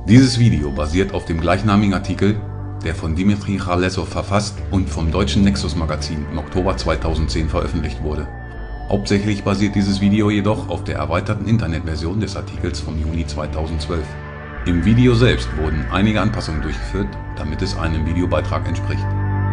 Dieses Video basiert auf dem gleichnamigen Artikel, der von Dimitri Chalessow verfasst und vom deutschen Nexus Magazin im Oktober 2010 veröffentlicht wurde. Hauptsächlich basiert dieses Video jedoch auf der erweiterten Internetversion des Artikels vom Juni 2012. Im Video selbst wurden einige Anpassungen durchgeführt, damit es einem Videobeitrag entspricht.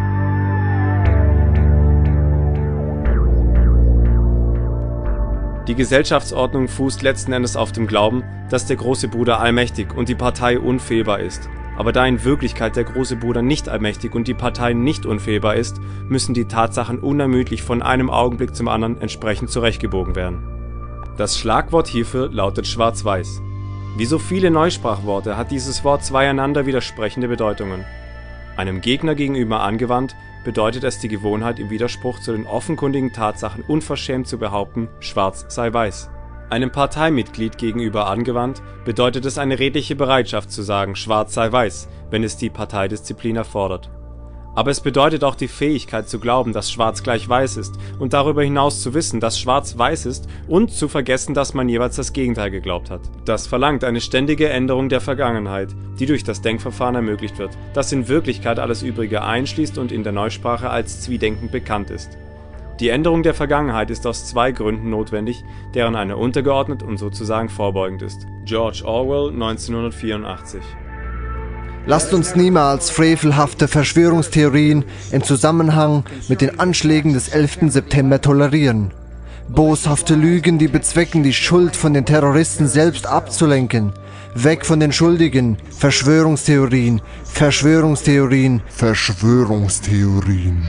Die Gesellschaftsordnung fußt letzten Endes auf dem Glauben, dass der große Bruder allmächtig und die Partei unfehlbar ist. Aber da in Wirklichkeit der große Bruder nicht allmächtig und die Partei nicht unfehlbar ist, müssen die Tatsachen unermüdlich von einem Augenblick zum anderen entsprechend zurechtgebogen werden. Das Schlagwort hierfür lautet Schwarz-Weiß. Wie so viele Neusprachworte hat dieses Wort zwei einander widersprechende Bedeutungen. Einem Gegner gegenüber angewandt, bedeutet es die Gewohnheit, im Widerspruch zu den offenkundigen Tatsachen unverschämt zu behaupten, schwarz sei weiß. Einem Parteimitglied gegenüber angewandt, bedeutet es eine redliche Bereitschaft zu sagen, schwarz sei weiß, wenn es die Parteidisziplin erfordert. Aber es bedeutet auch die Fähigkeit zu glauben, dass schwarz gleich weiß ist und darüber hinaus zu wissen, dass schwarz weiß ist und zu vergessen, dass man jeweils das Gegenteil geglaubt hat. Das verlangt eine ständige Änderung der Vergangenheit, die durch das Denkverfahren ermöglicht wird, das in Wirklichkeit alles Übrige einschließt und in der Neusprache als zwiedenkend bekannt ist. Die Änderung der Vergangenheit ist aus zwei Gründen notwendig, deren eine untergeordnet und sozusagen vorbeugend ist. George Orwell, 1984. Lasst uns niemals frevelhafte Verschwörungstheorien im Zusammenhang mit den Anschlägen des 11. September tolerieren. Boshafte Lügen, die bezwecken, die Schuld von den Terroristen selbst abzulenken. Weg von den Schuldigen. Verschwörungstheorien, Verschwörungstheorien, Verschwörungstheorien.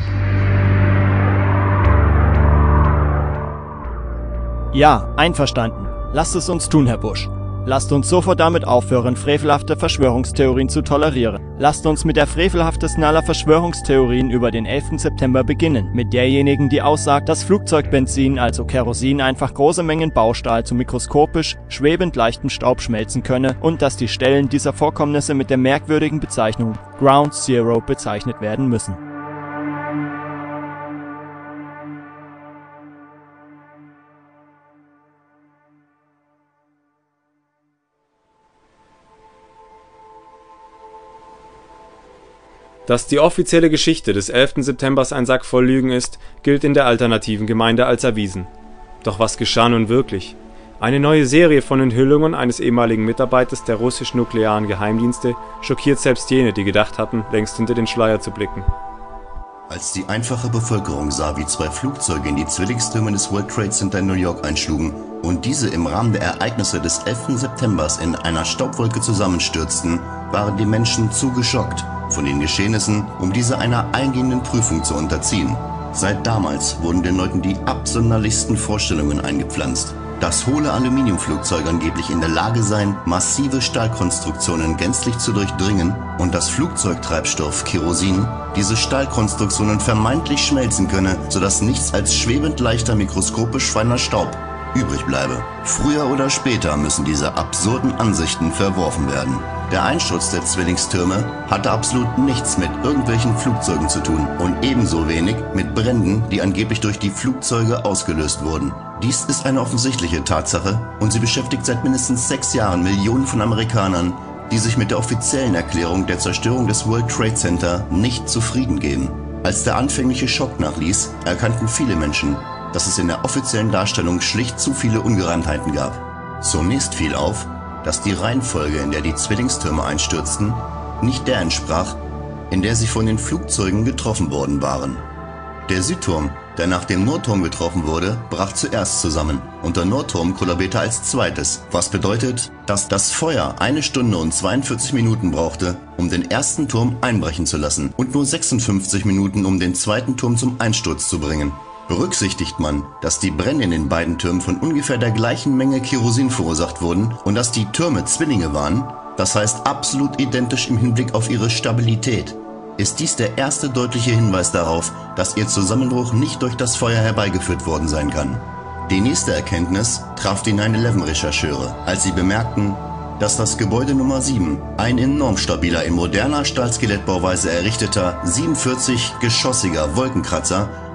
Ja, einverstanden. Lasst es uns tun, Herr Bush. Lasst uns sofort damit aufhören, frevelhafte Verschwörungstheorien zu tolerieren. Lasst uns mit der frevelhaftesten aller Verschwörungstheorien über den 11. September beginnen. Mit derjenigen, die aussagt, dass Flugzeugbenzin, also Kerosin, einfach große Mengen Baustahl zu mikroskopisch, schwebend leichtem Staub schmelzen könne und dass die Stellen dieser Vorkommnisse mit der merkwürdigen Bezeichnung Ground Zero bezeichnet werden müssen. Dass die offizielle Geschichte des 11. Septembers ein Sack voll Lügen ist, gilt in der alternativen Gemeinde als erwiesen. Doch was geschah nun wirklich? Eine neue Serie von Enthüllungen eines ehemaligen Mitarbeiters der russisch-nuklearen Geheimdienste schockiert selbst jene, die gedacht hatten, längst hinter den Schleier zu blicken. Als die einfache Bevölkerung sah, wie zwei Flugzeuge in die Zwillingstürme des World Trade Center in New York einschlugen und diese im Rahmen der Ereignisse des 11. Septembers in einer Staubwolke zusammenstürzten, waren die Menschen zu geschockt von den Geschehnissen, um diese einer eingehenden Prüfung zu unterziehen. Seit damals wurden den Leuten die absonderlichsten Vorstellungen eingepflanzt. Dass hohle Aluminiumflugzeuge angeblich in der Lage seien, massive Stahlkonstruktionen gänzlich zu durchdringen und dass Flugzeugtreibstoff, Kerosin, diese Stahlkonstruktionen vermeintlich schmelzen könne, sodass nichts als schwebend leichter mikroskopisch feiner Staub übrig bleibe. Früher oder später müssen diese absurden Ansichten verworfen werden. Der Einsturz der Zwillingstürme hatte absolut nichts mit irgendwelchen Flugzeugen zu tun und ebenso wenig mit Bränden, die angeblich durch die Flugzeuge ausgelöst wurden. Dies ist eine offensichtliche Tatsache und sie beschäftigt seit mindestens 6 Jahren Millionen von Amerikanern, die sich mit der offiziellen Erklärung der Zerstörung des World Trade Center nicht zufrieden geben. Als der anfängliche Schock nachließ, erkannten viele Menschen, dass es in der offiziellen Darstellung schlicht zu viele Ungereimtheiten gab. Zunächst fiel auf, dass die Reihenfolge, in der die Zwillingstürme einstürzten, nicht der entsprach, in der sie von den Flugzeugen getroffen worden waren. Der Südturm, der nach dem Nordturm getroffen wurde, brach zuerst zusammen und der Nordturm kollabierte als zweites, was bedeutet, dass das Feuer 1 Stunde und 42 Minuten brauchte, um den ersten Turm einbrechen zu lassen und nur 56 Minuten, um den zweiten Turm zum Einsturz zu bringen. Berücksichtigt man, dass die Brände in den beiden Türmen von ungefähr der gleichen Menge Kerosin verursacht wurden und dass die Türme Zwillinge waren, das heißt absolut identisch im Hinblick auf ihre Stabilität, ist dies der erste deutliche Hinweis darauf, dass ihr Zusammenbruch nicht durch das Feuer herbeigeführt worden sein kann. Die nächste Erkenntnis traf die 9/11-Rechercheure, als sie bemerkten, dass das Gebäude Nummer 7, ein enorm stabiler, in moderner Stahlskelettbauweise errichteter, 47-geschossiger Wolkenkratzer,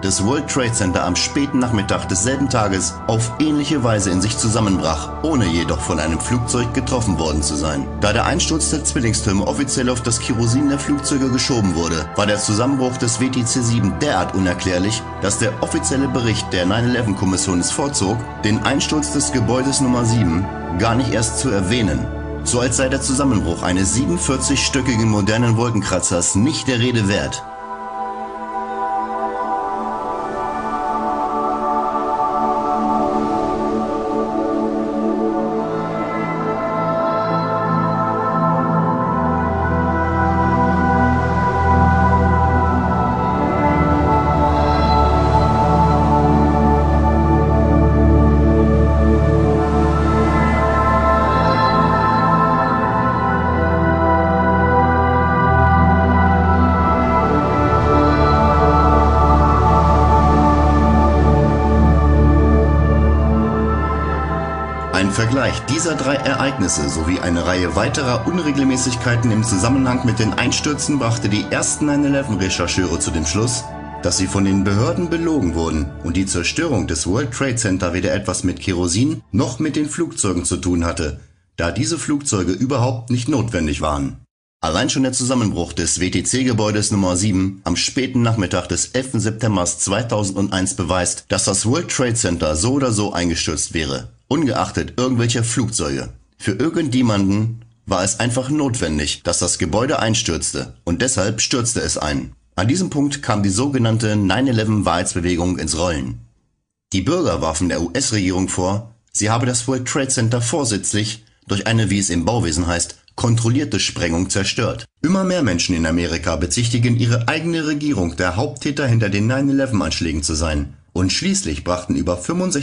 des World Trade Center am späten Nachmittag desselben Tages auf ähnliche Weise in sich zusammenbrach, ohne jedoch von einem Flugzeug getroffen worden zu sein. Da der Einsturz der Zwillingstürme offiziell auf das Kerosin der Flugzeuge geschoben wurde, war der Zusammenbruch des WTC-7 derart unerklärlich, dass der offizielle Bericht der 9/11-Kommission es vorzog, den Einsturz des Gebäudes Nummer 7 gar nicht erst zu erwähnen. So als sei der Zusammenbruch eines 47-stöckigen modernen Wolkenkratzers nicht der Rede wert. Ein Vergleich dieser 3 Ereignisse sowie eine Reihe weiterer Unregelmäßigkeiten im Zusammenhang mit den Einstürzen brachte die ersten 9/11-Rechercheure zu dem Schluss, dass sie von den Behörden belogen wurden und die Zerstörung des World Trade Center weder etwas mit Kerosin noch mit den Flugzeugen zu tun hatte, da diese Flugzeuge überhaupt nicht notwendig waren. Allein schon der Zusammenbruch des WTC-Gebäudes Nummer 7 am späten Nachmittag des 11. September 2001 beweist, dass das World Trade Center so oder so eingestürzt wäre, ungeachtet irgendwelcher Flugzeuge. Für irgendjemanden war es einfach notwendig, dass das Gebäude einstürzte, und deshalb stürzte es ein. An diesem Punkt kam die sogenannte 9/11-Wahrheitsbewegung ins Rollen. Die Bürger warfen der US-Regierung vor, sie habe das World Trade Center vorsätzlich durch eine, wie es im Bauwesen heißt, kontrollierte Sprengung zerstört. Immer mehr Menschen in Amerika bezichtigen ihre eigene Regierung, der Haupttäter hinter den 9/11-Anschlägen zu sein. Und schließlich brachten über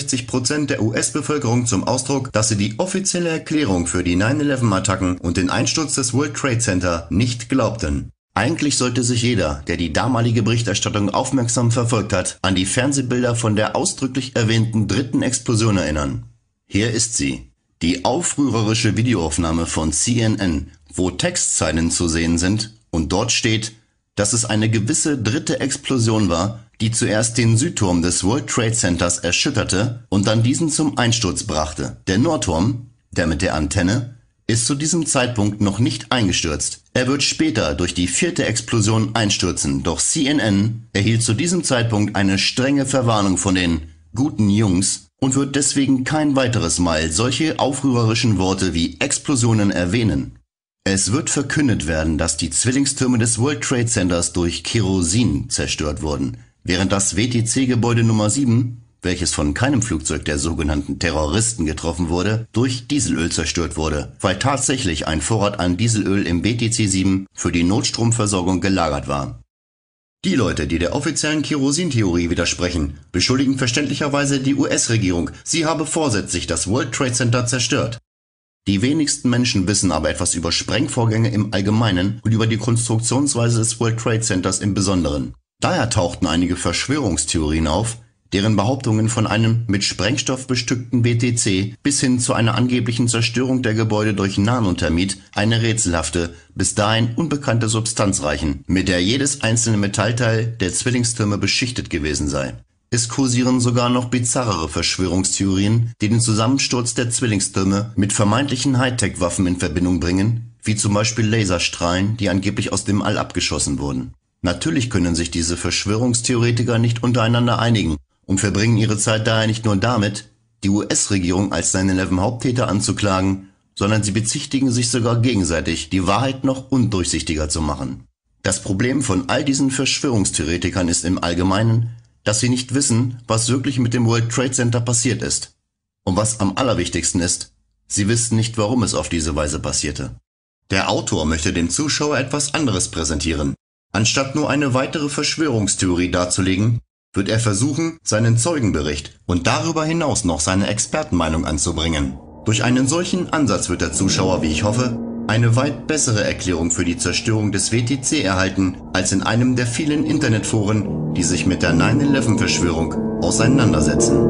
65% der US-Bevölkerung zum Ausdruck, dass sie die offizielle Erklärung für die 9/11-Attacken und den Einsturz des World Trade Center nicht glaubten. Eigentlich sollte sich jeder, der die damalige Berichterstattung aufmerksam verfolgt hat, an die Fernsehbilder von der ausdrücklich erwähnten dritten Explosion erinnern. Hier ist sie. Die aufrührerische Videoaufnahme von CNN, wo Textzeilen zu sehen sind und dort steht, dass es eine gewisse dritte Explosion war, die zuerst den Südturm des World Trade Centers erschütterte und dann diesen zum Einsturz brachte. Der Nordturm, der mit der Antenne, ist zu diesem Zeitpunkt noch nicht eingestürzt. Er wird später durch die 4. Explosion einstürzen, doch CNN erhielt zu diesem Zeitpunkt eine strenge Verwarnung von den guten Jungs und wird deswegen kein weiteres Mal solche aufrührerischen Worte wie Explosionen erwähnen. Es wird verkündet werden, dass die Zwillingstürme des World Trade Centers durch Kerosin zerstört wurden, während das WTC-Gebäude Nummer 7, welches von keinem Flugzeug der sogenannten Terroristen getroffen wurde, durch Dieselöl zerstört wurde, weil tatsächlich ein Vorrat an Dieselöl im WTC-7 für die Notstromversorgung gelagert war. Die Leute, die der offiziellen Kerosin-Theorie widersprechen, beschuldigen verständlicherweise die US-Regierung, sie habe vorsätzlich das World Trade Center zerstört. Die wenigsten Menschen wissen aber etwas über Sprengvorgänge im Allgemeinen und über die Konstruktionsweise des World Trade Centers im Besonderen. Daher tauchten einige Verschwörungstheorien auf, deren Behauptungen von einem mit Sprengstoff bestückten WTC bis hin zu einer angeblichen Zerstörung der Gebäude durch Nanothermit eine rätselhafte, bis dahin unbekannte Substanz reichen, mit der jedes einzelne Metallteil der Zwillingstürme beschichtet gewesen sei. Es kursieren sogar noch bizarrere Verschwörungstheorien, die den Zusammensturz der Zwillingstürme mit vermeintlichen Hightech-Waffen in Verbindung bringen, wie zum Beispiel Laserstrahlen, die angeblich aus dem All abgeschossen wurden. Natürlich können sich diese Verschwörungstheoretiker nicht untereinander einigen und verbringen ihre Zeit daher nicht nur damit, die US-Regierung als 9/11-Haupttäter anzuklagen, sondern sie bezichtigen sich sogar gegenseitig, die Wahrheit noch undurchsichtiger zu machen. Das Problem von all diesen Verschwörungstheoretikern ist im Allgemeinen, dass sie nicht wissen, was wirklich mit dem World Trade Center passiert ist. Und was am allerwichtigsten ist, sie wissen nicht, warum es auf diese Weise passierte. Der Autor möchte dem Zuschauer etwas anderes präsentieren. Anstatt nur eine weitere Verschwörungstheorie darzulegen, wird er versuchen, seinen Zeugenbericht und darüber hinaus noch seine Expertenmeinung anzubringen. Durch einen solchen Ansatz wird der Zuschauer, wie ich hoffe, eine weit bessere Erklärung für die Zerstörung des WTC erhalten, als in einem der vielen Internetforen, die sich mit der 9/11-Verschwörung auseinandersetzen.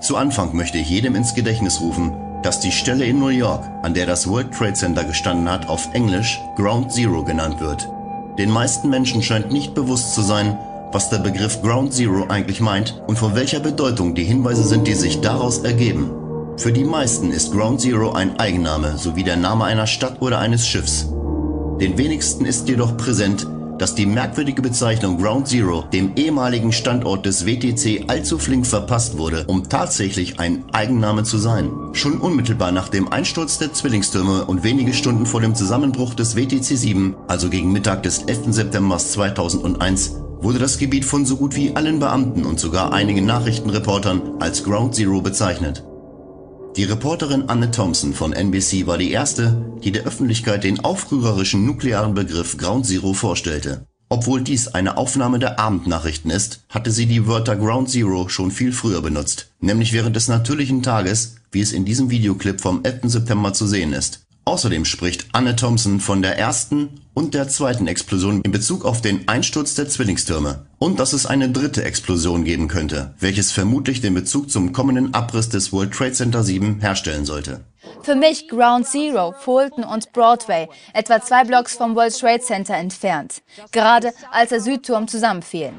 Zu Anfang möchte ich jedem ins Gedächtnis rufen, dass die Stelle in New York, an der das World Trade Center gestanden hat, auf Englisch Ground Zero genannt wird. Den meisten Menschen scheint nicht bewusst zu sein, was der Begriff Ground Zero eigentlich meint und von welcher Bedeutung die Hinweise sind, die sich daraus ergeben. Für die meisten ist Ground Zero ein Eigenname sowie der Name einer Stadt oder eines Schiffs. Den wenigsten ist jedoch präsent, dass die merkwürdige Bezeichnung Ground Zero dem ehemaligen Standort des WTC allzu flink verpasst wurde, um tatsächlich ein Eigenname zu sein. Schon unmittelbar nach dem Einsturz der Zwillingstürme und wenige Stunden vor dem Zusammenbruch des WTC 7, also gegen Mittag des 11. September 2001, wurde das Gebiet von so gut wie allen Beamten und sogar einigen Nachrichtenreportern als Ground Zero bezeichnet. Die Reporterin Anne Thompson von NBC war die erste, die der Öffentlichkeit den aufrührerischen nuklearen Begriff Ground Zero vorstellte. Obwohl dies eine Aufnahme der Abendnachrichten ist, hatte sie die Wörter Ground Zero schon viel früher benutzt, nämlich während des natürlichen Tages, wie es in diesem Videoclip vom 11. September zu sehen ist. Außerdem spricht Anne Thompson von der ersten und der zweiten Explosion in Bezug auf den Einsturz der Zwillingstürme und dass es eine dritte Explosion geben könnte, welches vermutlich den Bezug zum kommenden Abriss des World Trade Center 7 herstellen sollte. Für mich Ground Zero, Fulton und Broadway, etwa 2 Blocks vom World Trade Center entfernt, gerade als der Südturm zusammenfiel.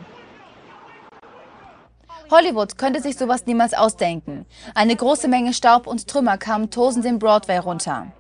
Hollywood könnte sich sowas niemals ausdenken. Eine große Menge Staub und Trümmer kamen tosend den Broadway runter.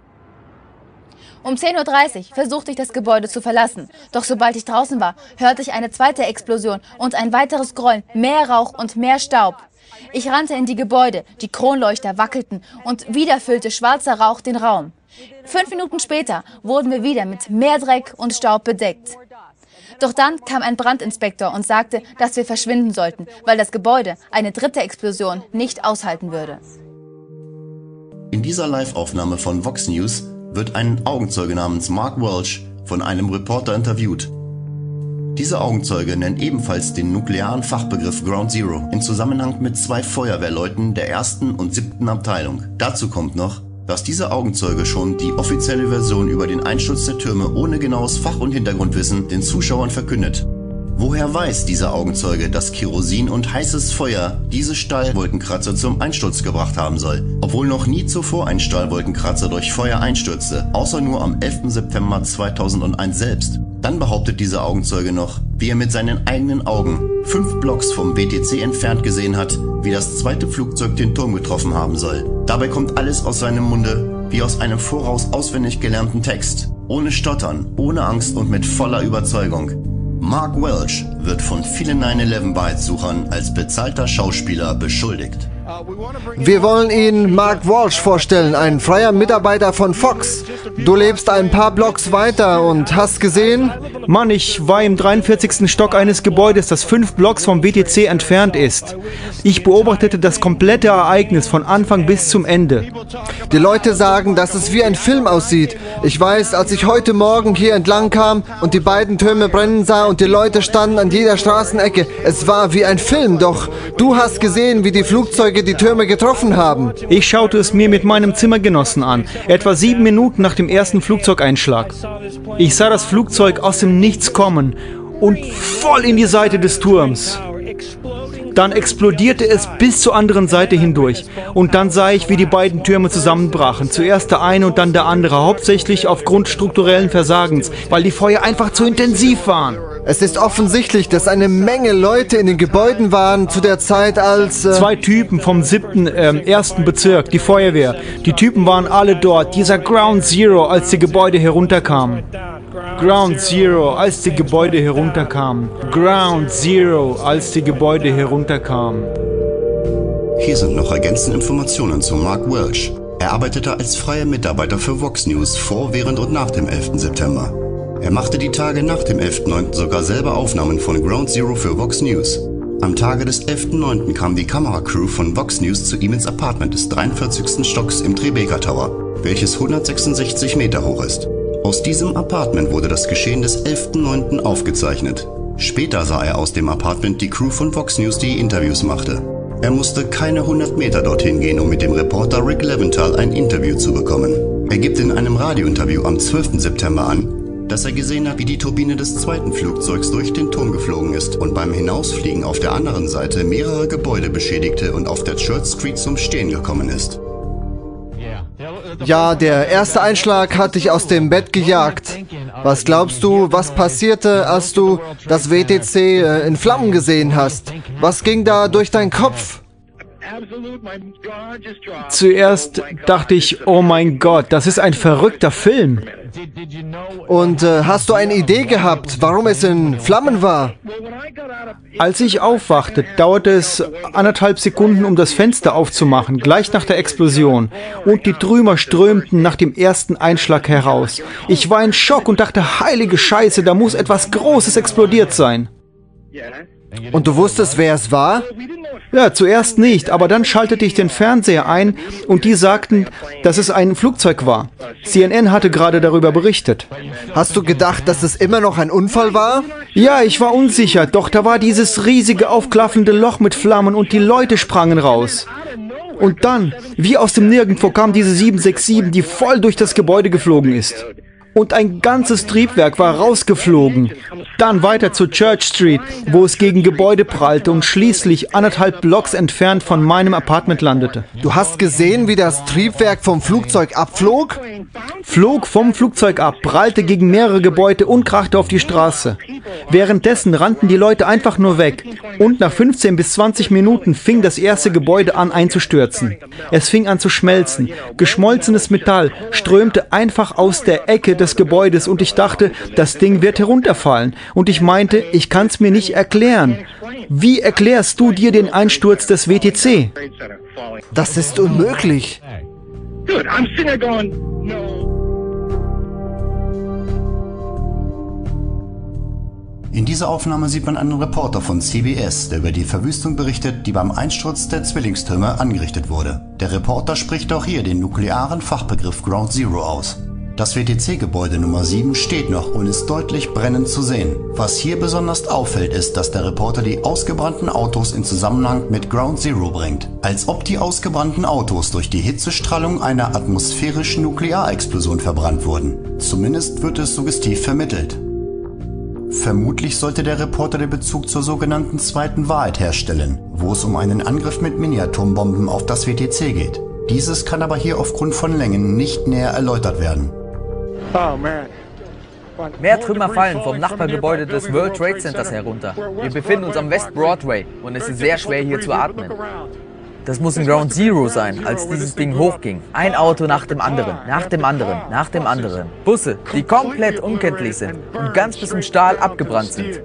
Um 10:30 Uhr versuchte ich das Gebäude zu verlassen, doch sobald ich draußen war, hörte ich eine zweite Explosion und ein weiteres Grollen, mehr Rauch und mehr Staub. Ich rannte in die Gebäude, die Kronleuchter wackelten und wieder füllte schwarzer Rauch den Raum. 5 Minuten später wurden wir wieder mit mehr Dreck und Staub bedeckt. Doch dann kam ein Brandinspektor und sagte, dass wir verschwinden sollten, weil das Gebäude eine dritte Explosion nicht aushalten würde. In dieser Live-Aufnahme von Vox News wird ein Augenzeuge namens Mark Welch von einem Reporter interviewt. Dieser Augenzeuge nennt ebenfalls den nuklearen Fachbegriff Ground Zero in Zusammenhang mit 2 Feuerwehrleuten der 1. und 7. Abteilung. Dazu kommt noch, dass dieser Augenzeuge schon die offizielle Version über den Einsturz der Türme ohne genaues Fach- und Hintergrundwissen den Zuschauern verkündet. Woher weiß dieser Augenzeuge, dass Kerosin und heißes Feuer diese Stahlwolkenkratzer zum Einsturz gebracht haben soll, obwohl noch nie zuvor ein Stahlwolkenkratzer durch Feuer einstürzte, außer nur am 11. September 2001 selbst? Dann behauptet dieser Augenzeuge noch, wie er mit seinen eigenen Augen 5 Blocks vom WTC entfernt gesehen hat, wie das zweite Flugzeug den Turm getroffen haben soll. Dabei kommt alles aus seinem Munde, wie aus einem voraus auswendig gelernten Text. Ohne Stottern, ohne Angst und mit voller Überzeugung. Mark Welch wird von vielen 9/11-Wahrheitssuchern als bezahlter Schauspieler beschuldigt. Wir wollen Ihnen Mark Welch vorstellen, ein freier Mitarbeiter von Fox. Du lebst ein paar Blocks weiter und hast gesehen? Mann, ich war im 43. Stock eines Gebäudes, das 5 Blocks vom WTC entfernt ist. Ich beobachtete das komplette Ereignis von Anfang bis zum Ende. Die Leute sagen, dass es wie ein Film aussieht. Ich weiß, als ich heute Morgen hier entlang kam und die beiden Türme brennen sah und die Leute standen an jeder Straßenecke, es war wie ein Film, doch du hast gesehen, wie die Flugzeuge die Türme getroffen haben. Ich schaute es mir mit meinem Zimmergenossen an, etwa 7 Minuten nach dem ersten Flugzeugeinschlag. Ich sah das Flugzeug aus dem Nichts kommen und voll in die Seite des Turms. Dann explodierte es bis zur anderen Seite hindurch. Und dann sah ich, wie die beiden Türme zusammenbrachen. Zuerst der eine und dann der andere, hauptsächlich aufgrund strukturellen Versagens, weil die Feuer einfach zu intensiv waren. Es ist offensichtlich, dass eine Menge Leute in den Gebäuden waren zu der Zeit, als... 2 Typen vom 1. Bezirk, die Feuerwehr. Die Typen waren alle dort. Dieser Ground Zero, als die Gebäude herunterkamen. Ground Zero, als die Gebäude herunterkamen. Ground Zero, als die Gebäude herunterkamen. Hier sind noch ergänzende Informationen zu Mark Welch. Er arbeitete als freier Mitarbeiter für Vox News vor, während und nach dem 11. September. Er machte die Tage nach dem 11.9. sogar selber Aufnahmen von Ground Zero für Vox News. Am Tage des 11.9. kam die Kameracrew von Vox News zu ihm ins Apartment des 43. Stocks im Tribeca Tower, welches 166 Meter hoch ist. Aus diesem Apartment wurde das Geschehen des 11.9. aufgezeichnet. Später sah er aus dem Apartment die Crew von Vox News, die Interviews machte. Er musste keine 100 Meter dorthin gehen, um mit dem Reporter Rick Leventhal ein Interview zu bekommen. Er gibt in einem Radiointerview am 12. September an, dass er gesehen hat, wie die Turbine des zweiten Flugzeugs durch den Turm geflogen ist und beim Hinausfliegen auf der anderen Seite mehrere Gebäude beschädigte und auf der Church Street zum Stehen gekommen ist. Ja, der erste Einschlag hat dich aus dem Bett gejagt. Was glaubst du, was passierte, als du das WTC in Flammen gesehen hast? Was ging da durch deinen Kopf? Zuerst dachte ich, oh mein Gott, das ist ein verrückter Film. Und hast du eine Idee gehabt, warum es in Flammen war? Als ich aufwachte, dauerte es 1,5 Sekunden, um das Fenster aufzumachen, gleich nach der Explosion. Und die Trümmer strömten nach dem ersten Einschlag heraus. Ich war in Schock und dachte, heilige Scheiße, da muss etwas Großes explodiert sein. Und du wusstest, wer es war? Ja, zuerst nicht, aber dann schaltete ich den Fernseher ein und die sagten, dass es ein Flugzeug war. CNN hatte gerade darüber berichtet. Hast du gedacht, dass es immer noch ein Unfall war? Ja, ich war unsicher, doch da war dieses riesige aufklaffende Loch mit Flammen und die Leute sprangen raus. Und dann, wie aus dem Nirgendwo, kam diese 767, die voll durch das Gebäude geflogen ist. Und ein ganzes Triebwerk war rausgeflogen. Dann weiter zur Church Street, wo es gegen Gebäude prallte und schließlich 1,5 Blocks entfernt von meinem Apartment landete. Du hast gesehen, wie das Triebwerk vom Flugzeug abflog? Flog vom Flugzeug ab, prallte gegen mehrere Gebäude und krachte auf die Straße. Währenddessen rannten die Leute einfach nur weg. Und nach 15 bis 20 Minuten fing das erste Gebäude an einzustürzen. Es fing an zu schmelzen. Geschmolzenes Metall strömte einfach aus der Ecke des Gebäudes und ich dachte, das Ding wird herunterfallen. Und ich meinte, ich kann's mir nicht erklären. Wie erklärst du dir den Einsturz des WTC? Das ist unmöglich. In dieser Aufnahme sieht man einen Reporter von CBS, der über die Verwüstung berichtet, die beim Einsturz der Zwillingstürme angerichtet wurde. Der Reporter spricht auch hier den nuklearen Fachbegriff Ground Zero aus. Das WTC-Gebäude Nummer 7 steht noch und ist deutlich brennend zu sehen. Was hier besonders auffällt, ist, dass der Reporter die ausgebrannten Autos in Zusammenhang mit Ground Zero bringt. Als ob die ausgebrannten Autos durch die Hitzestrahlung einer atmosphärischen Nuklearexplosion verbrannt wurden. Zumindest wird es suggestiv vermittelt. Vermutlich sollte der Reporter den Bezug zur sogenannten zweiten Wahrheit herstellen, wo es um einen Angriff mit Mini-Atombomben auf das WTC geht. Dieses kann aber hier aufgrund von Längen nicht näher erläutert werden. Mehr Trümmer fallen vom Nachbargebäude des World Trade Centers herunter. Wir befinden uns am West Broadway und es ist sehr schwer hier zu atmen. Das muss in Ground Zero sein, als dieses Ding hochging. Ein Auto nach dem anderen, nach dem anderen, nach dem anderen. Busse, die komplett unkenntlich sind und ganz bis zum Stahl abgebrannt sind.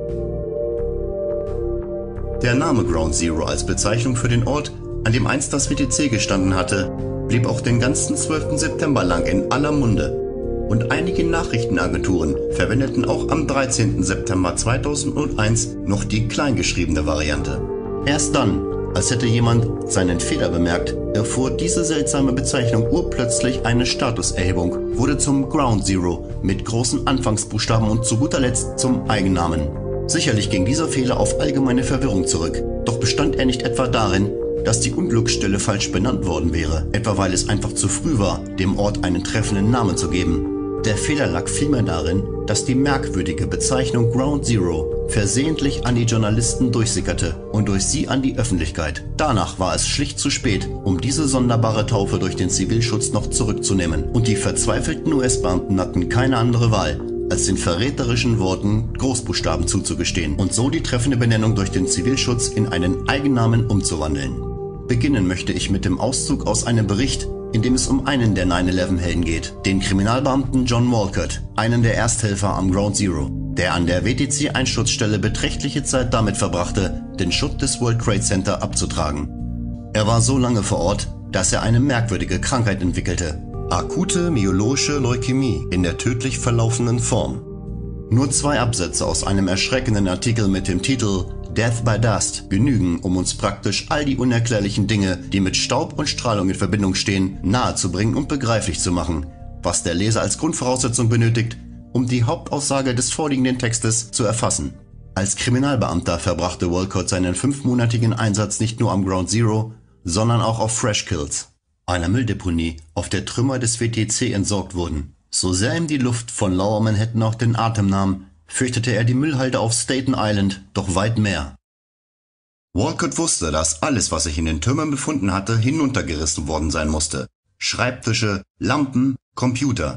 Der Name Ground Zero als Bezeichnung für den Ort, an dem einst das WTC gestanden hatte, blieb auch den ganzen 12. September lang in aller Munde. Und einige Nachrichtenagenturen verwendeten auch am 13. September 2001 noch die kleingeschriebene Variante. Erst dann, als hätte jemand seinen Fehler bemerkt, erfuhr diese seltsame Bezeichnung urplötzlich eine Statuserhebung, wurde zum Ground Zero mit großen Anfangsbuchstaben und zu guter Letzt zum Eigennamen. Sicherlich ging dieser Fehler auf allgemeine Verwirrung zurück, doch bestand er nicht etwa darin, dass die Unglücksstelle falsch benannt worden wäre, etwa weil es einfach zu früh war, dem Ort einen treffenden Namen zu geben. Der Fehler lag vielmehr darin, dass die merkwürdige Bezeichnung Ground Zero versehentlich an die Journalisten durchsickerte und durch sie an die Öffentlichkeit. Danach war es schlicht zu spät, um diese sonderbare Taufe durch den Zivilschutz noch zurückzunehmen. Und die verzweifelten US-Beamten hatten keine andere Wahl, als den verräterischen Worten Großbuchstaben zuzugestehen und so die treffende Benennung durch den Zivilschutz in einen Eigennamen umzuwandeln. Beginnen möchte ich mit dem Auszug aus einem Bericht, in dem es um einen der 9/11-Helden geht, den Kriminalbeamten John Walcott, einen der Ersthelfer am Ground Zero, der an der WTC-Einsturzstelle beträchtliche Zeit damit verbrachte, den Schutt des World Trade Center abzutragen. Er war so lange vor Ort, dass er eine merkwürdige Krankheit entwickelte, akute myeloische Leukämie in der tödlich verlaufenden Form. Nur 2 Absätze aus einem erschreckenden Artikel mit dem Titel Death by Dust genügen, um uns praktisch all die unerklärlichen Dinge, die mit Staub und Strahlung in Verbindung stehen, nahezubringen und begreiflich zu machen, was der Leser als Grundvoraussetzung benötigt, um die Hauptaussage des vorliegenden Textes zu erfassen. Als Kriminalbeamter verbrachte Walcott seinen 5-monatigen Einsatz nicht nur am Ground Zero, sondern auch auf Fresh Kills, einer Mülldeponie, auf der Trümmer des WTC entsorgt wurden. So sehr ihm die Luft von Lower Manhattan auch den Atem nahm, fürchtete er die Müllhalde auf Staten Island doch weit mehr. Walcott wusste, dass alles, was sich in den Türmen befunden hatte, hinuntergerissen worden sein musste. Schreibtische, Lampen, Computer.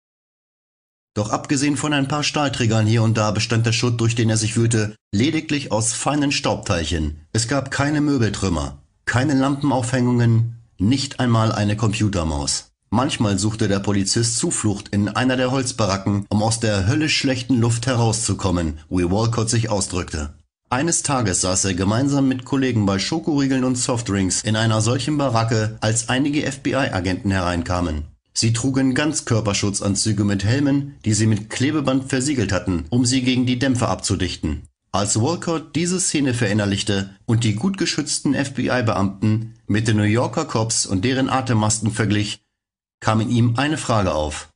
Doch abgesehen von ein paar Stahlträgern hier und da bestand der Schutt, durch den er sich wühlte, lediglich aus feinen Staubteilchen. Es gab keine Möbeltrümmer, keine Lampenaufhängungen, nicht einmal eine Computermaus. Manchmal suchte der Polizist Zuflucht in einer der Holzbaracken, um aus der höllisch schlechten Luft herauszukommen, wie Walcott sich ausdrückte. Eines Tages saß er gemeinsam mit Kollegen bei Schokoriegeln und Softdrinks in einer solchen Baracke, als einige FBI-Agenten hereinkamen. Sie trugen Ganzkörperschutzanzüge mit Helmen, die sie mit Klebeband versiegelt hatten, um sie gegen die Dämpfe abzudichten. Als Walcott diese Szene verinnerlichte und die gut geschützten FBI-Beamten mit den New Yorker Cops und deren Atemmasken verglich, kam in ihm eine Frage auf.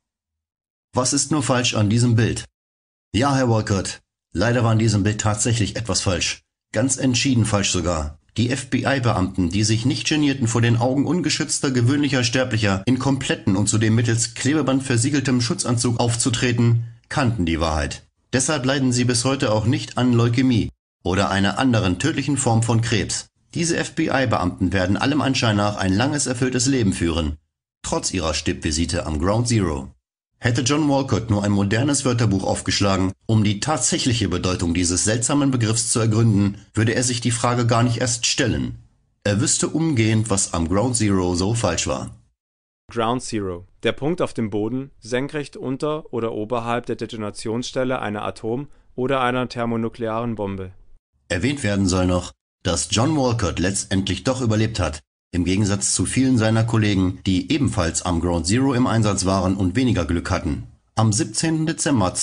Was ist nur falsch an diesem Bild? Ja, Herr Walcott, leider war an diesem Bild tatsächlich etwas falsch. Ganz entschieden falsch sogar. Die FBI-Beamten, die sich nicht genierten, vor den Augen ungeschützter gewöhnlicher Sterblicher in kompletten und zudem mittels Klebeband versiegeltem Schutzanzug aufzutreten, kannten die Wahrheit. Deshalb leiden sie bis heute auch nicht an Leukämie oder einer anderen tödlichen Form von Krebs. Diese FBI-Beamten werden allem Anschein nach ein langes, erfülltes Leben führen, trotz ihrer Stippvisite am Ground Zero. Hätte John Walcott nur ein modernes Wörterbuch aufgeschlagen, um die tatsächliche Bedeutung dieses seltsamen Begriffs zu ergründen, würde er sich die Frage gar nicht erst stellen. Er wüsste umgehend, was am Ground Zero so falsch war. Ground Zero, der Punkt auf dem Boden, senkrecht unter oder oberhalb der Detonationsstelle einer Atom- oder einer thermonuklearen Bombe. Erwähnt werden soll noch, dass John Walcott letztendlich doch überlebt hat, im Gegensatz zu vielen seiner Kollegen, die ebenfalls am Ground Zero im Einsatz waren und weniger Glück hatten. Am 17. Dezember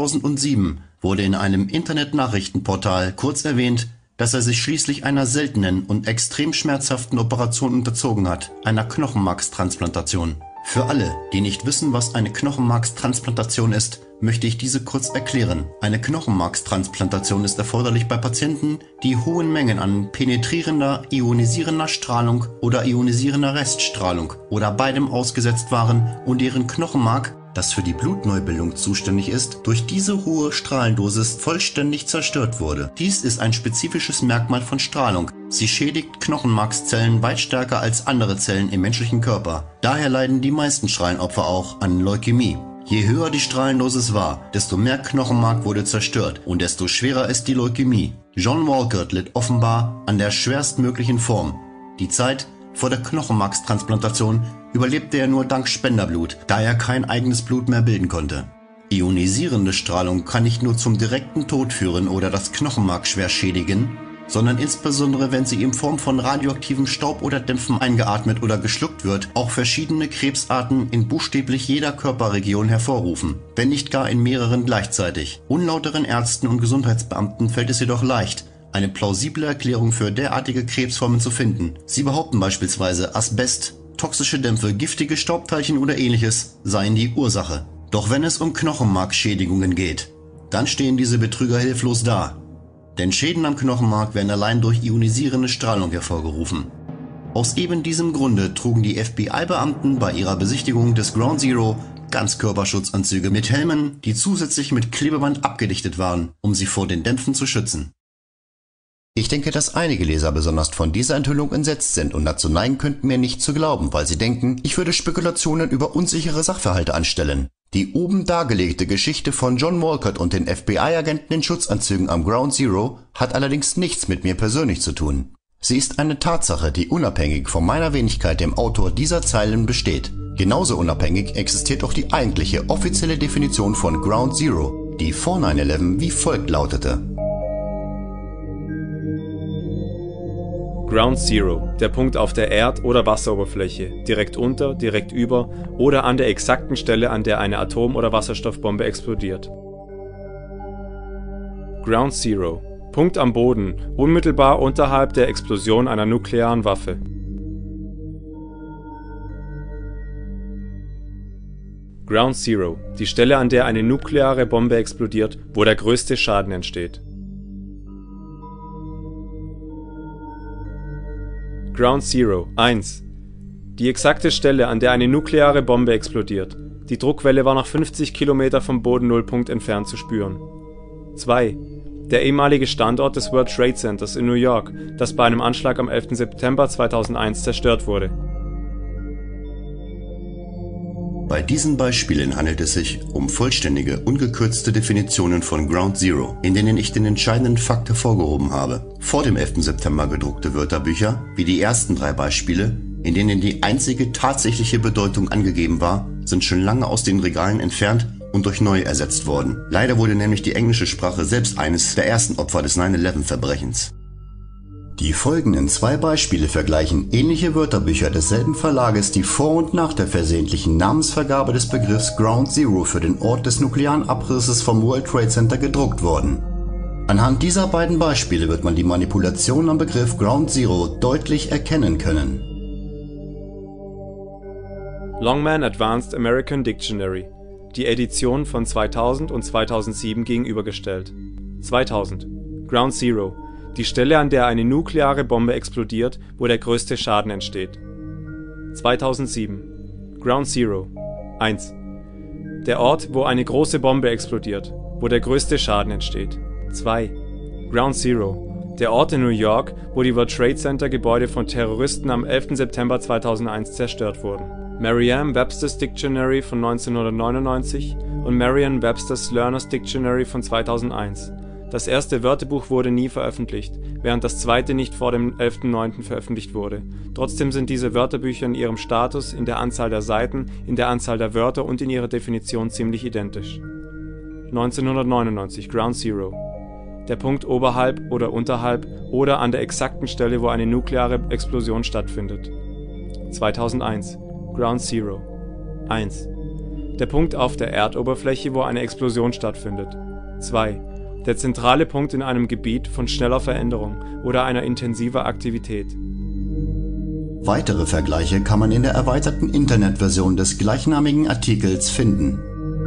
2007 wurde in einem Internet-Nachrichtenportal kurz erwähnt, dass er sich schließlich einer seltenen und extrem schmerzhaften Operation unterzogen hat, einer Knochenmarkstransplantation. Für alle, die nicht wissen, was eine Knochenmarkstransplantation ist, möchte ich diese kurz erklären. Eine Knochenmarkstransplantation ist erforderlich bei Patienten, die hohen Mengen an penetrierender, ionisierender Strahlung oder ionisierender Reststrahlung oder beidem ausgesetzt waren und deren Knochenmark, das für die Blutneubildung zuständig ist, durch diese hohe Strahlendosis vollständig zerstört wurde. Dies ist ein spezifisches Merkmal von Strahlung. Sie schädigt Knochenmarkszellen weit stärker als andere Zellen im menschlichen Körper. Daher leiden die meisten Strahlenopfer auch an Leukämie. Je höher die Strahlendosis war, desto mehr Knochenmark wurde zerstört und desto schwerer ist die Leukämie. John Walcott litt offenbar an der schwerstmöglichen Form. Die Zeit vor der Knochenmarkstransplantation überlebte er nur dank Spenderblut, da er kein eigenes Blut mehr bilden konnte. Ionisierende Strahlung kann nicht nur zum direkten Tod führen oder das Knochenmark schwer schädigen, sondern insbesondere, wenn sie in Form von radioaktivem Staub oder Dämpfen eingeatmet oder geschluckt wird, auch verschiedene Krebsarten in buchstäblich jeder Körperregion hervorrufen, wenn nicht gar in mehreren gleichzeitig. Unlauteren Ärzten und Gesundheitsbeamten fällt es jedoch leicht, eine plausible Erklärung für derartige Krebsformen zu finden. Sie behaupten beispielsweise, Asbest, toxische Dämpfe, giftige Staubteilchen oder ähnliches seien die Ursache. Doch wenn es um Knochenmarkschädigungen geht, dann stehen diese Betrüger hilflos da. Denn Schäden am Knochenmark werden allein durch ionisierende Strahlung hervorgerufen. Aus eben diesem Grunde trugen die FBI-Beamten bei ihrer Besichtigung des Ground Zero Ganzkörperschutzanzüge mit Helmen, die zusätzlich mit Klebeband abgedichtet waren, um sie vor den Dämpfen zu schützen. Ich denke, dass einige Leser besonders von dieser Enthüllung entsetzt sind und dazu neigen könnten, mir nicht zu glauben, weil sie denken, ich würde Spekulationen über unsichere Sachverhalte anstellen. Die oben dargelegte Geschichte von John Walcott und den FBI-Agenten in Schutzanzügen am Ground Zero hat allerdings nichts mit mir persönlich zu tun. Sie ist eine Tatsache, die unabhängig von meiner Wenigkeit, dem Autor dieser Zeilen, besteht. Genauso unabhängig existiert auch die eigentliche offizielle Definition von Ground Zero, die vor 9/11 wie folgt lautete. Ground Zero, der Punkt auf der Erd- oder Wasseroberfläche, direkt unter, direkt über oder an der exakten Stelle, an der eine Atom- oder Wasserstoffbombe explodiert. Ground Zero, Punkt am Boden, unmittelbar unterhalb der Explosion einer nuklearen Waffe. Ground Zero, die Stelle, an der eine nukleare Bombe explodiert, wo der größte Schaden entsteht. Ground Zero 1. Die exakte Stelle, an der eine nukleare Bombe explodiert. Die Druckwelle war noch 50 Kilometer vom Bodennullpunkt entfernt zu spüren. 2. Der ehemalige Standort des World Trade Centers in New York, das bei einem Anschlag am 11. September 2001 zerstört wurde. Bei diesen Beispielen handelt es sich um vollständige, ungekürzte Definitionen von Ground Zero, in denen ich den entscheidenden Fakt hervorgehoben habe. Vor dem 11. September gedruckte Wörterbücher, wie die ersten 3 Beispiele, in denen die einzige tatsächliche Bedeutung angegeben war, sind schon lange aus den Regalen entfernt und durch neue ersetzt worden. Leider wurde nämlich die englische Sprache selbst eines der ersten Opfer des 9/11-Verbrechens. Die folgenden 2 Beispiele vergleichen ähnliche Wörterbücher desselben Verlages, die vor und nach der versehentlichen Namensvergabe des Begriffs Ground Zero für den Ort des nuklearen Abrisses vom World Trade Center gedruckt wurden. Anhand dieser beiden Beispiele wird man die Manipulation am Begriff Ground Zero deutlich erkennen können. Longman Advanced American Dictionary, die Edition von 2000 und 2007 gegenübergestellt. 2000. Ground Zero, die Stelle, an der eine nukleare Bombe explodiert, wo der größte Schaden entsteht. 2007. Ground Zero. 1. Der Ort, wo eine große Bombe explodiert, wo der größte Schaden entsteht. 2. Ground Zero. Der Ort in New York, wo die World Trade Center Gebäude von Terroristen am 11. September 2001 zerstört wurden. Merriam-Webster's Dictionary von 1999 und Merriam-Webster's Learner's Dictionary von 2001. Das erste Wörterbuch wurde nie veröffentlicht, während das zweite nicht vor dem 11.09. veröffentlicht wurde. Trotzdem sind diese Wörterbücher in ihrem Status, in der Anzahl der Seiten, in der Anzahl der Wörter und in ihrer Definition ziemlich identisch. 1999 Ground Zero. Der Punkt oberhalb oder unterhalb oder an der exakten Stelle, wo eine nukleare Explosion stattfindet. 2001 Ground Zero. 1. Der Punkt auf der Erdoberfläche, wo eine Explosion stattfindet. 2. Der zentrale Punkt in einem Gebiet von schneller Veränderung oder einer intensiver Aktivität. Weitere Vergleiche kann man in der erweiterten Internetversion des gleichnamigen Artikels finden.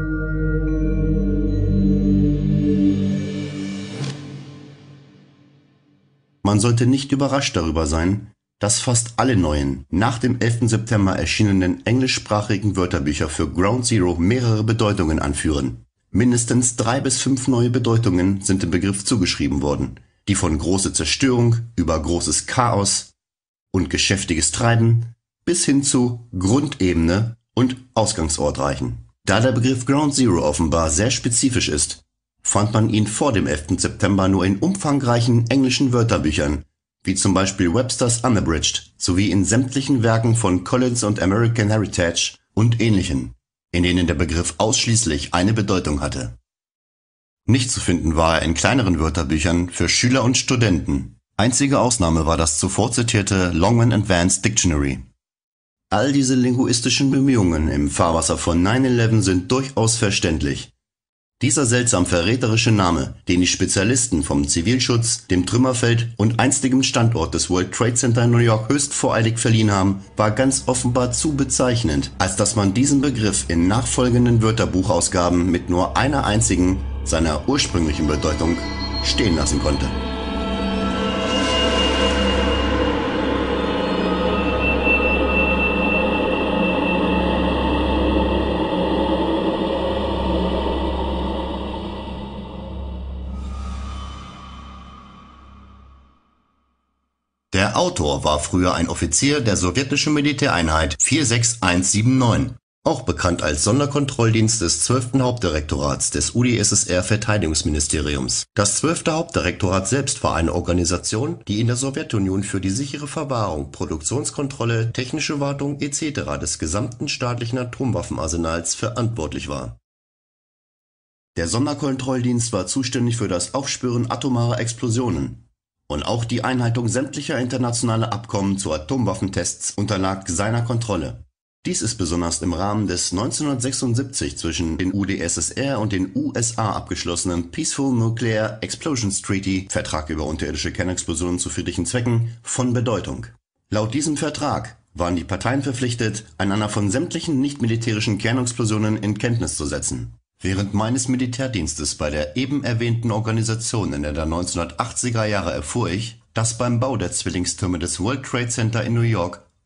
Man sollte nicht überrascht darüber sein, dass fast alle neuen, nach dem 11. September erschienenen englischsprachigen Wörterbücher für Ground Zero mehrere Bedeutungen anführen. Mindestens 3 bis 5 neue Bedeutungen sind dem Begriff zugeschrieben worden, die von große Zerstörung über großes Chaos und geschäftiges Treiben bis hin zu Grundebene und Ausgangsort reichen. Da der Begriff Ground Zero offenbar sehr spezifisch ist, fand man ihn vor dem 11. September nur in umfangreichen englischen Wörterbüchern, wie zum Beispiel Webster's Unabridged, sowie in sämtlichen Werken von Collins und American Heritage und ähnlichen, in denen der Begriff ausschließlich eine Bedeutung hatte. Nicht zu finden war er in kleineren Wörterbüchern für Schüler und Studenten. Einzige Ausnahme war das zuvor zitierte Longman Advanced Dictionary. All diese linguistischen Bemühungen im Fahrwasser von 9/11 sind durchaus verständlich. Dieser seltsam verräterische Name, den die Spezialisten vom Zivilschutz, dem Trümmerfeld und einstigem Standort des World Trade Center in New York höchst voreilig verliehen haben, war ganz offenbar zu bezeichnend, als dass man diesen Begriff in nachfolgenden Wörterbuchausgaben mit nur einer einzigen, seiner ursprünglichen Bedeutung, stehen lassen konnte. Der Autor war früher ein Offizier der sowjetischen Militäreinheit 46179, auch bekannt als Sonderkontrolldienst des 12. Hauptdirektorats des UdSSR-Verteidigungsministeriums. Das 12. Hauptdirektorat selbst war eine Organisation, die in der Sowjetunion für die sichere Verwahrung, Produktionskontrolle, technische Wartung etc. des gesamten staatlichen Atomwaffenarsenals verantwortlich war. Der Sonderkontrolldienst war zuständig für das Aufspüren atomarer Explosionen. Und auch die Einhaltung sämtlicher internationaler Abkommen zu Atomwaffentests unterlag seiner Kontrolle. Dies ist besonders im Rahmen des 1976 zwischen den UdSSR und den USA abgeschlossenen Peaceful Nuclear Explosions Treaty, Vertrag über unterirdische Kernexplosionen zu friedlichen Zwecken, von Bedeutung. Laut diesem Vertrag waren die Parteien verpflichtet, einander von sämtlichen nicht-militärischen Kernexplosionen in Kenntnis zu setzen. Während meines Militärdienstes bei der eben erwähnten Organisation Ende der 1980er Jahre erfuhr ich, dass beim Bau der Zwillingstürme des World Trade Center in New York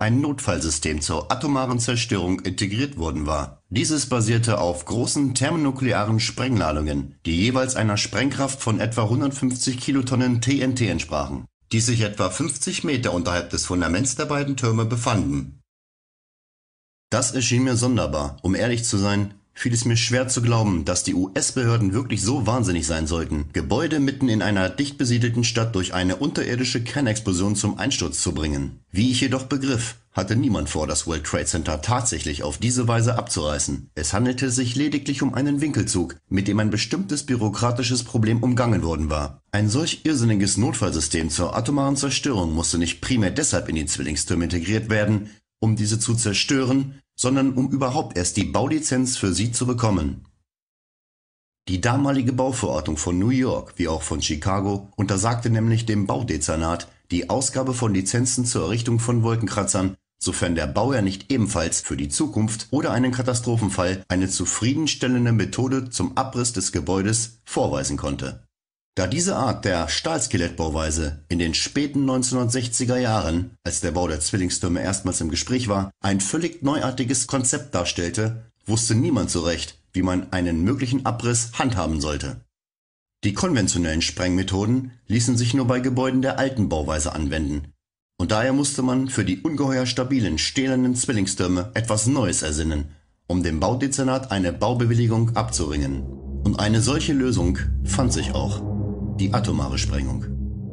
ein Notfallsystem zur atomaren Zerstörung integriert worden war. Dieses basierte auf großen thermonuklearen Sprengladungen, die jeweils einer Sprengkraft von etwa 150 Kilotonnen TNT entsprachen, die sich etwa 50 Meter unterhalb des Fundaments der beiden Türme befanden. Das erschien mir sonderbar. Um ehrlich zu sein, fiel es mir schwer zu glauben, dass die US-Behörden wirklich so wahnsinnig sein sollten, Gebäude mitten in einer dicht besiedelten Stadt durch eine unterirdische Kernexplosion zum Einsturz zu bringen. Wie ich jedoch begriff, hatte niemand vor, das World Trade Center tatsächlich auf diese Weise abzureißen. Es handelte sich lediglich um einen Winkelzug, mit dem ein bestimmtes bürokratisches Problem umgangen worden war. Ein solch irrsinniges Notfallsystem zur atomaren Zerstörung musste nicht primär deshalb in die Zwillingstürme integriert werden, um diese zu zerstören, sondern um überhaupt erst die Baulizenz für sie zu bekommen. Die damalige Bauverordnung von New York wie auch von Chicago untersagte nämlich dem Baudezernat die Ausgabe von Lizenzen zur Errichtung von Wolkenkratzern, sofern der Bauherr nicht ebenfalls für die Zukunft oder einen Katastrophenfall eine zufriedenstellende Methode zum Abriss des Gebäudes vorweisen konnte. Da diese Art der Stahlskelettbauweise in den späten 1960er Jahren, als der Bau der Zwillingstürme erstmals im Gespräch war, ein völlig neuartiges Konzept darstellte, wusste niemand so recht, wie man einen möglichen Abriss handhaben sollte. Die konventionellen Sprengmethoden ließen sich nur bei Gebäuden der alten Bauweise anwenden, und daher musste man für die ungeheuer stabilen stählernen Zwillingstürme etwas Neues ersinnen, um dem Baudezernat eine Baubewilligung abzuringen. Und eine solche Lösung fand sich auch: die atomare Sprengung.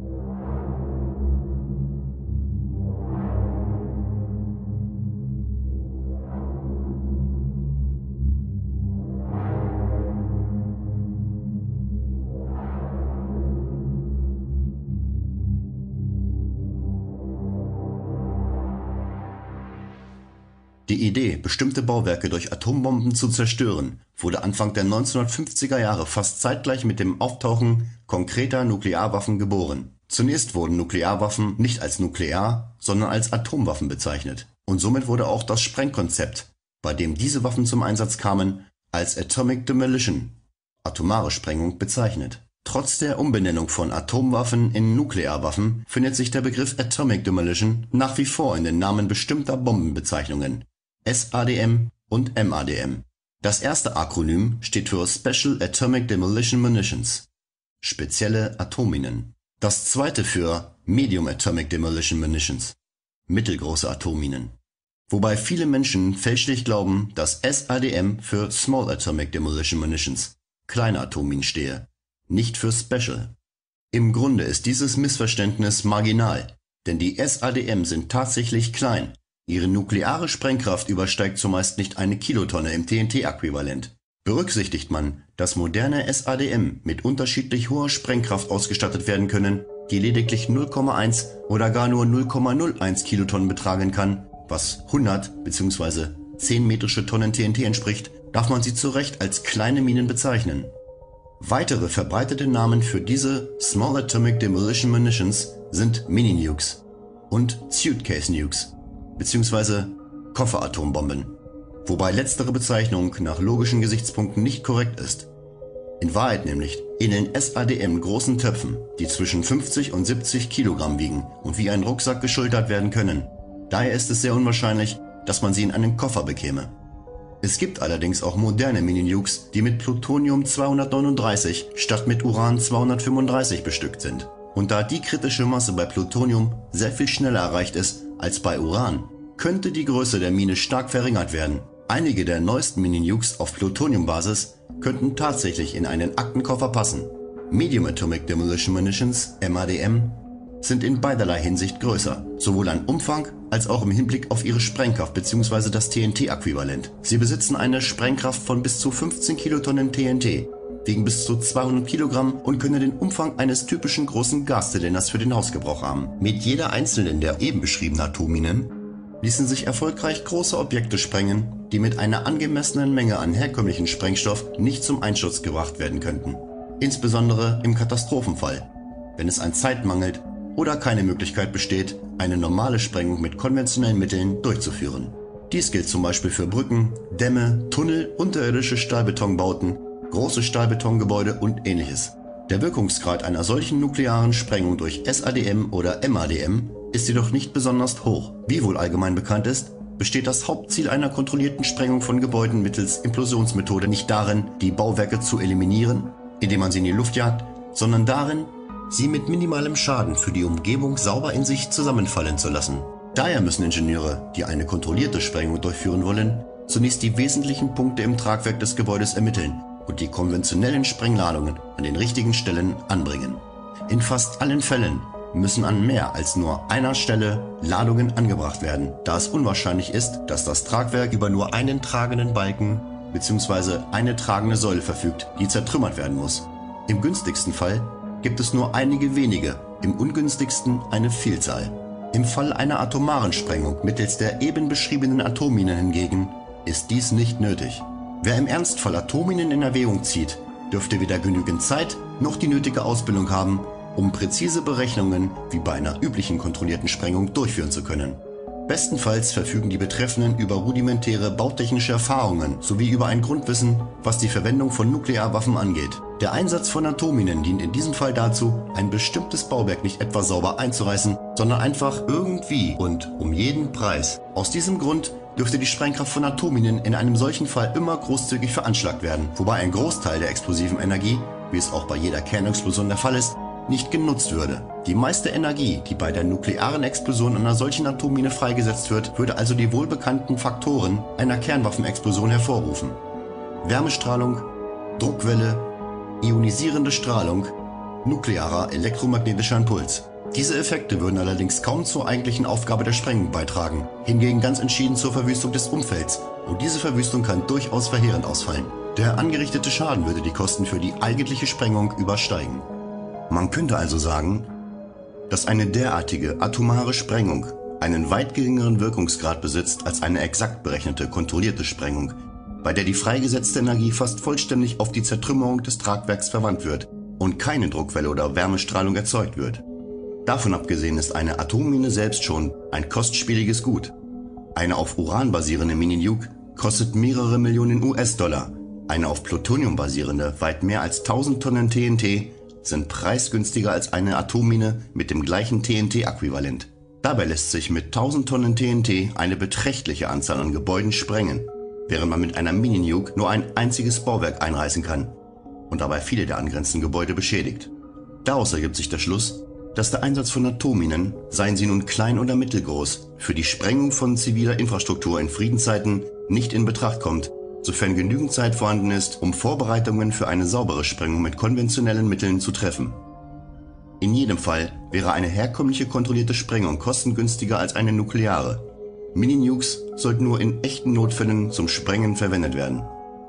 Die Idee, bestimmte Bauwerke durch Atombomben zu zerstören, wurde Anfang der 1950er Jahre fast zeitgleich mit dem Auftauchen konkreter Nuklearwaffen geboren. Zunächst wurden Nuklearwaffen nicht als Nuklear-, sondern als Atomwaffen bezeichnet. Und somit wurde auch das Sprengkonzept, bei dem diese Waffen zum Einsatz kamen, als Atomic Demolition, atomare Sprengung, bezeichnet. Trotz der Umbenennung von Atomwaffen in Nuklearwaffen findet sich der Begriff Atomic Demolition nach wie vor in den Namen bestimmter Bombenbezeichnungen SADM und MADM. Das erste Akronym steht für Special Atomic Demolition Munitions, spezielle Atomminen. Das zweite für Medium Atomic Demolition Munitions, mittelgroße Atomminen. Wobei viele Menschen fälschlich glauben, dass SADM für Small Atomic Demolition Munitions, kleine Atomminen, stehe, nicht für Special. Im Grunde ist dieses Missverständnis marginal, denn die SADM sind tatsächlich klein. Ihre nukleare Sprengkraft übersteigt zumeist nicht eine Kilotonne im TNT-Äquivalent. Berücksichtigt man, dass moderne SADM mit unterschiedlich hoher Sprengkraft ausgestattet werden können, die lediglich 0,1 oder gar nur 0,01 Kilotonnen betragen kann, was 100 bzw. 10 metrische Tonnen TNT entspricht, darf man sie zu Recht als kleine Minen bezeichnen. Weitere verbreitete Namen für diese Small Atomic Demolition Munitions sind Mini-Nukes und Suitcase Nukes bzw. Kofferatombomben, wobei letztere Bezeichnung nach logischen Gesichtspunkten nicht korrekt ist. In Wahrheit nämlich ähneln SADM großen Töpfen, die zwischen 50 und 70 Kilogramm wiegen und wie ein Rucksack geschultert werden können. Daher ist es sehr unwahrscheinlich, dass man sie in einen Koffer bekäme. Es gibt allerdings auch moderne Mini-Nukes, die mit Plutonium 239 statt mit Uran 235 bestückt sind. Und da die kritische Masse bei Plutonium sehr viel schneller erreicht ist als bei Uran, könnte die Größe der Mine stark verringert werden. Einige der neuesten Mini-Nukes auf Plutoniumbasis könnten tatsächlich in einen Aktenkoffer passen. Medium Atomic Demolition Munitions, MADM, sind in beiderlei Hinsicht größer, sowohl an Umfang als auch im Hinblick auf ihre Sprengkraft bzw. das TNT-Äquivalent. Sie besitzen eine Sprengkraft von bis zu 15 Kilotonnen TNT, wiegen bis zu 200 Kilogramm und können den Umfang eines typischen großen Gaszylinders für den Hausgebrauch haben. Mit jeder einzelnen der eben beschriebenen Atomminen ließen sich erfolgreich große Objekte sprengen, die mit einer angemessenen Menge an herkömmlichen Sprengstoff nicht zum Einsturz gebracht werden könnten. Insbesondere im Katastrophenfall, wenn es an Zeit mangelt oder keine Möglichkeit besteht, eine normale Sprengung mit konventionellen Mitteln durchzuführen. Dies gilt zum Beispiel für Brücken, Dämme, Tunnel, unterirdische Stahlbetonbauten, große Stahlbetongebäude und ähnliches. Der Wirkungsgrad einer solchen nuklearen Sprengung durch SADM oder MADM ist jedoch nicht besonders hoch. Wie wohl allgemein bekannt ist, besteht das Hauptziel einer kontrollierten Sprengung von Gebäuden mittels Implosionsmethode nicht darin, die Bauwerke zu eliminieren, indem man sie in die Luft jagt, sondern darin, sie mit minimalem Schaden für die Umgebung sauber in sich zusammenfallen zu lassen. Daher müssen Ingenieure, die eine kontrollierte Sprengung durchführen wollen, zunächst die wesentlichen Punkte im Tragwerk des Gebäudes ermitteln und die konventionellen Sprengladungen an den richtigen Stellen anbringen. In fast allen Fällen müssen an mehr als nur einer Stelle Ladungen angebracht werden, da es unwahrscheinlich ist, dass das Tragwerk über nur einen tragenden Balken bzw. eine tragende Säule verfügt, die zertrümmert werden muss. Im günstigsten Fall gibt es nur einige wenige, im ungünstigsten eine Vielzahl. Im Fall einer atomaren Sprengung mittels der eben beschriebenen Atomminen hingegen ist dies nicht nötig. Wer im Ernstfall Atomminen in Erwägung zieht, dürfte weder genügend Zeit noch die nötige Ausbildung haben, um präzise Berechnungen wie bei einer üblichen kontrollierten Sprengung durchführen zu können. Bestenfalls verfügen die Betreffenden über rudimentäre bautechnische Erfahrungen sowie über ein Grundwissen, was die Verwendung von Nuklearwaffen angeht. Der Einsatz von Atomminen dient in diesem Fall dazu, ein bestimmtes Bauwerk nicht etwa sauber einzureißen, sondern einfach irgendwie und um jeden Preis. Aus diesem Grund dürfte die Sprengkraft von Atomminen in einem solchen Fall immer großzügig veranschlagt werden, wobei ein Großteil der explosiven Energie, wie es auch bei jeder Kernexplosion der Fall ist, nicht genutzt würde. Die meiste Energie, die bei der nuklearen Explosion einer solchen Atommine freigesetzt wird, würde also die wohlbekannten Faktoren einer Kernwaffenexplosion hervorrufen. Wärmestrahlung, Druckwelle, ionisierende Strahlung, nuklearer elektromagnetischer Impuls. Diese Effekte würden allerdings kaum zur eigentlichen Aufgabe der Sprengung beitragen, hingegen ganz entschieden zur Verwüstung des Umfelds, und diese Verwüstung kann durchaus verheerend ausfallen. Der angerichtete Schaden würde die Kosten für die eigentliche Sprengung übersteigen. Man könnte also sagen, dass eine derartige atomare Sprengung einen weit geringeren Wirkungsgrad besitzt als eine exakt berechnete, kontrollierte Sprengung, bei der die freigesetzte Energie fast vollständig auf die Zertrümmerung des Tragwerks verwandt wird und keine Druckwelle oder Wärmestrahlung erzeugt wird. Davon abgesehen ist eine Atommine selbst schon ein kostspieliges Gut. Eine auf Uran basierende Mini-Nuke kostet mehrere Millionen US-Dollar, eine auf Plutonium basierende weit mehr als 1000 Tonnen TNT sind preisgünstiger als eine Atommine mit dem gleichen TNT-Äquivalent. Dabei lässt sich mit 1000 Tonnen TNT eine beträchtliche Anzahl an Gebäuden sprengen, während man mit einer Mini-Nuke nur ein einziges Bauwerk einreißen kann und dabei viele der angrenzenden Gebäude beschädigt. Daraus ergibt sich der Schluss, dass der Einsatz von Atomminen, seien sie nun klein oder mittelgroß, für die Sprengung von ziviler Infrastruktur in Friedenszeiten nicht in Betracht kommt, sofern genügend Zeit vorhanden ist, um Vorbereitungen für eine saubere Sprengung mit konventionellen Mitteln zu treffen. In jedem Fall wäre eine herkömmliche kontrollierte Sprengung kostengünstiger als eine nukleare. Mini-Nukes sollten nur in echten Notfällen zum Sprengen verwendet werden.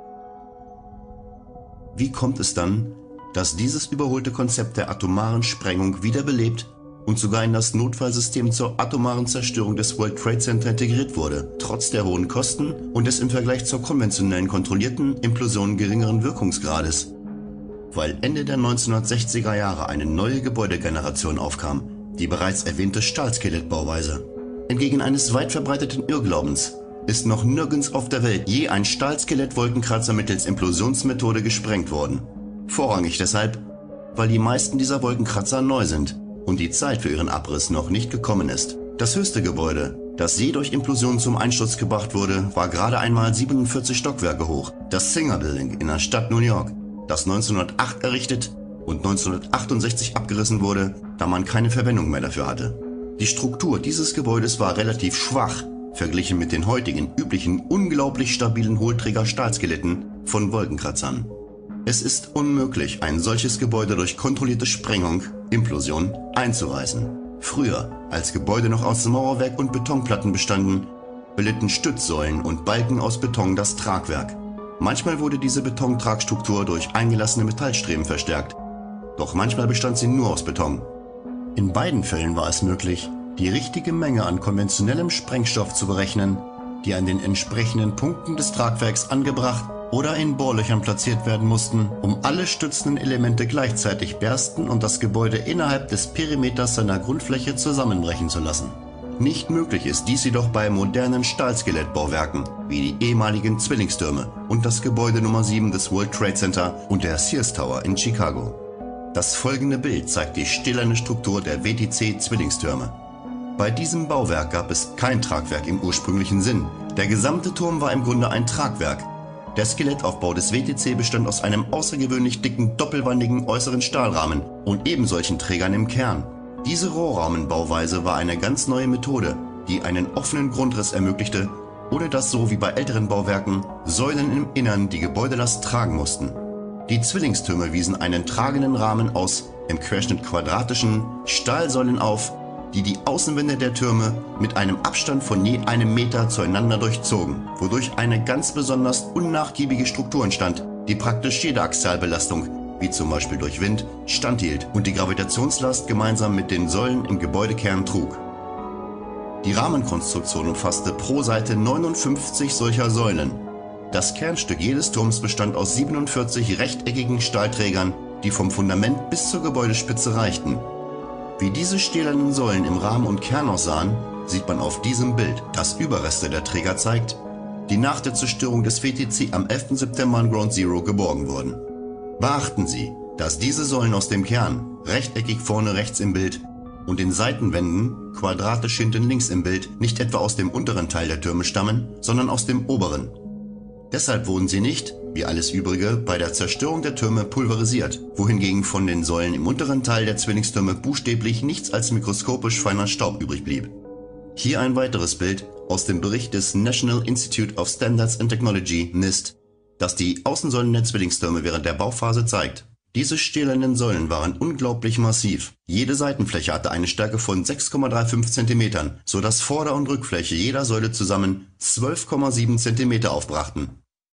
Wie kommt es dann, dass dieses überholte Konzept der atomaren Sprengung wiederbelebt und sogar in das Notfallsystem zur atomaren Zerstörung des World Trade Center integriert wurde, trotz der hohen Kosten und des im Vergleich zur konventionellen kontrollierten Implosion geringeren Wirkungsgrades? Weil Ende der 1960er Jahre eine neue Gebäudegeneration aufkam, die bereits erwähnte Stahlskelettbauweise. Entgegen eines weit verbreiteten Irrglaubens ist noch nirgends auf der Welt je ein Stahlskelett-Wolkenkratzer mittels Implosionsmethode gesprengt worden. Vorrangig deshalb, weil die meisten dieser Wolkenkratzer neu sind und die Zeit für ihren Abriss noch nicht gekommen ist. Das höchste Gebäude, das je durch Implosion zum Einsturz gebracht wurde, war gerade einmal 47 Stockwerke hoch. Das Singer Building in der Stadt New York, das 1908 errichtet und 1968 abgerissen wurde, da man keine Verwendung mehr dafür hatte. Die Struktur dieses Gebäudes war relativ schwach, verglichen mit den heutigen üblichen unglaublich stabilen Hohlträger-Stahlskeletten von Wolkenkratzern. Es ist unmöglich, ein solches Gebäude durch kontrollierte Sprengung, Implosion, einzureißen. Früher, als Gebäude noch aus Mauerwerk und Betonplatten bestanden, bildeten Stützsäulen und Balken aus Beton das Tragwerk. Manchmal wurde diese Betontragstruktur durch eingelassene Metallstreben verstärkt, doch manchmal bestand sie nur aus Beton. In beiden Fällen war es möglich, die richtige Menge an konventionellem Sprengstoff zu berechnen, die an den entsprechenden Punkten des Tragwerks angebracht oder in Bohrlöchern platziert werden mussten, um alle stützenden Elemente gleichzeitig bersten und das Gebäude innerhalb des Perimeters seiner Grundfläche zusammenbrechen zu lassen. Nicht möglich ist dies jedoch bei modernen Stahlskelettbauwerken wie die ehemaligen Zwillingstürme und das Gebäude Nummer 7 des World Trade Center und der Sears Tower in Chicago. Das folgende Bild zeigt die stählerne Struktur der WTC-Zwillingstürme. Bei diesem Bauwerk gab es kein Tragwerk im ursprünglichen Sinn. Der gesamte Turm war im Grunde ein Tragwerk. Der Skelettaufbau des WTC bestand aus einem außergewöhnlich dicken, doppelwandigen äußeren Stahlrahmen und ebensolchen Trägern im Kern. Diese Rohrrahmenbauweise war eine ganz neue Methode, die einen offenen Grundriss ermöglichte, ohne dass so wie bei älteren Bauwerken Säulen im Innern die Gebäudelast tragen mussten. Die Zwillingstürme wiesen einen tragenden Rahmen aus im Querschnitt quadratischen Stahlsäulen auf, die die Außenwände der Türme mit einem Abstand von je einem Meter zueinander durchzogen, wodurch eine ganz besonders unnachgiebige Struktur entstand, die praktisch jede Axialbelastung, wie zum Beispiel durch Wind, standhielt und die Gravitationslast gemeinsam mit den Säulen im Gebäudekern trug. Die Rahmenkonstruktion umfasste pro Seite 59 solcher Säulen. Das Kernstück jedes Turms bestand aus 47 rechteckigen Stahlträgern, die vom Fundament bis zur Gebäudespitze reichten. Wie diese stählernen Säulen im Rahmen und Kern aussahen, sieht man auf diesem Bild, das Überreste der Träger zeigt, die nach der Zerstörung des WTC am 11. September an Ground Zero geborgen wurden. Beachten Sie, dass diese Säulen aus dem Kern, rechteckig vorne rechts im Bild, und den Seitenwänden, quadratisch hinten links im Bild, nicht etwa aus dem unteren Teil der Türme stammen, sondern aus dem oberen. Deshalb wurden sie nicht, wie alles Übrige, bei der Zerstörung der Türme pulverisiert, wohingegen von den Säulen im unteren Teil der Zwillingstürme buchstäblich nichts als mikroskopisch feiner Staub übrig blieb. Hier ein weiteres Bild aus dem Bericht des National Institute of Standards and Technology, NIST, das die Außensäulen der Zwillingstürme während der Bauphase zeigt. Diese stählernen Säulen waren unglaublich massiv. Jede Seitenfläche hatte eine Stärke von 6,35 cm, sodass Vorder- und Rückfläche jeder Säule zusammen 12,7 cm aufbrachten.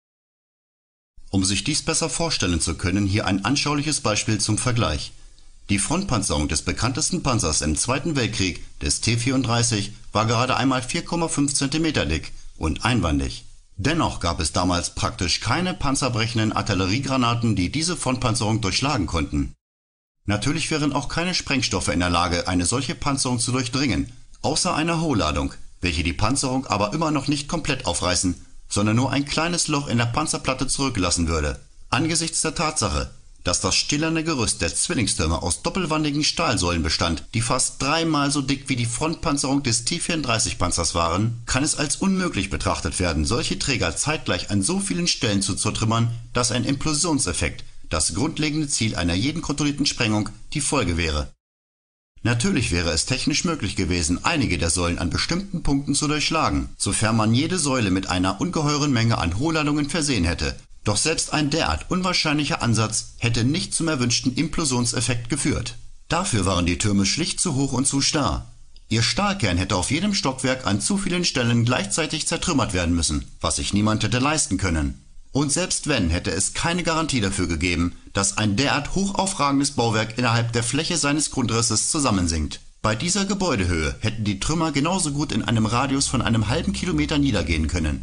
Um sich dies besser vorstellen zu können, hier ein anschauliches Beispiel zum Vergleich. Die Frontpanzerung des bekanntesten Panzers im Zweiten Weltkrieg, des T-34, war gerade einmal 4,5 cm dick und einwandig. Dennoch gab es damals praktisch keine panzerbrechenden Artilleriegranaten, die diese Frontpanzerung durchschlagen konnten. Natürlich wären auch keine Sprengstoffe in der Lage, eine solche Panzerung zu durchdringen, außer einer Hohlladung, welche die Panzerung aber immer noch nicht komplett aufreißen, sondern nur ein kleines Loch in der Panzerplatte zurücklassen würde. Angesichts der Tatsache, dass das stählerne Gerüst der Zwillingstürme aus doppelwandigen Stahlsäulen bestand, die fast dreimal so dick wie die Frontpanzerung des T-34-Panzers waren, kann es als unmöglich betrachtet werden, solche Träger zeitgleich an so vielen Stellen zu zertrümmern, dass ein Implosionseffekt, das grundlegende Ziel einer jeden kontrollierten Sprengung, die Folge wäre. Natürlich wäre es technisch möglich gewesen, einige der Säulen an bestimmten Punkten zu durchschlagen, sofern man jede Säule mit einer ungeheuren Menge an Hohlladungen versehen hätte. Doch selbst ein derart unwahrscheinlicher Ansatz hätte nicht zum erwünschten Implosionseffekt geführt. Dafür waren die Türme schlicht zu hoch und zu starr. Ihr Stahlkern hätte auf jedem Stockwerk an zu vielen Stellen gleichzeitig zertrümmert werden müssen, was sich niemand hätte leisten können. Und selbst wenn, hätte es keine Garantie dafür gegeben, dass ein derart hochaufragendes Bauwerk innerhalb der Fläche seines Grundrisses zusammensinkt. Bei dieser Gebäudehöhe hätten die Trümmer genauso gut in einem Radius von einem halben Kilometer niedergehen können.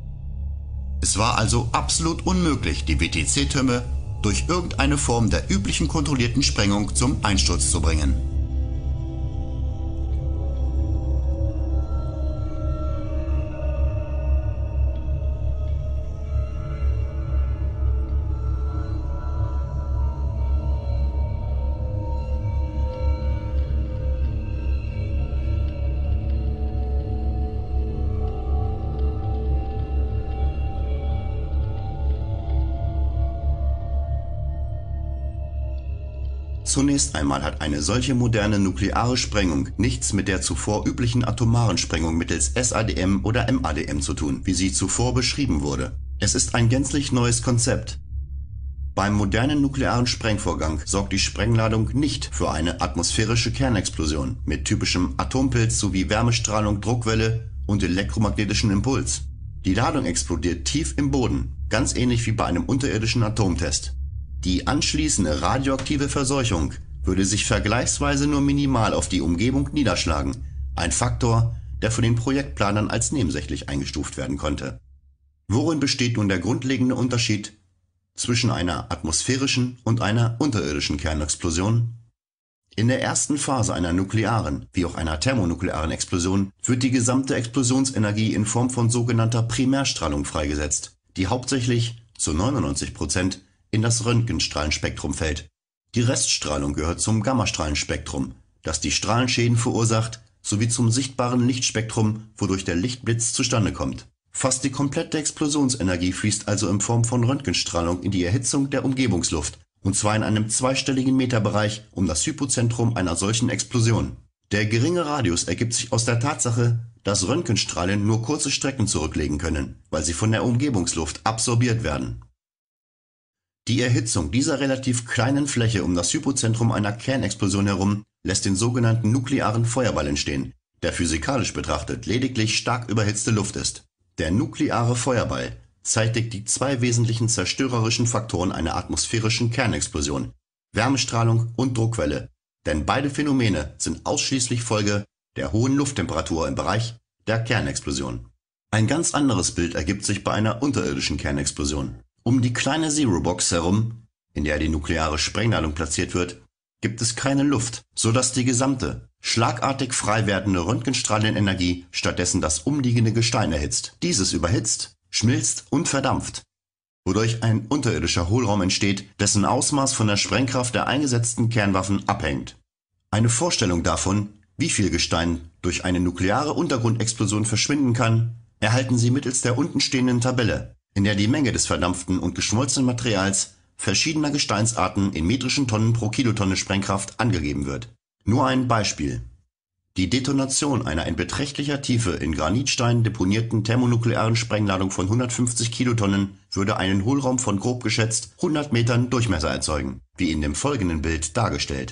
Es war also absolut unmöglich, die WTC-Türme durch irgendeine Form der üblichen kontrollierten Sprengung zum Einsturz zu bringen. Zunächst einmal hat eine solche moderne nukleare Sprengung nichts mit der zuvor üblichen atomaren Sprengung mittels SADM oder MADM zu tun, wie sie zuvor beschrieben wurde. Es ist ein gänzlich neues Konzept. Beim modernen nuklearen Sprengvorgang sorgt die Sprengladung nicht für eine atmosphärische Kernexplosion mit typischem Atompilz sowie Wärmestrahlung, Druckwelle und elektromagnetischen Impuls. Die Ladung explodiert tief im Boden, ganz ähnlich wie bei einem unterirdischen Atomtest. Die anschließende radioaktive Verseuchung würde sich vergleichsweise nur minimal auf die Umgebung niederschlagen, ein Faktor, der von den Projektplanern als nebensächlich eingestuft werden konnte. Worin besteht nun der grundlegende Unterschied zwischen einer atmosphärischen und einer unterirdischen Kernexplosion? In der ersten Phase einer nuklearen, wie auch einer thermonuklearen Explosion wird die gesamte Explosionsenergie in Form von sogenannter Primärstrahlung freigesetzt, die hauptsächlich zu 99% in das Röntgenstrahlenspektrum fällt. Die Reststrahlung gehört zum Gammastrahlenspektrum, das die Strahlenschäden verursacht, sowie zum sichtbaren Lichtspektrum, wodurch der Lichtblitz zustande kommt. Fast die komplette Explosionsenergie fließt also in Form von Röntgenstrahlung in die Erhitzung der Umgebungsluft, und zwar in einem zweistelligen Meterbereich um das Hypozentrum einer solchen Explosion. Der geringe Radius ergibt sich aus der Tatsache, dass Röntgenstrahlen nur kurze Strecken zurücklegen können, weil sie von der Umgebungsluft absorbiert werden. Die Erhitzung dieser relativ kleinen Fläche um das Hypozentrum einer Kernexplosion herum lässt den sogenannten nuklearen Feuerball entstehen, der physikalisch betrachtet lediglich stark überhitzte Luft ist. Der nukleare Feuerball zeitigt die zwei wesentlichen zerstörerischen Faktoren einer atmosphärischen Kernexplosion: Wärmestrahlung und Druckwelle, denn beide Phänomene sind ausschließlich Folge der hohen Lufttemperatur im Bereich der Kernexplosion. Ein ganz anderes Bild ergibt sich bei einer unterirdischen Kernexplosion. Um die kleine Zero-Box herum, in der die nukleare Sprengladung platziert wird, gibt es keine Luft, sodass die gesamte, schlagartig frei werdende Röntgenstrahlenenergie stattdessen das umliegende Gestein erhitzt. Dieses überhitzt, schmilzt und verdampft, wodurch ein unterirdischer Hohlraum entsteht, dessen Ausmaß von der Sprengkraft der eingesetzten Kernwaffen abhängt. Eine Vorstellung davon, wie viel Gestein durch eine nukleare Untergrundexplosion verschwinden kann, erhalten Sie mittels der untenstehenden Tabelle, in der die Menge des verdampften und geschmolzenen Materials verschiedener Gesteinsarten in metrischen Tonnen pro Kilotonne Sprengkraft angegeben wird. Nur ein Beispiel: Die Detonation einer in beträchtlicher Tiefe in Granitstein deponierten thermonuklearen Sprengladung von 150 Kilotonnen würde einen Hohlraum von grob geschätzt 100 Metern Durchmesser erzeugen, wie in dem folgenden Bild dargestellt.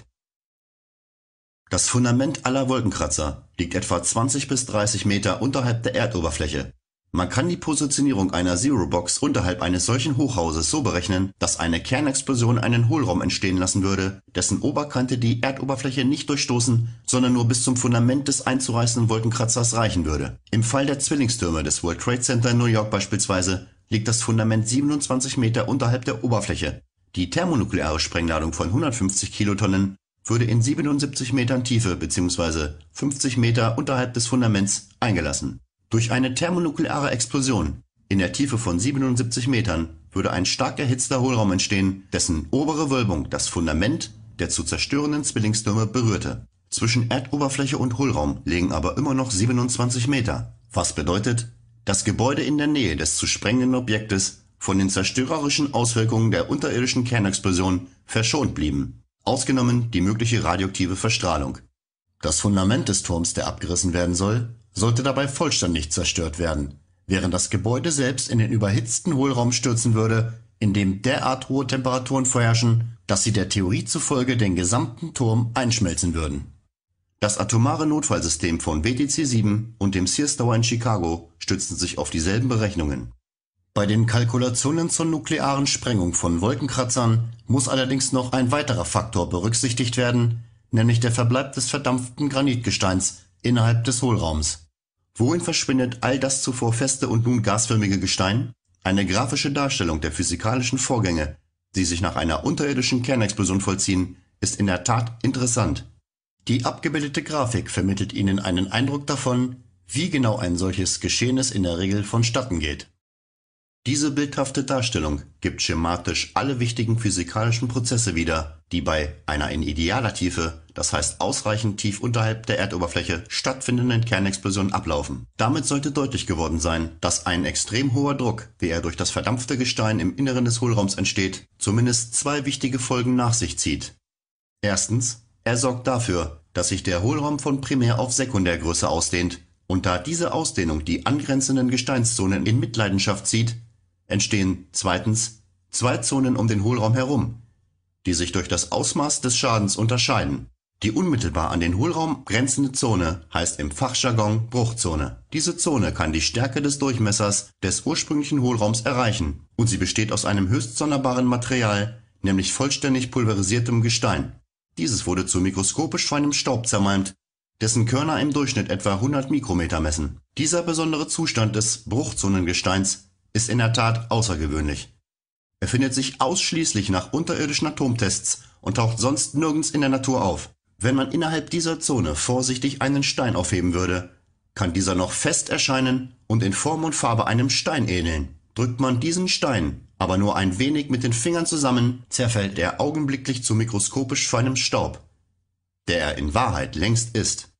Das Fundament aller Wolkenkratzer liegt etwa 20 bis 30 Meter unterhalb der Erdoberfläche. Man kann die Positionierung einer Zero-Box unterhalb eines solchen Hochhauses so berechnen, dass eine Kernexplosion einen Hohlraum entstehen lassen würde, dessen Oberkante die Erdoberfläche nicht durchstoßen, sondern nur bis zum Fundament des einzureißenden Wolkenkratzers reichen würde. Im Fall der Zwillingstürme des World Trade Center in New York beispielsweise liegt das Fundament 27 Meter unterhalb der Oberfläche. Die thermonukleare Sprengladung von 150 Kilotonnen würde in 77 Metern Tiefe bzw. 50 Meter unterhalb des Fundaments eingelassen. Durch eine thermonukleare Explosion in der Tiefe von 77 Metern würde ein stark erhitzter Hohlraum entstehen, dessen obere Wölbung das Fundament der zu zerstörenden Zwillingstürme berührte. Zwischen Erdoberfläche und Hohlraum liegen aber immer noch 27 Meter, was bedeutet, dass Gebäude in der Nähe des zu sprengenden Objektes von den zerstörerischen Auswirkungen der unterirdischen Kernexplosion verschont blieben, ausgenommen die mögliche radioaktive Verstrahlung. Das Fundament des Turms, der abgerissen werden soll, sollte dabei vollständig zerstört werden, während das Gebäude selbst in den überhitzten Hohlraum stürzen würde, in dem derart hohe Temperaturen vorherrschen, dass sie der Theorie zufolge den gesamten Turm einschmelzen würden. Das atomare Notfallsystem von WTC-7 und dem Sears Tower in Chicago stützen sich auf dieselben Berechnungen. Bei den Kalkulationen zur nuklearen Sprengung von Wolkenkratzern muss allerdings noch ein weiterer Faktor berücksichtigt werden, nämlich der Verbleib des verdampften Granitgesteins innerhalb des Hohlraums. Wohin verschwindet all das zuvor feste und nun gasförmige Gestein? Eine grafische Darstellung der physikalischen Vorgänge, die sich nach einer unterirdischen Kernexplosion vollziehen, ist in der Tat interessant. Die abgebildete Grafik vermittelt Ihnen einen Eindruck davon, wie genau ein solches Geschehnis in der Regel vonstatten geht. Diese bildhafte Darstellung gibt schematisch alle wichtigen physikalischen Prozesse wieder, die bei einer in idealer Tiefe, das heißt ausreichend tief unterhalb der Erdoberfläche, stattfindenden Kernexplosion ablaufen. Damit sollte deutlich geworden sein, dass ein extrem hoher Druck, wie er durch das verdampfte Gestein im Inneren des Hohlraums entsteht, zumindest zwei wichtige Folgen nach sich zieht. Erstens, er sorgt dafür, dass sich der Hohlraum von Primär- auf Sekundärgröße ausdehnt, und da diese Ausdehnung die angrenzenden Gesteinszonen in Mitleidenschaft zieht, entstehen zweitens zwei Zonen um den Hohlraum herum, die sich durch das Ausmaß des Schadens unterscheiden. Die unmittelbar an den Hohlraum grenzende Zone heißt im Fachjargon Bruchzone. Diese Zone kann die Stärke des Durchmessers des ursprünglichen Hohlraums erreichen und sie besteht aus einem höchst sonderbaren Material, nämlich vollständig pulverisiertem Gestein. Dieses wurde zu mikroskopisch feinem Staub zermalmt, dessen Körner im Durchschnitt etwa 100 Mikrometer messen. Dieser besondere Zustand des Bruchzonengesteins ist in der Tat außergewöhnlich. Er findet sich ausschließlich nach unterirdischen Atomtests und taucht sonst nirgends in der Natur auf. Wenn man innerhalb dieser Zone vorsichtig einen Stein aufheben würde, kann dieser noch fest erscheinen und in Form und Farbe einem Stein ähneln. Drückt man diesen Stein aber nur ein wenig mit den Fingern zusammen, zerfällt er augenblicklich zu mikroskopisch feinem Staub, der er in Wahrheit längst ist.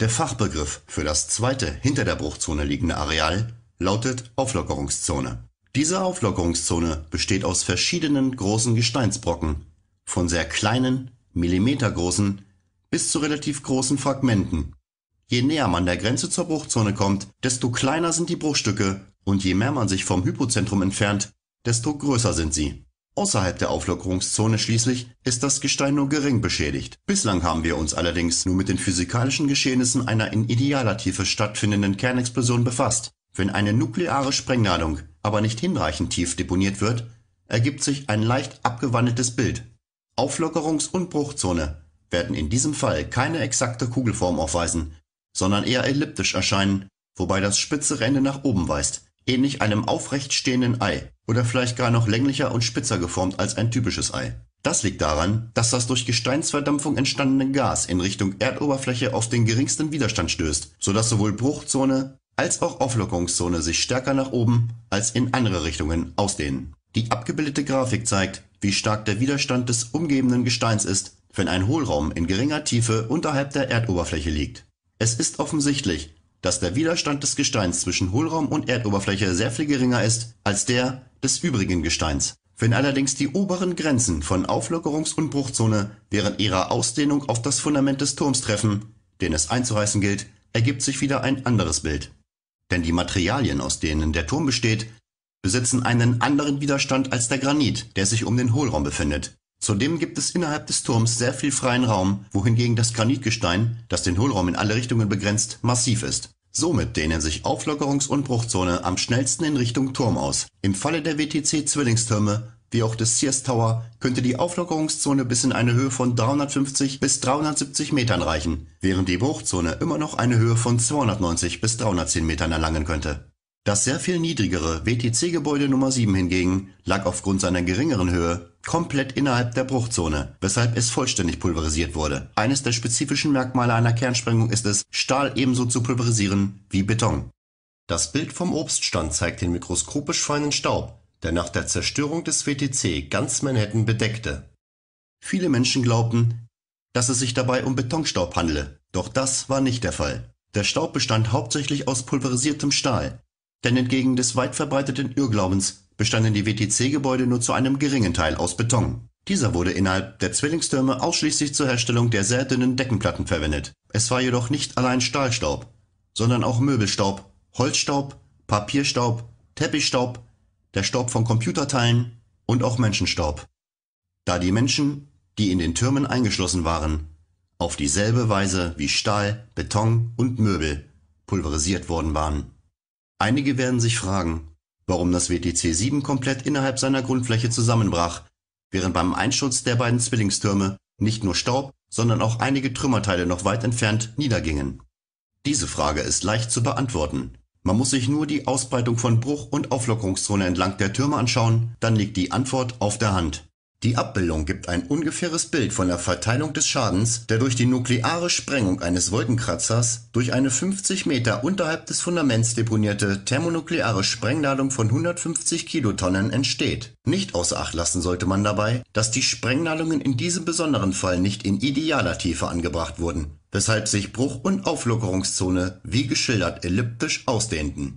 Der Fachbegriff für das zweite hinter der Bruchzone liegende Areal lautet Auflockerungszone. Diese Auflockerungszone besteht aus verschiedenen großen Gesteinsbrocken, von sehr kleinen, millimetergroßen bis zu relativ großen Fragmenten. Je näher man der Grenze zur Bruchzone kommt, desto kleiner sind die Bruchstücke und je mehr man sich vom Hypozentrum entfernt, desto größer sind sie. Außerhalb der Auflockerungszone schließlich ist das Gestein nur gering beschädigt. Bislang haben wir uns allerdings nur mit den physikalischen Geschehnissen einer in idealer Tiefe stattfindenden Kernexplosion befasst. Wenn eine nukleare Sprengladung aber nicht hinreichend tief deponiert wird, ergibt sich ein leicht abgewandeltes Bild. Auflockerungs- und Bruchzone werden in diesem Fall keine exakte Kugelform aufweisen, sondern eher elliptisch erscheinen, wobei das spitzere Ende nach oben weist, ähnlich einem aufrecht stehenden Ei oder vielleicht gar noch länglicher und spitzer geformt als ein typisches Ei. Das liegt daran, dass das durch Gesteinsverdampfung entstandene Gas in Richtung Erdoberfläche auf den geringsten Widerstand stößt, sodass sowohl Bruchzone als auch Auflockerungszone sich stärker nach oben als in andere Richtungen ausdehnen. Die abgebildete Grafik zeigt, wie stark der Widerstand des umgebenden Gesteins ist, wenn ein Hohlraum in geringer Tiefe unterhalb der Erdoberfläche liegt. Es ist offensichtlich, dass der Widerstand des Gesteins zwischen Hohlraum und Erdoberfläche sehr viel geringer ist als der des übrigen Gesteins. Wenn allerdings die oberen Grenzen von Auflockerungs- und Bruchzone während ihrer Ausdehnung auf das Fundament des Turms treffen, den es einzureißen gilt, ergibt sich wieder ein anderes Bild. Denn die Materialien, aus denen der Turm besteht, besitzen einen anderen Widerstand als der Granit, der sich um den Hohlraum befindet. Zudem gibt es innerhalb des Turms sehr viel freien Raum, wohingegen das Granitgestein, das den Hohlraum in alle Richtungen begrenzt, massiv ist. Somit dehnen sich Auflockerungs- und Bruchzone am schnellsten in Richtung Turm aus. Im Falle der WTC-Zwillingstürme, wie auch des Sears Tower, könnte die Auflockerungszone bis in eine Höhe von 350 bis 370 Metern reichen, während die Bruchzone immer noch eine Höhe von 290 bis 310 Metern erlangen könnte. Das sehr viel niedrigere WTC-Gebäude Nummer 7 hingegen lag aufgrund seiner geringeren Höhe komplett innerhalb der Bruchzone, weshalb es vollständig pulverisiert wurde. Eines der spezifischen Merkmale einer Kernsprengung ist es, Stahl ebenso zu pulverisieren wie Beton. Das Bild vom Obststand zeigt den mikroskopisch feinen Staub, der nach der Zerstörung des WTC ganz Manhattan bedeckte. Viele Menschen glaubten, dass es sich dabei um Betonstaub handele, doch das war nicht der Fall. Der Staub bestand hauptsächlich aus pulverisiertem Stahl, denn entgegen des weit verbreiteten Irrglaubens bestanden die WTC-Gebäude nur zu einem geringen Teil aus Beton. Dieser wurde innerhalb der Zwillingstürme ausschließlich zur Herstellung der sehr dünnen Deckenplatten verwendet. Es war jedoch nicht allein Stahlstaub, sondern auch Möbelstaub, Holzstaub, Papierstaub, Teppichstaub, der Staub von Computerteilen und auch Menschenstaub. Da die Menschen, die in den Türmen eingeschlossen waren, auf dieselbe Weise wie Stahl, Beton und Möbel pulverisiert worden waren. Einige werden sich fragen, warum das WTC 7 komplett innerhalb seiner Grundfläche zusammenbrach, während beim Einsturz der beiden Zwillingstürme nicht nur Staub, sondern auch einige Trümmerteile noch weit entfernt niedergingen. Diese Frage ist leicht zu beantworten. Man muss sich nur die Ausbreitung von Bruch- und Auflockerungszone entlang der Türme anschauen, dann liegt die Antwort auf der Hand. Die Abbildung gibt ein ungefähres Bild von der Verteilung des Schadens, der durch die nukleare Sprengung eines Wolkenkratzers durch eine 50 Meter unterhalb des Fundaments deponierte thermonukleare Sprengladung von 150 Kilotonnen entsteht. Nicht außer Acht lassen sollte man dabei, dass die Sprengladungen in diesem besonderen Fall nicht in idealer Tiefe angebracht wurden, weshalb sich Bruch- und Auflockerungszone wie geschildert elliptisch ausdehnten.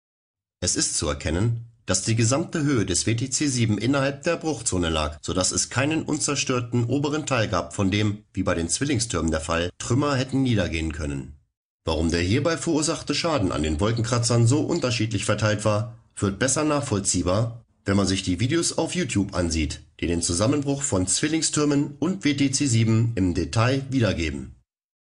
Es ist zu erkennen, dass die gesamte Höhe des WTC 7 innerhalb der Bruchzone lag, sodass es keinen unzerstörten oberen Teil gab, von dem, wie bei den Zwillingstürmen der Fall, Trümmer hätten niedergehen können. Warum der hierbei verursachte Schaden an den Wolkenkratzern so unterschiedlich verteilt war, wird besser nachvollziehbar, wenn man sich die Videos auf YouTube ansieht, die den Zusammenbruch von Zwillingstürmen und WTC 7 im Detail wiedergeben.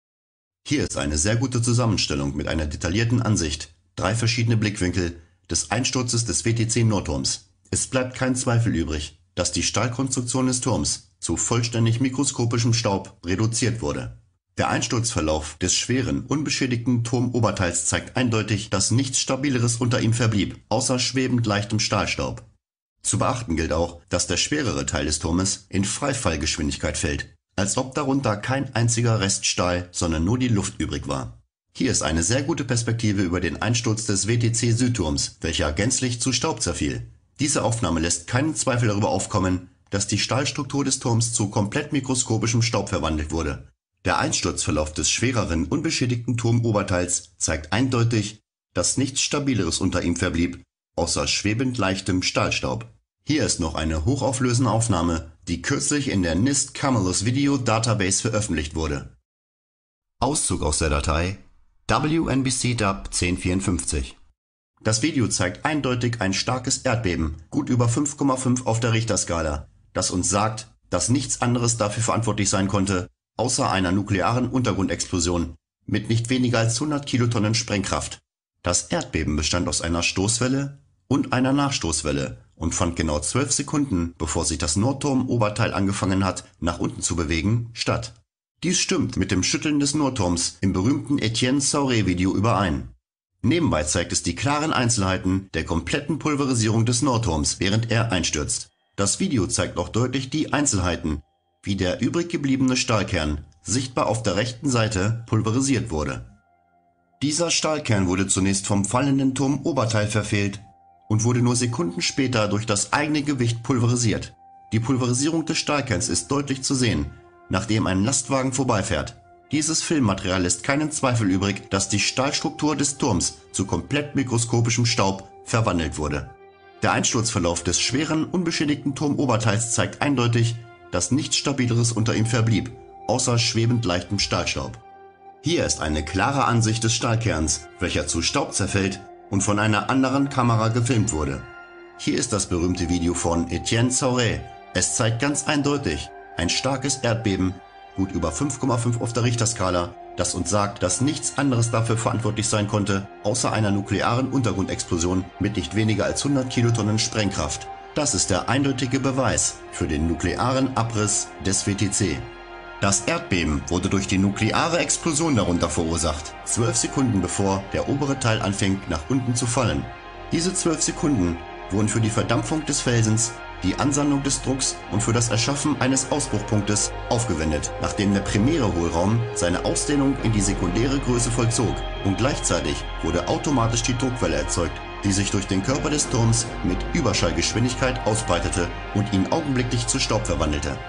Hier ist eine sehr gute Zusammenstellung mit einer detaillierten Ansicht, 3 verschiedene Blickwinkel des Einsturzes des WTC-Nordturms. Es bleibt kein Zweifel übrig, dass die Stahlkonstruktion des Turms zu vollständig mikroskopischem Staub reduziert wurde. Der Einsturzverlauf des schweren, unbeschädigten Turmoberteils zeigt eindeutig, dass nichts Stabileres unter ihm verblieb, außer schwebend leichtem Stahlstaub. Zu beachten gilt auch, dass der schwerere Teil des Turmes in Freifallgeschwindigkeit fällt, als ob darunter kein einziger Rest Stahl, sondern nur die Luft übrig war. Hier ist eine sehr gute Perspektive über den Einsturz des WTC-Südturms, welcher gänzlich zu Staub zerfiel. Diese Aufnahme lässt keinen Zweifel darüber aufkommen, dass die Stahlstruktur des Turms zu komplett mikroskopischem Staub verwandelt wurde. Der Einsturzverlauf des schwereren, unbeschädigten Turmoberteils zeigt eindeutig, dass nichts Stabileres unter ihm verblieb, außer schwebend leichtem Stahlstaub. Hier ist noch eine hochauflösende Aufnahme, die kürzlich in der NIST Cumulus Video Database veröffentlicht wurde. Auszug aus der Datei WNBC-Dub 1054. Das Video zeigt eindeutig ein starkes Erdbeben, gut über 5,5 auf der Richterskala, das uns sagt, dass nichts anderes dafür verantwortlich sein konnte, außer einer nuklearen Untergrundexplosion mit nicht weniger als 100 Kilotonnen Sprengkraft. Das Erdbeben bestand aus einer Stoßwelle und einer Nachstoßwelle und fand genau 12 Sekunden, bevor sich das Nordturm-Oberteil angefangen hat, nach unten zu bewegen, statt. Dies stimmt mit dem Schütteln des Nordturms im berühmten Etienne Sauret-Video überein. Nebenbei zeigt es die klaren Einzelheiten der kompletten Pulverisierung des Nordturms, während er einstürzt. Das Video zeigt auch deutlich die Einzelheiten, wie der übrig gebliebene Stahlkern, sichtbar auf der rechten Seite, pulverisiert wurde. Dieser Stahlkern wurde zunächst vom fallenden Turmoberteil verfehlt und wurde nur Sekunden später durch das eigene Gewicht pulverisiert. Die Pulverisierung des Stahlkerns ist deutlich zu sehen, nachdem ein Lastwagen vorbeifährt. Dieses Filmmaterial lässt keinen Zweifel übrig, dass die Stahlstruktur des Turms zu komplett mikroskopischem Staub verwandelt wurde. Der Einsturzverlauf des schweren, unbeschädigten Turmoberteils zeigt eindeutig, dass nichts Stabileres unter ihm verblieb, außer schwebend leichtem Stahlstaub. Hier ist eine klare Ansicht des Stahlkerns, welcher zu Staub zerfällt und von einer anderen Kamera gefilmt wurde. Hier ist das berühmte Video von Etienne Sauret. Es zeigt ganz eindeutig ein starkes Erdbeben, gut über 5,5 auf der Richterskala, das uns sagt, dass nichts anderes dafür verantwortlich sein konnte, außer einer nuklearen Untergrundexplosion mit nicht weniger als 100 Kilotonnen Sprengkraft. Das ist der eindeutige Beweis für den nuklearen Abriss des WTC. Das Erdbeben wurde durch die nukleare Explosion darunter verursacht, 12 Sekunden bevor der obere Teil anfängt nach unten zu fallen. Diese 12 Sekunden wurden für die Verdampfung des Felsens, die Ansammlung des Drucks und für das Erschaffen eines Ausbruchpunktes aufgewendet, nachdem der primäre Hohlraum seine Ausdehnung in die sekundäre Größe vollzog, und gleichzeitig wurde automatisch die Druckwelle erzeugt, die sich durch den Körper des Turms mit Überschallgeschwindigkeit ausbreitete und ihn augenblicklich zu Staub verwandelte.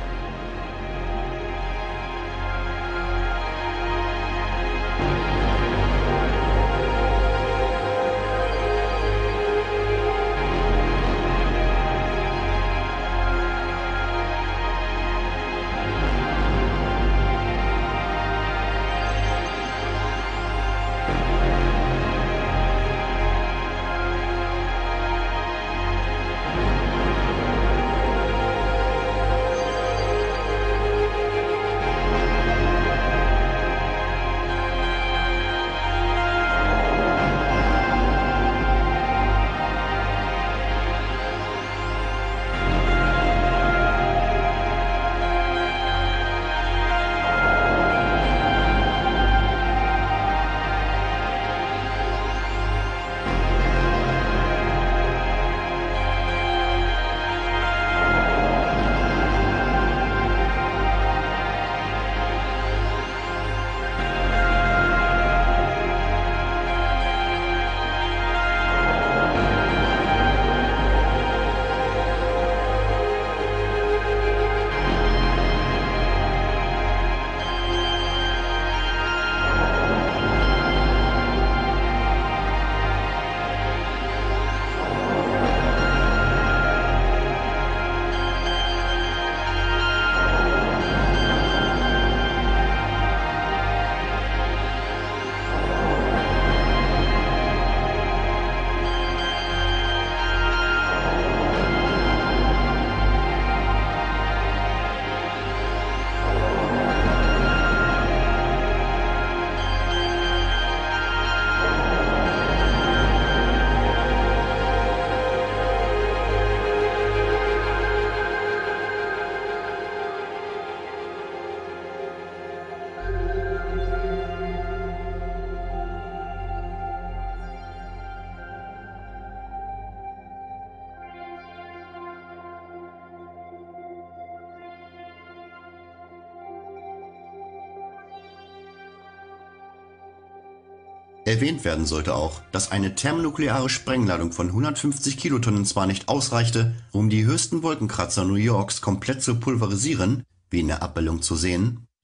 Erwähnt werden sollte auch, dass eine thermonukleare Sprengladung von 150 Kilotonnen zwar nicht ausreichte, um die höchsten Wolkenkratzer New Yorks komplett zu pulverisieren, wie in der Abbildung zu sehen,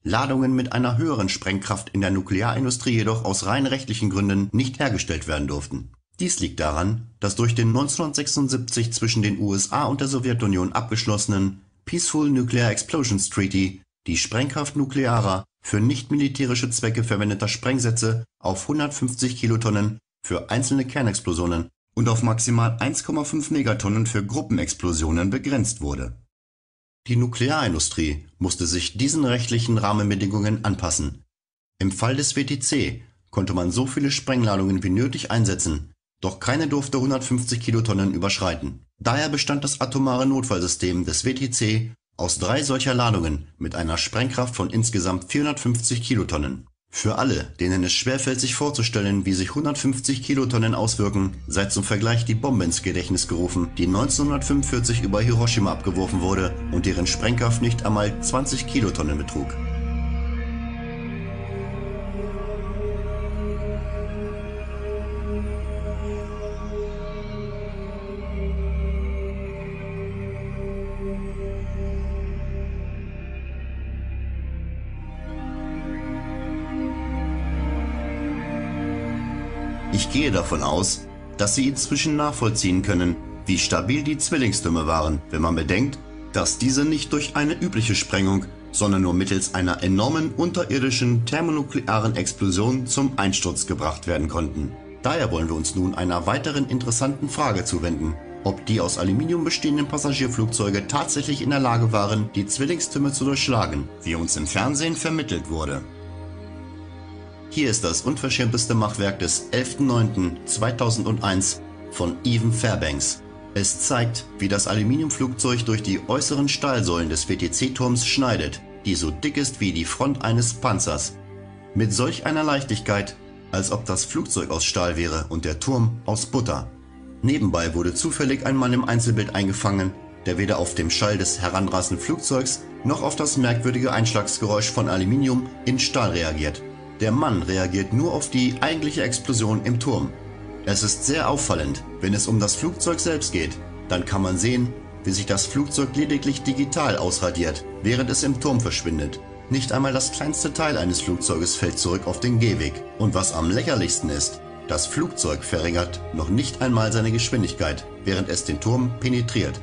Ladungen mit einer höheren Sprengkraft in der Nuklearindustrie jedoch aus rein rechtlichen Gründen nicht hergestellt werden durften. Dies liegt daran, dass durch den 1976 zwischen den USA und der Sowjetunion abgeschlossenen Peaceful Nuclear Explosions Treaty die Sprengkraft nuklearer, für nicht-militärische Zwecke verwendeter Sprengsätze auf 150 Kilotonnen für einzelne Kernexplosionen und auf maximal 1,5 Megatonnen für Gruppenexplosionen begrenzt wurde. Die Nuklearindustrie musste sich diesen rechtlichen Rahmenbedingungen anpassen. Im Fall des WTC konnte man so viele Sprengladungen wie nötig einsetzen, doch keine durfte 150 Kilotonnen überschreiten. Daher bestand das atomare Notfallsystem des WTC aus 3 solcher Ladungen mit einer Sprengkraft von insgesamt 450 Kilotonnen. Für alle, denen es schwerfällt sich vorzustellen, wie sich 150 Kilotonnen auswirken, sei zum Vergleich die Bombe ins Gedächtnis gerufen, die 1945 über Hiroshima abgeworfen wurde und deren Sprengkraft nicht einmal 20 Kilotonnen betrug. Ich gehe davon aus, dass Sie inzwischen nachvollziehen können, wie stabil die Zwillingstürme waren, wenn man bedenkt, dass diese nicht durch eine übliche Sprengung, sondern nur mittels einer enormen unterirdischen thermonuklearen Explosion zum Einsturz gebracht werden konnten. Daher wollen wir uns nun einer weiteren interessanten Frage zuwenden, ob die aus Aluminium bestehenden Passagierflugzeuge tatsächlich in der Lage waren, die Zwillingstürme zu durchschlagen, wie uns im Fernsehen vermittelt wurde. Hier ist das unverschämteste Machwerk des 11.09.2001 von Evan Fairbanks. Es zeigt, wie das Aluminiumflugzeug durch die äußeren Stahlsäulen des WTC-Turms schneidet, die so dick ist wie die Front eines Panzers. Mit solch einer Leichtigkeit, als ob das Flugzeug aus Stahl wäre und der Turm aus Butter. Nebenbei wurde zufällig ein Mann im Einzelbild eingefangen, der weder auf den Schall des heranrasenden Flugzeugs noch auf das merkwürdige Einschlagsgeräusch von Aluminium in Stahl reagiert. Der Mann reagiert nur auf die eigentliche Explosion im Turm. Es ist sehr auffallend, wenn es um das Flugzeug selbst geht, dann kann man sehen, wie sich das Flugzeug lediglich digital ausradiert, während es im Turm verschwindet. Nicht einmal das kleinste Teil eines Flugzeuges fällt zurück auf den Gehweg. Und was am lächerlichsten ist, das Flugzeug verringert noch nicht einmal seine Geschwindigkeit, während es den Turm penetriert.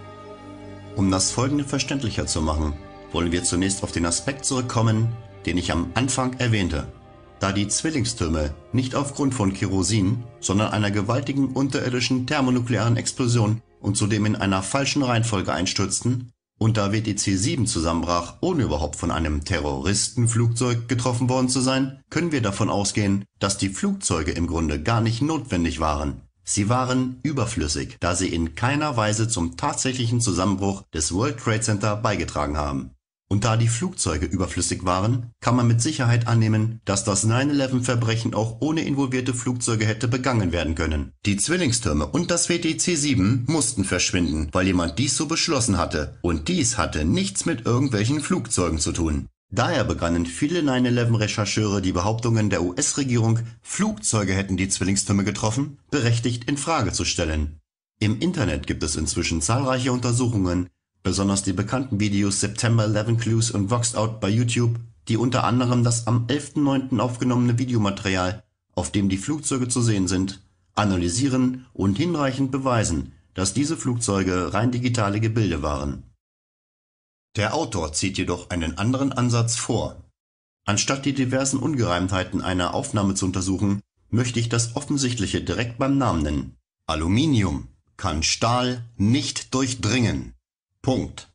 Um das Folgende verständlicher zu machen, wollen wir zunächst auf den Aspekt zurückkommen, den ich am Anfang erwähnte. Da die Zwillingstürme nicht aufgrund von Kerosin, sondern einer gewaltigen unterirdischen thermonuklearen Explosion und zudem in einer falschen Reihenfolge einstürzten und da WTC 7 zusammenbrach, ohne überhaupt von einem Terroristenflugzeug getroffen worden zu sein, können wir davon ausgehen, dass die Flugzeuge im Grunde gar nicht notwendig waren. Sie waren überflüssig, da sie in keiner Weise zum tatsächlichen Zusammenbruch des World Trade Center beigetragen haben. Und da die Flugzeuge überflüssig waren, kann man mit Sicherheit annehmen, dass das 9/11-Verbrechen auch ohne involvierte Flugzeuge hätte begangen werden können. Die Zwillingstürme und das WTC 7 mussten verschwinden, weil jemand dies so beschlossen hatte. Und dies hatte nichts mit irgendwelchen Flugzeugen zu tun. Daher begannen viele 9/11-Rechercheure die Behauptungen der US-Regierung, Flugzeuge hätten die Zwillingstürme getroffen, berechtigt in Frage zu stellen. Im Internet gibt es inzwischen zahlreiche Untersuchungen, besonders die bekannten Videos September 11 Clues und Voxed Out bei YouTube, die unter anderem das am 11.09. aufgenommene Videomaterial, auf dem die Flugzeuge zu sehen sind, analysieren und hinreichend beweisen, dass diese Flugzeuge rein digitale Gebilde waren. Der Autor zieht jedoch einen anderen Ansatz vor. Anstatt die diversen Ungereimtheiten einer Aufnahme zu untersuchen, möchte ich das Offensichtliche direkt beim Namen nennen. Aluminium kann Stahl nicht durchdringen. Punkt.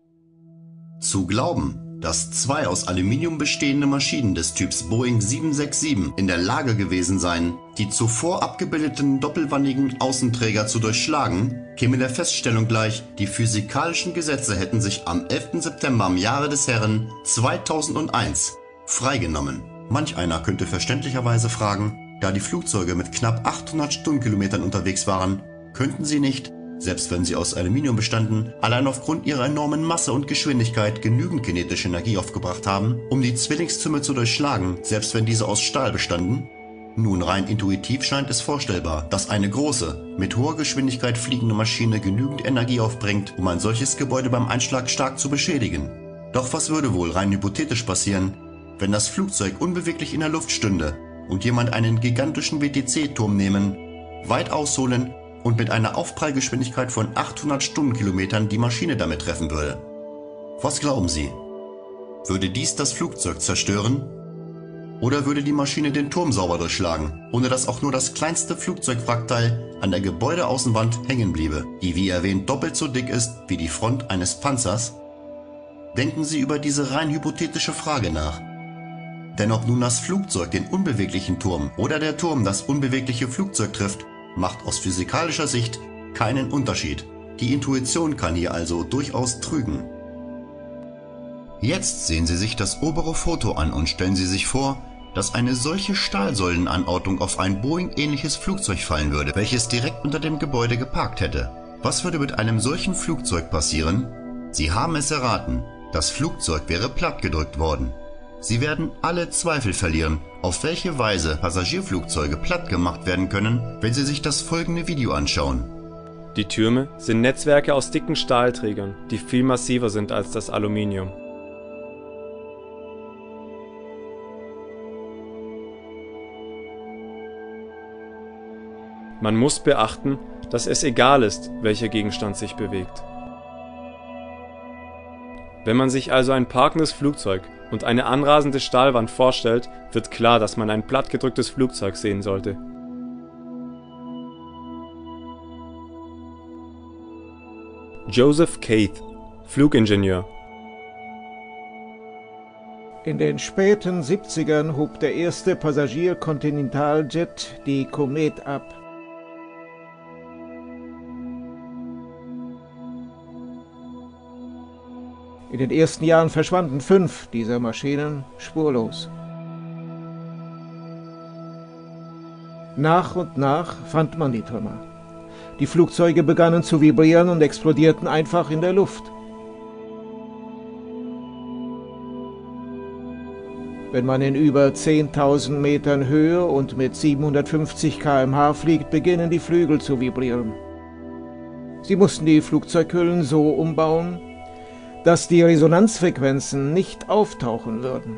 Zu glauben, dass 2 aus Aluminium bestehende Maschinen des Typs Boeing 767 in der Lage gewesen seien, die zuvor abgebildeten doppelwandigen Außenträger zu durchschlagen, käme der Feststellung gleich, die physikalischen Gesetze hätten sich am 11. September im Jahre des Herren 2001 freigenommen. Manch einer könnte verständlicherweise fragen, da die Flugzeuge mit knapp 800 Stundenkilometern unterwegs waren, könnten sie nicht, selbst wenn sie aus Aluminium bestanden, allein aufgrund ihrer enormen Masse und Geschwindigkeit genügend kinetische Energie aufgebracht haben, um die Zwillingstürme zu durchschlagen, selbst wenn diese aus Stahl bestanden? Nun, rein intuitiv scheint es vorstellbar, dass eine große, mit hoher Geschwindigkeit fliegende Maschine genügend Energie aufbringt, um ein solches Gebäude beim Einschlag stark zu beschädigen. Doch was würde wohl rein hypothetisch passieren, wenn das Flugzeug unbeweglich in der Luft stünde und jemand einen gigantischen WTC-Turm nehmen, weit ausholen und mit einer Aufprallgeschwindigkeit von 800 Stundenkilometern die Maschine damit treffen würde? Was glauben Sie? Würde dies das Flugzeug zerstören? Oder würde die Maschine den Turm sauber durchschlagen, ohne dass auch nur das kleinste Flugzeugwrackteil an der Gebäudeaußenwand hängen bliebe, die wie erwähnt doppelt so dick ist wie die Front eines Panzers? Denken Sie über diese rein hypothetische Frage nach. Denn ob nun das Flugzeug den unbeweglichen Turm oder der Turm das unbewegliche Flugzeug trifft, macht aus physikalischer Sicht keinen Unterschied. Die Intuition kann hier also durchaus trügen. Jetzt sehen Sie sich das obere Foto an und stellen Sie sich vor, dass eine solche Stahlsäulenanordnung auf ein Boeing-ähnliches Flugzeug fallen würde, welches direkt unter dem Gebäude geparkt hätte. Was würde mit einem solchen Flugzeug passieren? Sie haben es erraten, das Flugzeug wäre plattgedrückt worden. Sie werden alle Zweifel verlieren, auf welche Weise Passagierflugzeuge platt gemacht werden können, wenn Sie sich das folgende Video anschauen. Die Türme sind Netzwerke aus dicken Stahlträgern, die viel massiver sind als das Aluminium. Man muss beachten, dass es egal ist, welcher Gegenstand sich bewegt. Wenn man sich also ein parkendes Flugzeug und eine anrasende Stahlwand vorstellt, wird klar, dass man ein plattgedrücktes Flugzeug sehen sollte. Joseph Keith, Flugingenieur. In den späten 70ern hob der erste Passagier-Kontinentaljet, die Komet, ab. In den ersten Jahren verschwanden 5 dieser Maschinen spurlos. Nach und nach fand man die Trümmer. Die Flugzeuge begannen zu vibrieren und explodierten einfach in der Luft. Wenn man in über 10.000 Metern Höhe und mit 750 km/h fliegt, beginnen die Flügel zu vibrieren. Sie mussten die Flugzeughüllen so umbauen, dass die Resonanzfrequenzen nicht auftauchen würden.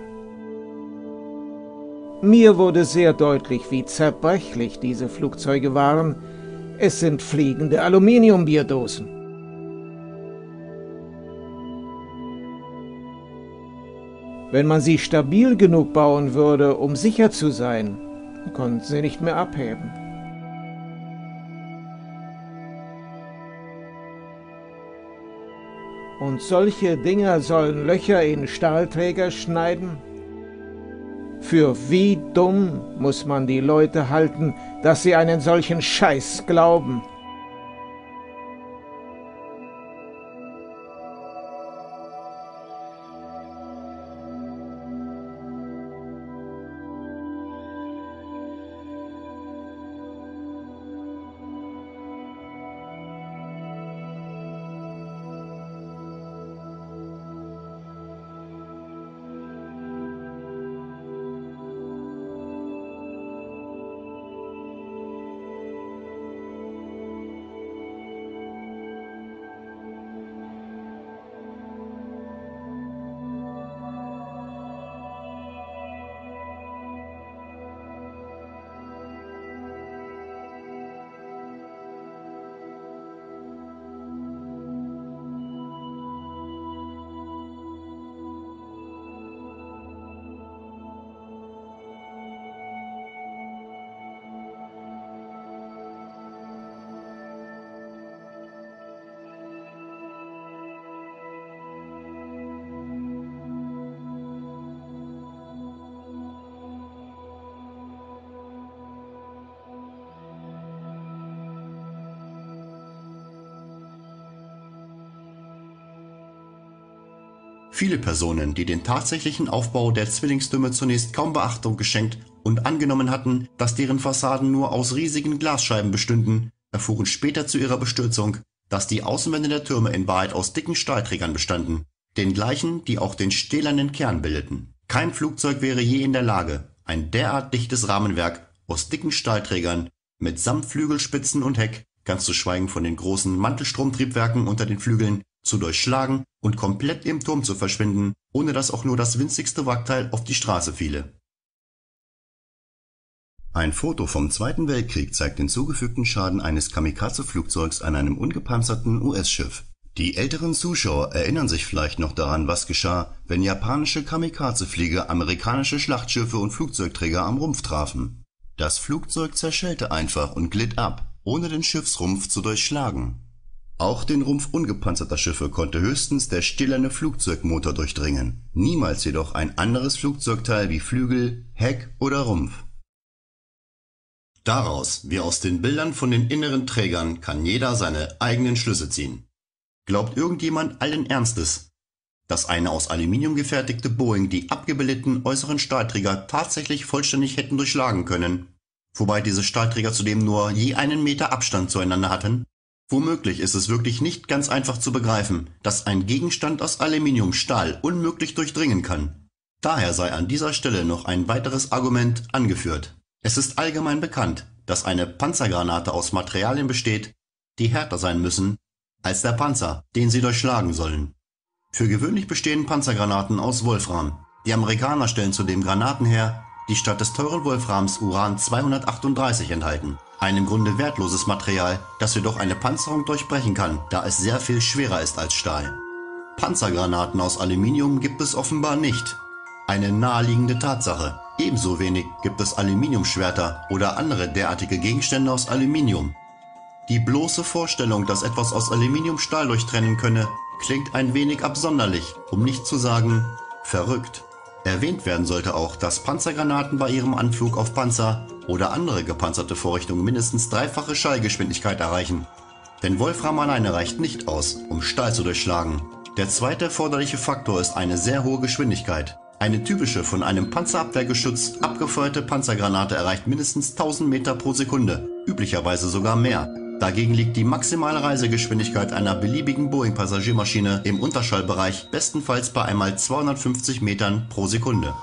Mir wurde sehr deutlich, wie zerbrechlich diese Flugzeuge waren. Es sind fliegende Aluminiumbierdosen. Wenn man sie stabil genug bauen würde, um sicher zu sein, konnten sie nicht mehr abheben. Und solche Dinger sollen Löcher in Stahlträger schneiden? Für wie dumm muss man die Leute halten, dass sie einen solchen Scheiß glauben? Viele Personen, die den tatsächlichen Aufbau der Zwillingstürme zunächst kaum Beachtung geschenkt und angenommen hatten, dass deren Fassaden nur aus riesigen Glasscheiben bestünden, erfuhren später zu ihrer Bestürzung, dass die Außenwände der Türme in Wahrheit aus dicken Stahlträgern bestanden, den gleichen, die auch den stählernen Kern bildeten. Kein Flugzeug wäre je in der Lage, ein derart dichtes Rahmenwerk aus dicken Stahlträgern mitsamt Flügelspitzen und Heck, ganz zu schweigen von den großen Mantelstromtriebwerken unter den Flügeln, zu durchschlagen und komplett im Turm zu verschwinden, ohne dass auch nur das winzigste Wrackteil auf die Straße fiele. Ein Foto vom Zweiten Weltkrieg zeigt den zugefügten Schaden eines Kamikaze-Flugzeugs an einem ungepanzerten US-Schiff. Die älteren Zuschauer erinnern sich vielleicht noch daran, was geschah, wenn japanische Kamikaze-Flieger amerikanische Schlachtschiffe und Flugzeugträger am Rumpf trafen. Das Flugzeug zerschellte einfach und glitt ab, ohne den Schiffsrumpf zu durchschlagen. Auch den Rumpf ungepanzerter Schiffe konnte höchstens der stählerne Flugzeugmotor durchdringen, niemals jedoch ein anderes Flugzeugteil wie Flügel, Heck oder Rumpf. Daraus, wie aus den Bildern von den inneren Trägern, kann jeder seine eigenen Schlüsse ziehen. Glaubt irgendjemand allen Ernstes, dass eine aus Aluminium gefertigte Boeing die abgebildeten äußeren Stahlträger tatsächlich vollständig hätten durchschlagen können, wobei diese Stahlträger zudem nur je einen Meter Abstand zueinander hatten? Womöglich ist es wirklich nicht ganz einfach zu begreifen, dass ein Gegenstand aus Aluminium Stahl unmöglich durchdringen kann. Daher sei an dieser Stelle noch ein weiteres Argument angeführt. Es ist allgemein bekannt, dass eine Panzergranate aus Materialien besteht, die härter sein müssen als der Panzer, den sie durchschlagen sollen. Für gewöhnlich bestehen Panzergranaten aus Wolfram. Die Amerikaner stellen zudem Granaten her, die statt des teuren Wolframs Uran-238 enthalten. Ein im Grunde wertloses Material, das jedoch eine Panzerung durchbrechen kann, da es sehr viel schwerer ist als Stahl. Panzergranaten aus Aluminium gibt es offenbar nicht. Eine naheliegende Tatsache. Ebenso wenig gibt es Aluminiumschwerter oder andere derartige Gegenstände aus Aluminium. Die bloße Vorstellung, dass etwas aus Aluminium Stahl durchtrennen könne, klingt ein wenig absonderlich, um nicht zu sagen verrückt. Erwähnt werden sollte auch, dass Panzergranaten bei ihrem Anflug auf Panzer oder andere gepanzerte Vorrichtungen mindestens dreifache Schallgeschwindigkeit erreichen. Denn Wolfram alleine reicht nicht aus, um Stahl zu durchschlagen. Der zweite erforderliche Faktor ist eine sehr hohe Geschwindigkeit. Eine typische, von einem Panzerabwehrgeschütz abgefeuerte Panzergranate erreicht mindestens 1000 Meter pro Sekunde, üblicherweise sogar mehr. Dagegen liegt die maximale Reisegeschwindigkeit einer beliebigen Boeing-Passagiermaschine im Unterschallbereich bestenfalls bei einmal 250 Metern pro Sekunde.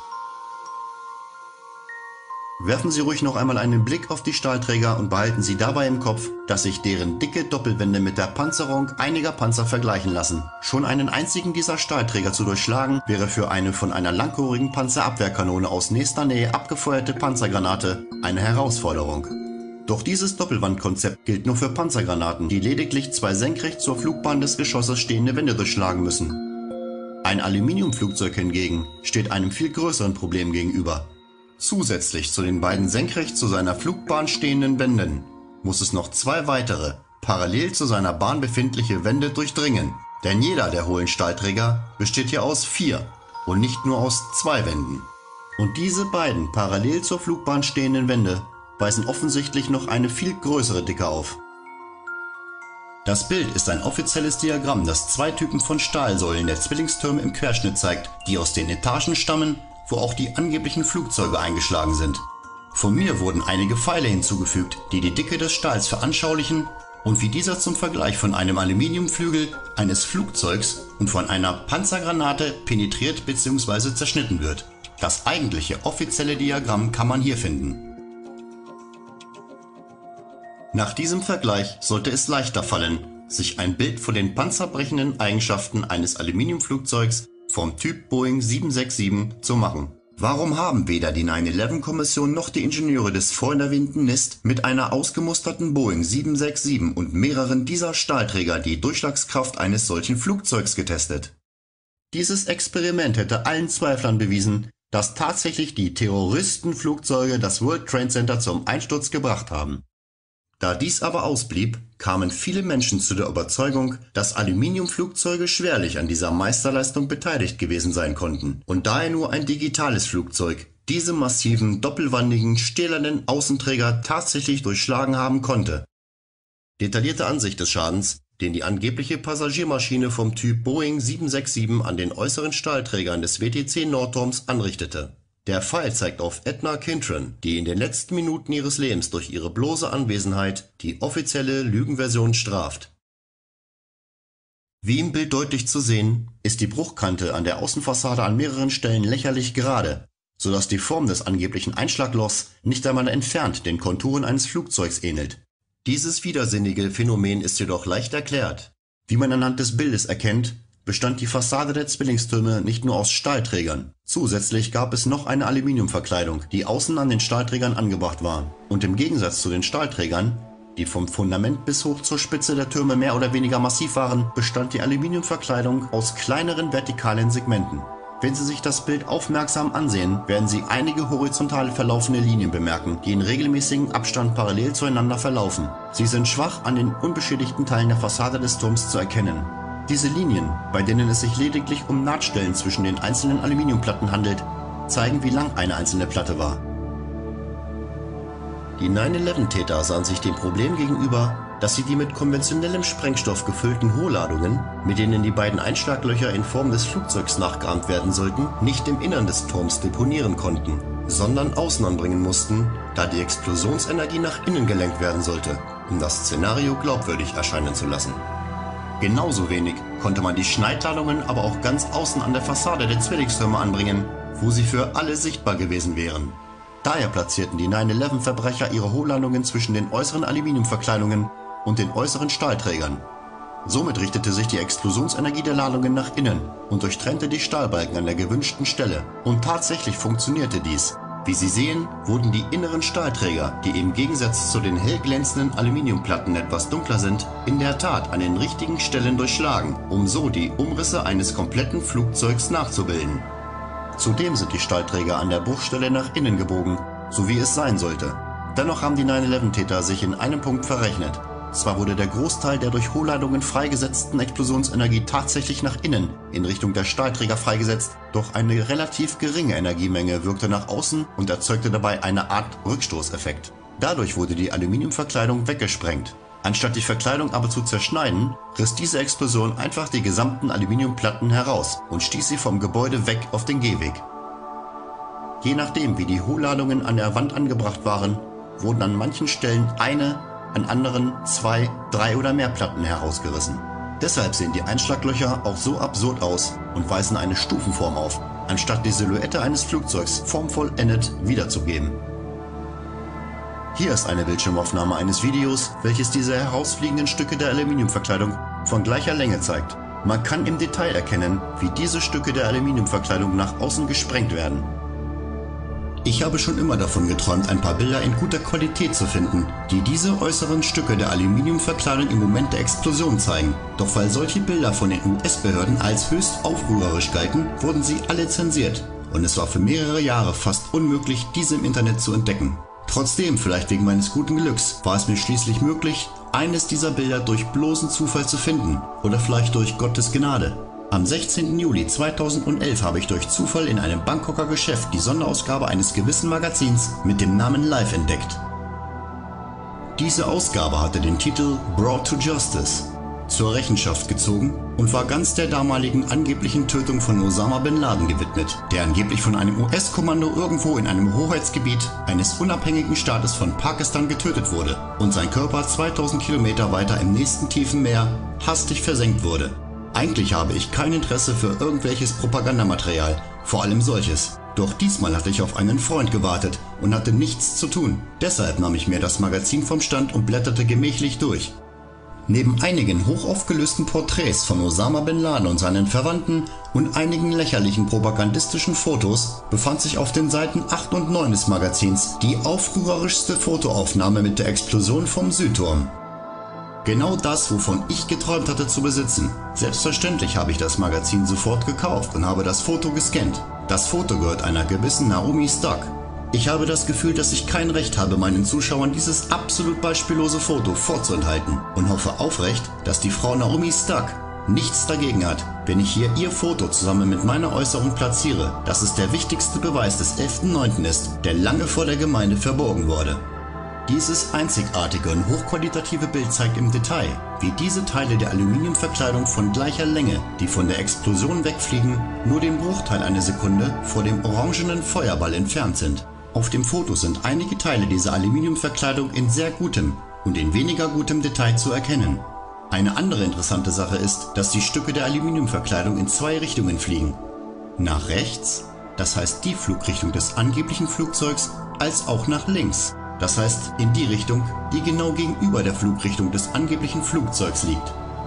Werfen Sie ruhig noch einmal einen Blick auf die Stahlträger und behalten Sie dabei im Kopf, dass sich deren dicke Doppelwände mit der Panzerung einiger Panzer vergleichen lassen. Schon einen einzigen dieser Stahlträger zu durchschlagen, wäre für eine von einer langrohrigen Panzerabwehrkanone aus nächster Nähe abgefeuerte Panzergranate eine Herausforderung. Doch dieses Doppelwandkonzept gilt nur für Panzergranaten, die lediglich zwei senkrecht zur Flugbahn des Geschosses stehende Wände durchschlagen müssen. Ein Aluminiumflugzeug hingegen steht einem viel größeren Problem gegenüber. Zusätzlich zu den beiden senkrecht zu seiner Flugbahn stehenden Wänden muss es noch zwei weitere, parallel zu seiner Bahn befindliche Wände durchdringen. Denn jeder der hohlen Stahlträger besteht hier aus 4 und nicht nur aus 2 Wänden. Und diese beiden parallel zur Flugbahn stehenden Wände weisen offensichtlich noch eine viel größere Dicke auf. Das Bild ist ein offizielles Diagramm, das 2 Typen von Stahlsäulen der Zwillingstürme im Querschnitt zeigt, die aus den Etagen stammen, wo auch die angeblichen Flugzeuge eingeschlagen sind. Von mir wurden einige Pfeile hinzugefügt, die die Dicke des Stahls veranschaulichen und wie dieser zum Vergleich von einem Aluminiumflügel eines Flugzeugs und von einer Panzergranate penetriert bzw. zerschnitten wird. Das eigentliche offizielle Diagramm kann man hier finden. Nach diesem Vergleich sollte es leichter fallen, sich ein Bild von den panzerbrechenden Eigenschaften eines Aluminiumflugzeugs vom Typ Boeing 767 zu machen. Warum haben weder die 9/11-Kommission noch die Ingenieure des vorhin erwähnten NIST mit einer ausgemusterten Boeing 767 und mehreren dieser Stahlträger die Durchschlagskraft eines solchen Flugzeugs getestet? Dieses Experiment hätte allen Zweiflern bewiesen, dass tatsächlich die Terroristenflugzeuge das World Trade Center zum Einsturz gebracht haben. Da dies aber ausblieb, kamen viele Menschen zu der Überzeugung, dass Aluminiumflugzeuge schwerlich an dieser Meisterleistung beteiligt gewesen sein konnten und daher nur ein digitales Flugzeug diese massiven, doppelwandigen, stählernen Außenträger tatsächlich durchschlagen haben konnte. Detaillierte Ansicht des Schadens, den die angebliche Passagiermaschine vom Typ Boeing 767 an den äußeren Stahlträgern des WTC-Nordturms anrichtete. Der Pfeil zeigt auf Edna Kintron, die in den letzten Minuten ihres Lebens durch ihre bloße Anwesenheit die offizielle Lügenversion straft. Wie im Bild deutlich zu sehen, ist die Bruchkante an der Außenfassade an mehreren Stellen lächerlich gerade, sodass die Form des angeblichen Einschlaglochs nicht einmal entfernt den Konturen eines Flugzeugs ähnelt. Dieses widersinnige Phänomen ist jedoch leicht erklärt. Wie man anhand des Bildes erkennt, bestand die Fassade der Zwillingstürme nicht nur aus Stahlträgern. Zusätzlich gab es noch eine Aluminiumverkleidung, die außen an den Stahlträgern angebracht war. Und im Gegensatz zu den Stahlträgern, die vom Fundament bis hoch zur Spitze der Türme mehr oder weniger massiv waren, bestand die Aluminiumverkleidung aus kleineren vertikalen Segmenten. Wenn Sie sich das Bild aufmerksam ansehen, werden Sie einige horizontal verlaufende Linien bemerken, die in regelmäßigem Abstand parallel zueinander verlaufen. Sie sind schwach an den unbeschädigten Teilen der Fassade des Turms zu erkennen. Diese Linien, bei denen es sich lediglich um Nahtstellen zwischen den einzelnen Aluminiumplatten handelt, zeigen, wie lang eine einzelne Platte war. Die 9/11-Täter sahen sich dem Problem gegenüber, dass sie die mit konventionellem Sprengstoff gefüllten Hohlladungen, mit denen die beiden Einschlaglöcher in Form des Flugzeugs nachgeahmt werden sollten, nicht im Innern des Turms deponieren konnten, sondern außen anbringen mussten, da die Explosionsenergie nach innen gelenkt werden sollte, um das Szenario glaubwürdig erscheinen zu lassen. Genauso wenig konnte man die Schneidladungen aber auch ganz außen an der Fassade der Zwillingstürme anbringen, wo sie für alle sichtbar gewesen wären. Daher platzierten die 9/11-Verbrecher ihre Hohllandungen zwischen den äußeren Aluminiumverkleidungen und den äußeren Stahlträgern. Somit richtete sich die Explosionsenergie der Ladungen nach innen und durchtrennte die Stahlbalken an der gewünschten Stelle. Und tatsächlich funktionierte dies. Wie Sie sehen, wurden die inneren Stahlträger, die im Gegensatz zu den hell glänzenden Aluminiumplatten etwas dunkler sind, in der Tat an den richtigen Stellen durchschlagen, um so die Umrisse eines kompletten Flugzeugs nachzubilden. Zudem sind die Stahlträger an der Bruchstelle nach innen gebogen, so wie es sein sollte. Dennoch haben die 9/11-Täter sich in einem Punkt verrechnet. Zwar wurde der Großteil der durch Hohlladungen freigesetzten Explosionsenergie tatsächlich nach innen in Richtung der Stahlträger freigesetzt, doch eine relativ geringe Energiemenge wirkte nach außen und erzeugte dabei eine Art Rückstoßeffekt. Dadurch wurde die Aluminiumverkleidung weggesprengt. Anstatt die Verkleidung aber zu zerschneiden, riss diese Explosion einfach die gesamten Aluminiumplatten heraus und stieß sie vom Gebäude weg auf den Gehweg. Je nachdem, wie die Hohlladungen an der Wand angebracht waren, wurden an manchen Stellen eine, an anderen 2, 3 oder mehr Platten herausgerissen. Deshalb sehen die Einschlaglöcher auch so absurd aus und weisen eine Stufenform auf, anstatt die Silhouette eines Flugzeugs formvollendet wiederzugeben. Hier ist eine Bildschirmaufnahme eines Videos, welches diese herausfliegenden Stücke der Aluminiumverkleidung von gleicher Länge zeigt. Man kann im Detail erkennen, wie diese Stücke der Aluminiumverkleidung nach außen gesprengt werden. Ich habe schon immer davon geträumt, ein paar Bilder in guter Qualität zu finden, die diese äußeren Stücke der Aluminiumverkleidung im Moment der Explosion zeigen. Doch weil solche Bilder von den US-Behörden als höchst aufrührerisch galten, wurden sie alle zensiert. Und es war für mehrere Jahre fast unmöglich, diese im Internet zu entdecken. Trotzdem, vielleicht wegen meines guten Glücks, war es mir schließlich möglich, eines dieser Bilder durch bloßen Zufall zu finden. Oder vielleicht durch Gottes Gnade. Am 16. Juli 2011 habe ich durch Zufall in einem Bangkoker Geschäft die Sonderausgabe eines gewissen Magazins mit dem Namen Life entdeckt. Diese Ausgabe hatte den Titel Brought to Justice, zur Rechenschaft gezogen, und war ganz der damaligen angeblichen Tötung von Osama Bin Laden gewidmet, der angeblich von einem US-Kommando irgendwo in einem Hoheitsgebiet eines unabhängigen Staates von Pakistan getötet wurde und sein Körper 2000 Kilometer weiter im nächsten tiefen Meer hastig versenkt wurde. Eigentlich habe ich kein Interesse für irgendwelches Propagandamaterial, vor allem solches. Doch diesmal hatte ich auf einen Freund gewartet und hatte nichts zu tun. Deshalb nahm ich mir das Magazin vom Stand und blätterte gemächlich durch. Neben einigen hochaufgelösten Porträts von Osama Bin Laden und seinen Verwandten und einigen lächerlichen propagandistischen Fotos befand sich auf den Seiten 8 und 9 des Magazins die aufrührerischste Fotoaufnahme mit der Explosion vom Südturm. Genau das, wovon ich geträumt hatte zu besitzen. Selbstverständlich habe ich das Magazin sofort gekauft und habe das Foto gescannt. Das Foto gehört einer gewissen Naomi Stark. Ich habe das Gefühl, dass ich kein Recht habe, meinen Zuschauern dieses absolut beispiellose Foto vorzuenthalten und hoffe aufrecht, dass die Frau Naomi Stark nichts dagegen hat, wenn ich hier ihr Foto zusammen mit meiner Äußerung platziere, dass es der wichtigste Beweis des 11.09. ist, der lange vor der Gemeinde verborgen wurde. Dieses einzigartige und hochqualitative Bild zeigt im Detail, wie diese Teile der Aluminiumverkleidung von gleicher Länge, die von der Explosion wegfliegen, nur den Bruchteil einer Sekunde vor dem orangenen Feuerball entfernt sind. Auf dem Foto sind einige Teile dieser Aluminiumverkleidung in sehr gutem und in weniger gutem Detail zu erkennen. Eine andere interessante Sache ist, dass die Stücke der Aluminiumverkleidung in zwei Richtungen fliegen. Nach rechts, das heißt die Flugrichtung des angeblichen Flugzeugs, als auch nach links. Das heißt, in die Richtung, die genau gegenüber der Flugrichtung des angeblichen Flugzeugs liegt.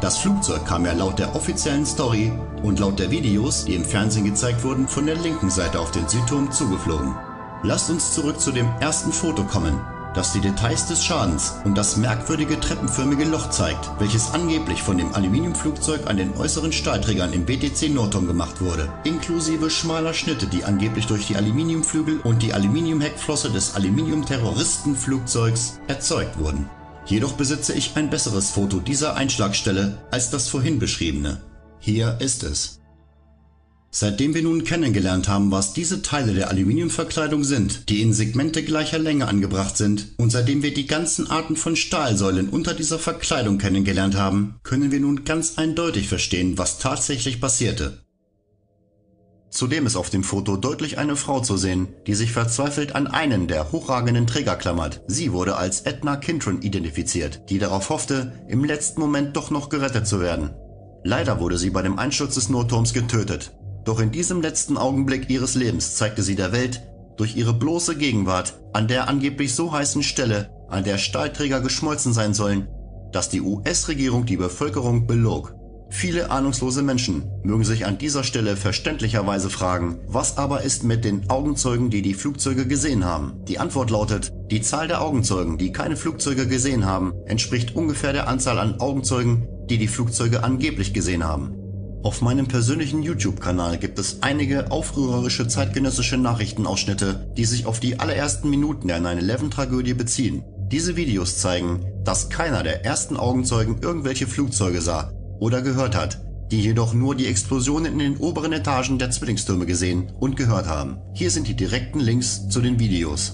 Das Flugzeug kam ja laut der offiziellen Story und laut der Videos, die im Fernsehen gezeigt wurden, von der linken Seite auf den Südturm zugeflogen. Lasst uns zurück zu dem ersten Foto kommen, das die Details des Schadens und das merkwürdige treppenförmige Loch zeigt, welches angeblich von dem Aluminiumflugzeug an den äußeren Stahlträgern im BTC-Nordturm gemacht wurde, inklusive schmaler Schnitte, die angeblich durch die Aluminiumflügel und die Aluminiumheckflosse des Aluminium-Terroristenflugzeugs erzeugt wurden. Jedoch besitze ich ein besseres Foto dieser Einschlagstelle als das vorhin beschriebene. Hier ist es. Seitdem wir nun kennengelernt haben, was diese Teile der Aluminiumverkleidung sind, die in Segmente gleicher Länge angebracht sind, und seitdem wir die ganzen Arten von Stahlsäulen unter dieser Verkleidung kennengelernt haben, können wir nun ganz eindeutig verstehen, was tatsächlich passierte. Zudem ist auf dem Foto deutlich eine Frau zu sehen, die sich verzweifelt an einen der hochragenden Träger klammert. Sie wurde als Edna Kintron identifiziert, die darauf hoffte, im letzten Moment doch noch gerettet zu werden. Leider wurde sie bei dem Einsturz des Nordturms getötet. Doch in diesem letzten Augenblick ihres Lebens zeigte sie der Welt, durch ihre bloße Gegenwart, an der angeblich so heißen Stelle, an der Stahlträger geschmolzen sein sollen, dass die US-Regierung die Bevölkerung belog. Viele ahnungslose Menschen mögen sich an dieser Stelle verständlicherweise fragen, was aber ist mit den Augenzeugen, die die Flugzeuge gesehen haben? Die Antwort lautet, die Zahl der Augenzeugen, die keine Flugzeuge gesehen haben, entspricht ungefähr der Anzahl an Augenzeugen, die die Flugzeuge angeblich gesehen haben. Auf meinem persönlichen YouTube-Kanal gibt es einige aufrührerische zeitgenössische Nachrichtenausschnitte, die sich auf die allerersten Minuten der 9/11-Tragödie beziehen. Diese Videos zeigen, dass keiner der ersten Augenzeugen irgendwelche Flugzeuge sah oder gehört hat, die jedoch nur die Explosionen in den oberen Etagen der Zwillingstürme gesehen und gehört haben. Hier sind die direkten Links zu den Videos.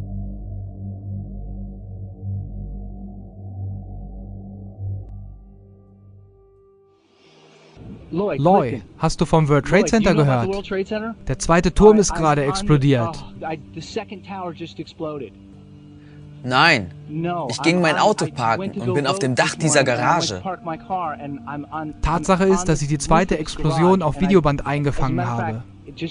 Loy, hast du vom World Trade Center gehört? Der zweite Turm ist gerade explodiert. Nein, ich ging mein Auto parken und bin auf dem Dach dieser Garage. Tatsache ist, dass ich die zweite Explosion auf Videoband eingefangen habe.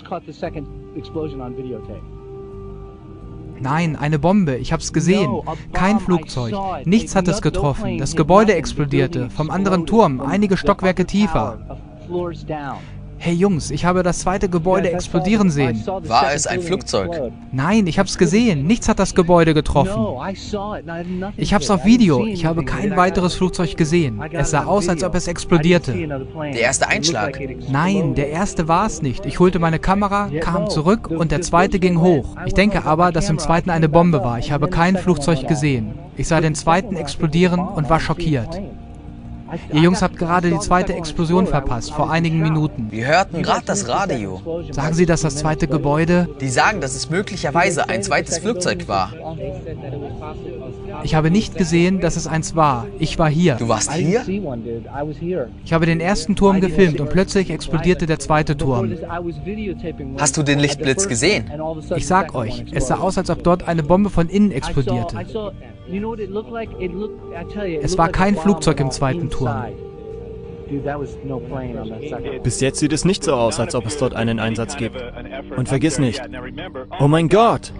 Nein, eine Bombe, ich hab's gesehen. Kein Flugzeug, nichts hat es getroffen. Das Gebäude explodierte, vom anderen Turm, einige Stockwerke tiefer. Hey Jungs, ich habe das zweite Gebäude explodieren sehen. War es ein Flugzeug? Nein, ich hab's gesehen. Nichts hat das Gebäude getroffen. Ich hab's auf Video. Ich habe kein weiteres Flugzeug gesehen. Es sah aus, als ob es explodierte. Der erste Einschlag? Nein, der erste war es nicht. Ich holte meine Kamera, kam zurück und der zweite ging hoch. Ich denke aber, dass im zweiten eine Bombe war. Ich habe kein Flugzeug gesehen. Ich sah den zweiten explodieren und war schockiert. Ihr Jungs habt gerade die zweite Explosion verpasst, vor einigen Minuten. Wir hörten gerade das Radio. Sagen Sie, dass das zweite Gebäude... Die sagen, dass es möglicherweise ein zweites Flugzeug war. Ich habe nicht gesehen, dass es eins war. Ich war hier. Du warst hier? Ich habe den ersten Turm gefilmt und plötzlich explodierte der zweite Turm. Hast du den Lichtblitz gesehen? Ich sag euch, es sah aus, als ob dort eine Bombe von innen explodierte. Es war kein Flugzeug im zweiten Turm. Bis jetzt sieht es nicht so aus, als ob es dort einen Einsatz gibt. Und vergiss nicht, oh mein Gott!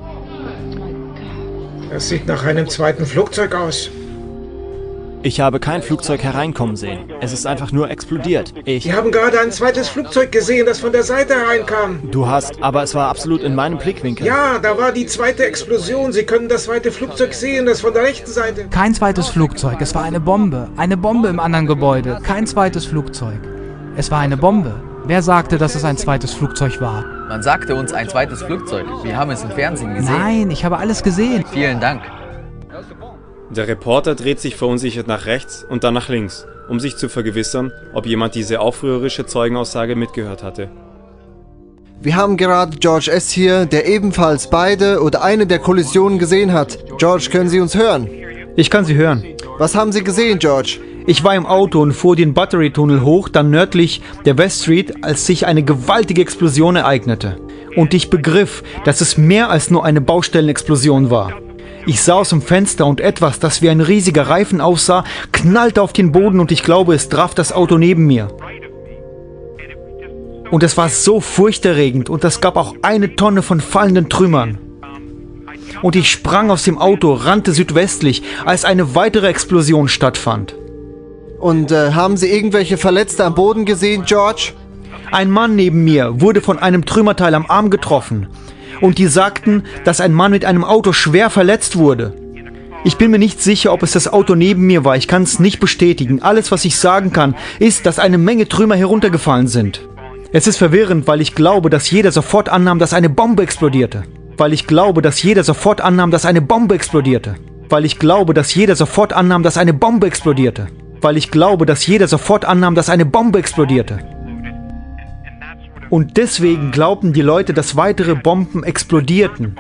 Das sieht nach einem zweiten Flugzeug aus. Ich habe kein Flugzeug hereinkommen sehen. Es ist einfach nur explodiert. Wir haben gerade ein zweites Flugzeug gesehen, das von der Seite hereinkam. Du hast, aber es war absolut in meinem Blickwinkel. Ja, da war die zweite Explosion. Sie können das zweite Flugzeug sehen, das von der rechten Seite. Kein zweites Flugzeug, es war eine Bombe. Eine Bombe im anderen Gebäude. Kein zweites Flugzeug. Es war eine Bombe. Wer sagte, dass es ein zweites Flugzeug war? Man sagte uns ein zweites Flugzeug. Wir haben es im Fernsehen gesehen. Nein, ich habe alles gesehen. Vielen Dank. Der Reporter dreht sich verunsichert nach rechts und dann nach links, um sich zu vergewissern, ob jemand diese aufrührerische Zeugenaussage mitgehört hatte. Wir haben gerade George S. hier, der ebenfalls beide oder eine der Kollisionen gesehen hat. George, können Sie uns hören? Ich kann Sie hören. Was haben Sie gesehen, George? Ich war im Auto und fuhr den Battery-Tunnel hoch, dann nördlich der West Street, als sich eine gewaltige Explosion ereignete. Und ich begriff, dass es mehr als nur eine Baustellenexplosion war. Ich sah aus dem Fenster und etwas, das wie ein riesiger Reifen aussah, knallte auf den Boden und ich glaube, es traf das Auto neben mir. Und es war so furchterregend und es gab auch eine Tonne von fallenden Trümmern. Und ich sprang aus dem Auto, rannte südwestlich, als eine weitere Explosion stattfand. Und haben Sie irgendwelche Verletzte am Boden gesehen, George? Ein Mann neben mir wurde von einem Trümmerteil am Arm getroffen. Und die sagten, dass ein Mann mit einem Auto schwer verletzt wurde. Ich bin mir nicht sicher, ob es das Auto neben mir war. Ich kann es nicht bestätigen. Alles, was ich sagen kann, ist, dass eine Menge Trümmer heruntergefallen sind. Es ist verwirrend, weil ich glaube, dass jeder sofort annahm, dass eine Bombe explodierte. Weil ich glaube, dass jeder sofort annahm, dass eine Bombe explodierte. Weil ich glaube, dass jeder sofort annahm, dass eine Bombe explodierte. Weil ich glaube, dass jeder sofort annahm, dass eine Bombe explodierte. Und deswegen glaubten die Leute, dass weitere Bomben explodierten.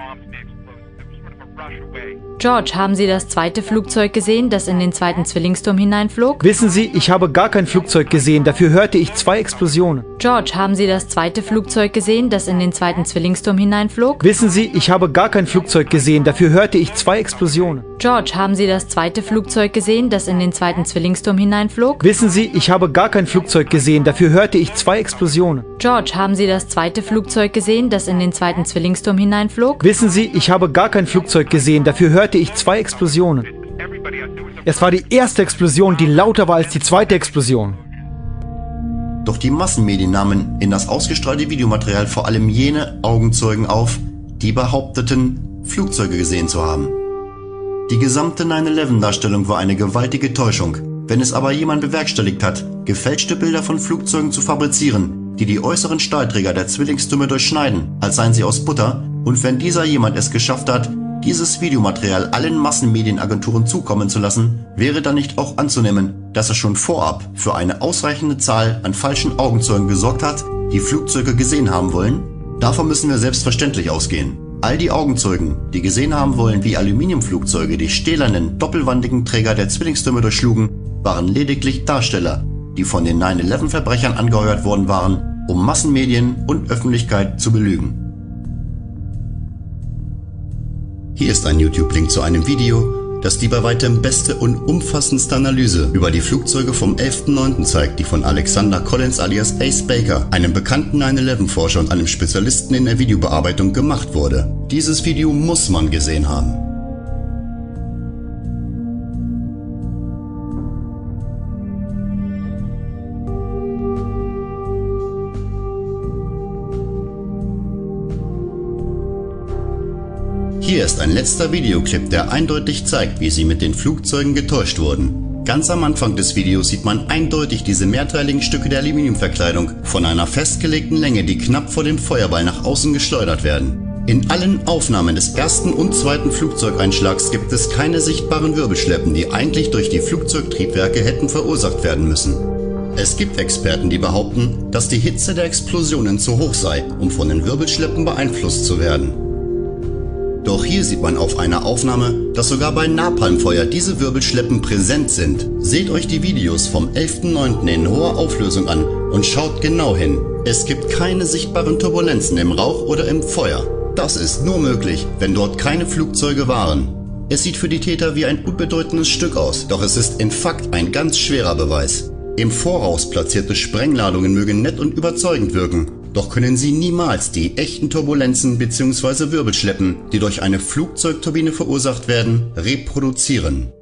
George, haben Sie das zweite Flugzeug gesehen, das in den zweiten Zwillingsturm hineinflog? Wissen Sie, ich habe gar kein Flugzeug gesehen, dafür hörte ich 2 Explosionen. George, haben Sie das zweite Flugzeug gesehen, das in den zweiten Zwillingsturm hineinflog? Wissen Sie, ich habe gar kein Flugzeug gesehen, dafür hörte ich 2 Explosionen. George, haben Sie das zweite Flugzeug gesehen, das in den zweiten Zwillingsturm hineinflog? Wissen Sie, ich habe gar kein Flugzeug gesehen, dafür hörte ich 2 Explosionen. George, haben Sie das zweite Flugzeug gesehen, das in den zweiten Zwillingsturm hineinflog? Wissen Sie, ich habe gar kein Flugzeug gesehen, dafür hörte ich 2 Explosionen. Es war die erste Explosion, die lauter war als die zweite Explosion. Doch die Massenmedien nahmen in das ausgestrahlte Videomaterial vor allem jene Augenzeugen auf, die behaupteten, Flugzeuge gesehen zu haben. Die gesamte 9/11-Darstellung war eine gewaltige Täuschung. Wenn es aber jemand bewerkstelligt hat, gefälschte Bilder von Flugzeugen zu fabrizieren, die die äußeren Stahlträger der Zwillingstürme durchschneiden, als seien sie aus Butter, und wenn dieser jemand es geschafft hat, dieses Videomaterial allen Massenmedienagenturen zukommen zu lassen, wäre dann nicht auch anzunehmen, dass er schon vorab für eine ausreichende Zahl an falschen Augenzeugen gesorgt hat, die Flugzeuge gesehen haben wollen? Davon müssen wir selbstverständlich ausgehen. All die Augenzeugen, die gesehen haben wollen, wie Aluminiumflugzeuge die stählernen, doppelwandigen Träger der Zwillingstürme durchschlugen, waren lediglich Darsteller, die von den 9/11-Verbrechern angeheuert worden waren, um Massenmedien und Öffentlichkeit zu belügen. Hier ist ein YouTube-Link zu einem Video, das die bei weitem beste und umfassendste Analyse über die Flugzeuge vom 11.09. zeigt, die von Alexander Collins alias Ace Baker, einem bekannten 9/11-Forscher und einem Spezialisten in der Videobearbeitung, gemacht wurde. Dieses Video muss man gesehen haben. Hier ist ein letzter Videoclip, der eindeutig zeigt, wie sie mit den Flugzeugen getäuscht wurden. Ganz am Anfang des Videos sieht man eindeutig diese mehrteiligen Stücke der Aluminiumverkleidung von einer festgelegten Länge, die knapp vor dem Feuerball nach außen geschleudert werden. In allen Aufnahmen des ersten und zweiten Flugzeugeinschlags gibt es keine sichtbaren Wirbelschleppen, die eigentlich durch die Flugzeugtriebwerke hätten verursacht werden müssen. Es gibt Experten, die behaupten, dass die Hitze der Explosionen zu hoch sei, um von den Wirbelschleppen beeinflusst zu werden. Doch hier sieht man auf einer Aufnahme, dass sogar bei Napalmfeuer diese Wirbelschleppen präsent sind. Seht euch die Videos vom 11.09. in hoher Auflösung an und schaut genau hin. Es gibt keine sichtbaren Turbulenzen im Rauch oder im Feuer. Das ist nur möglich, wenn dort keine Flugzeuge waren. Es sieht für die Täter wie ein unbedeutendes Stück aus, doch es ist in Fakt ein ganz schwerer Beweis. Im Voraus platzierte Sprengladungen mögen nett und überzeugend wirken, doch können sie niemals die echten Turbulenzen bzw. Wirbelschleppen, die durch eine Flugzeugturbine verursacht werden, reproduzieren.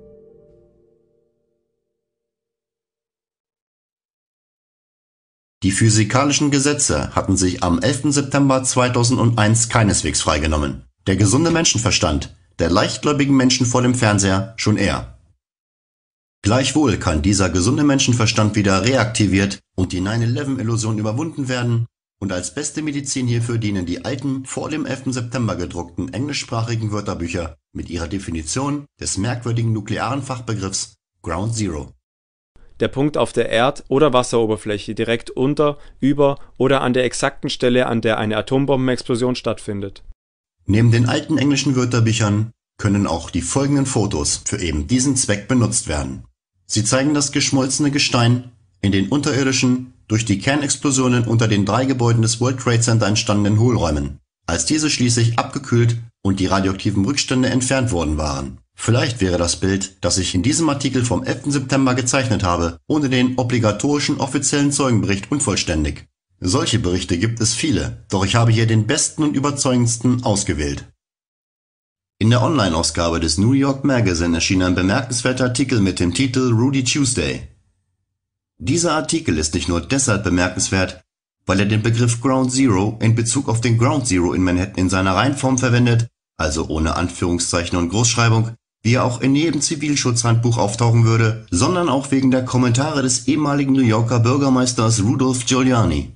Die physikalischen Gesetze hatten sich am 11. September 2001 keineswegs freigenommen. Der gesunde Menschenverstand der leichtgläubigen Menschen vor dem Fernseher schon eher. Gleichwohl kann dieser gesunde Menschenverstand wieder reaktiviert und die 9/11-Illusion überwunden werden, und als beste Medizin hierfür dienen die alten, vor dem 11. September gedruckten englischsprachigen Wörterbücher mit ihrer Definition des merkwürdigen nuklearen Fachbegriffs Ground Zero. Der Punkt auf der Erd- oder Wasseroberfläche direkt unter, über oder an der exakten Stelle, an der eine Atombombenexplosion stattfindet. Neben den alten englischen Wörterbüchern können auch die folgenden Fotos für eben diesen Zweck benutzt werden. Sie zeigen das geschmolzene Gestein in den unterirdischen, durch die Kernexplosionen unter den 3 Gebäuden des World Trade Center entstandenen Hohlräumen, als diese schließlich abgekühlt und die radioaktiven Rückstände entfernt worden waren. Vielleicht wäre das Bild, das ich in diesem Artikel vom 11. September gezeichnet habe, ohne den obligatorischen offiziellen Zeugenbericht unvollständig. Solche Berichte gibt es viele, doch ich habe hier den besten und überzeugendsten ausgewählt. In der Online-Ausgabe des New York Magazine erschien ein bemerkenswerter Artikel mit dem Titel Rudy Tuesday. Dieser Artikel ist nicht nur deshalb bemerkenswert, weil er den Begriff Ground Zero in Bezug auf den Ground Zero in Manhattan in seiner Reihenform verwendet, also ohne Anführungszeichen und Großschreibung, wie er auch in jedem Zivilschutzhandbuch auftauchen würde, sondern auch wegen der Kommentare des ehemaligen New Yorker Bürgermeisters Rudolph Giuliani.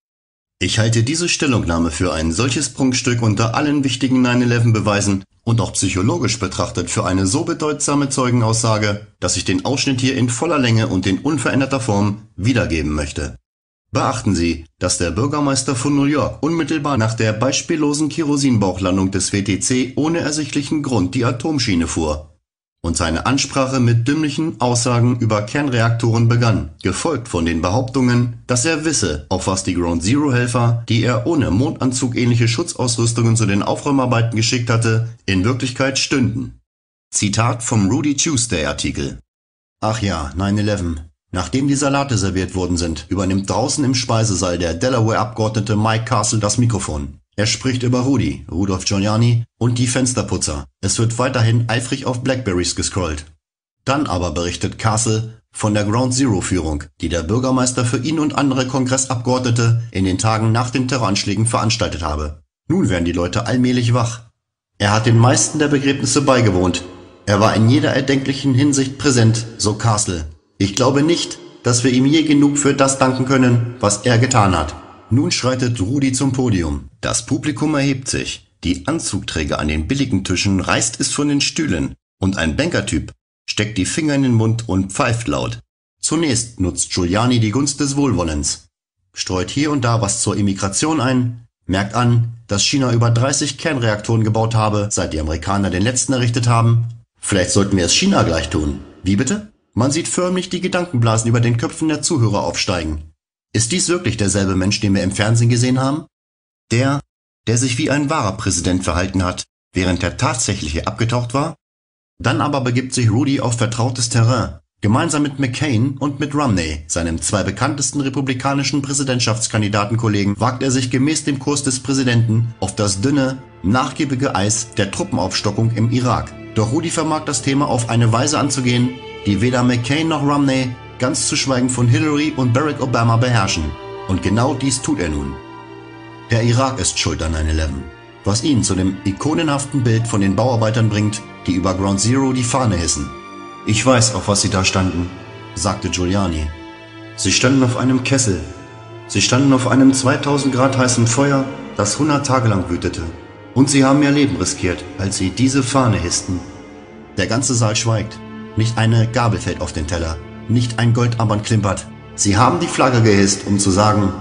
Ich halte diese Stellungnahme für ein solches Prunkstück unter allen wichtigen 9/11-Beweisen und auch psychologisch betrachtet für eine so bedeutsame Zeugenaussage, dass ich den Ausschnitt hier in voller Länge und in unveränderter Form wiedergeben möchte. Beachten Sie, dass der Bürgermeister von New York unmittelbar nach der beispiellosen Kerosinbauchlandung des WTC ohne ersichtlichen Grund die Atomschiene fuhr und seine Ansprache mit dümmlichen Aussagen über Kernreaktoren begann, gefolgt von den Behauptungen, dass er wisse, auf was die Ground-Zero-Helfer, die er ohne Mondanzug-ähnliche Schutzausrüstungen zu den Aufräumarbeiten geschickt hatte, in Wirklichkeit stünden. Zitat vom Rudy Tuesday-Artikel. Ach ja, 9/11. Nachdem die Salate serviert worden sind, übernimmt draußen im Speisesaal der Delaware-Abgeordnete Mike Castle das Mikrofon. Er spricht über Rudy, Rudolph Giuliani und die Fensterputzer. Es wird weiterhin eifrig auf Blackberries gescrollt. Dann aber berichtet Castle von der Ground-Zero-Führung, die der Bürgermeister für ihn und andere Kongressabgeordnete in den Tagen nach den Terroranschlägen veranstaltet habe. Nun werden die Leute allmählich wach. Er hat den meisten der Begräbnisse beigewohnt. Er war in jeder erdenklichen Hinsicht präsent, so Castle. Ich glaube nicht, dass wir ihm je genug für das danken können, was er getan hat. Nun schreitet Rudy zum Podium. Das Publikum erhebt sich. Die Anzugträger an den billigen Tischen reißt es von den Stühlen und ein Bankertyp steckt die Finger in den Mund und pfeift laut. Zunächst nutzt Giuliani die Gunst des Wohlwollens, streut hier und da was zur Immigration ein, merkt an, dass China über 30 Kernreaktoren gebaut habe, seit die Amerikaner den letzten errichtet haben. Vielleicht sollten wir es China gleich tun. Wie bitte? Man sieht förmlich die Gedankenblasen über den Köpfen der Zuhörer aufsteigen. Ist dies wirklich derselbe Mensch, den wir im Fernsehen gesehen haben? Der sich wie ein wahrer Präsident verhalten hat, während der tatsächliche abgetaucht war? Dann aber begibt sich Rudy auf vertrautes Terrain. Gemeinsam mit McCain und mit Romney, seinem zwei bekanntesten republikanischen Präsidentschaftskandidatenkollegen, wagt er sich gemäß dem Kurs des Präsidenten auf das dünne, nachgiebige Eis der Truppenaufstockung im Irak. Doch Rudy vermag das Thema auf eine Weise anzugehen, die weder McCain noch Romney, ganz zu schweigen von Hillary und Barack Obama, beherrschen. Und genau dies tut er nun. Der Irak ist schuld an 9/11, was ihn zu dem ikonenhaften Bild von den Bauarbeitern bringt, die über Ground Zero die Fahne hissen. Ich weiß, auf was sie da standen, sagte Giuliani. Sie standen auf einem Kessel. Sie standen auf einem 2000 Grad heißen Feuer, das 100 Tage lang wütete. Und sie haben ihr Leben riskiert, als sie diese Fahne hissten. Der ganze Saal schweigt. Nicht eine Gabel fällt auf den Teller. Nicht ein Goldarmband klimpert. Sie haben die Flagge gehisst, um zu sagen,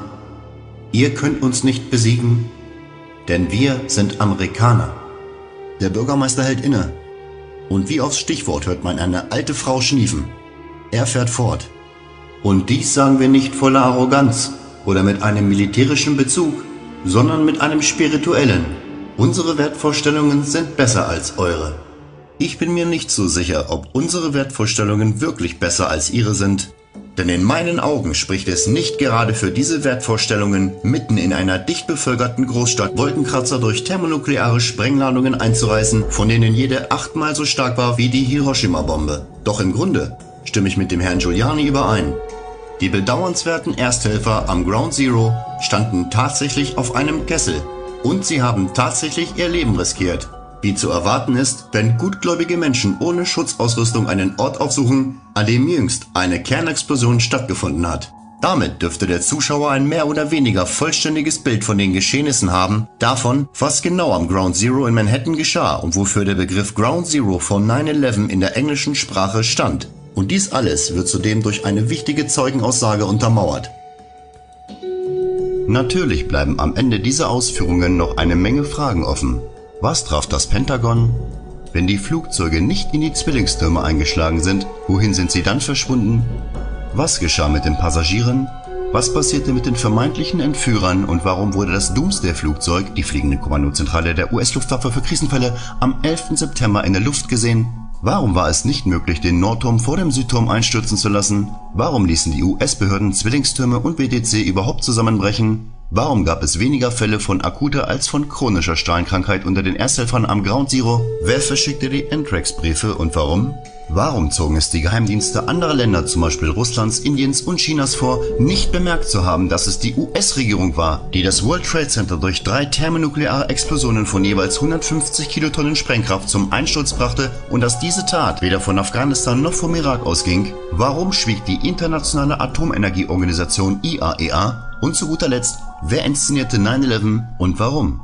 ihr könnt uns nicht besiegen, denn wir sind Amerikaner. Der Bürgermeister hält inne. Und wie aufs Stichwort hört man eine alte Frau schniefen. Er fährt fort. Und dies sagen wir nicht voller Arroganz oder mit einem militärischen Bezug, sondern mit einem spirituellen. Unsere Wertvorstellungen sind besser als eure. Ich bin mir nicht so sicher, ob unsere Wertvorstellungen wirklich besser als ihre sind. Denn in meinen Augen spricht es nicht gerade für diese Wertvorstellungen, mitten in einer dicht bevölkerten Großstadt Wolkenkratzer durch thermonukleare Sprengladungen einzureißen, von denen jede 8-mal so stark war wie die Hiroshima-Bombe. Doch im Grunde stimme ich mit dem Herrn Giuliani überein. Die bedauernswerten Ersthelfer am Ground Zero standen tatsächlich auf einem Kessel. Und sie haben tatsächlich ihr Leben riskiert. Wie zu erwarten ist, wenn gutgläubige Menschen ohne Schutzausrüstung einen Ort aufsuchen, an dem jüngst eine Kernexplosion stattgefunden hat. Damit dürfte der Zuschauer ein mehr oder weniger vollständiges Bild von den Geschehnissen haben, davon, was genau am Ground Zero in Manhattan geschah und wofür der Begriff Ground Zero von 9/11 in der englischen Sprache stand. Und dies alles wird zudem durch eine wichtige Zeugenaussage untermauert. Natürlich bleiben am Ende dieser Ausführungen noch eine Menge Fragen offen. Was traf das Pentagon? Wenn die Flugzeuge nicht in die Zwillingstürme eingeschlagen sind, wohin sind sie dann verschwunden? Was geschah mit den Passagieren? Was passierte mit den vermeintlichen Entführern und warum wurde das Doomsday-Flugzeug, die fliegende Kommandozentrale der US-Luftwaffe für Krisenfälle, am 11. September in der Luft gesehen? Warum war es nicht möglich, den Nordturm vor dem Südturm einstürzen zu lassen? Warum ließen die US-Behörden Zwillingstürme und WTC überhaupt zusammenbrechen? Warum gab es weniger Fälle von akuter als von chronischer Strahlenkrankheit unter den Ersthelfern am Ground Zero? Wer verschickte die Anthrax-Briefe und warum? Warum zogen es die Geheimdienste anderer Länder, zum Beispiel Russlands, Indiens und Chinas vor, nicht bemerkt zu haben, dass es die US-Regierung war, die das World Trade Center durch 3 thermonukleare Explosionen von jeweils 150 Kilotonnen Sprengkraft zum Einsturz brachte und dass diese Tat weder von Afghanistan noch vom Irak ausging? Warum schwieg die Internationale Atomenergieorganisation IAEA? Und zu guter Letzt, wer inszenierte 9/11 und warum?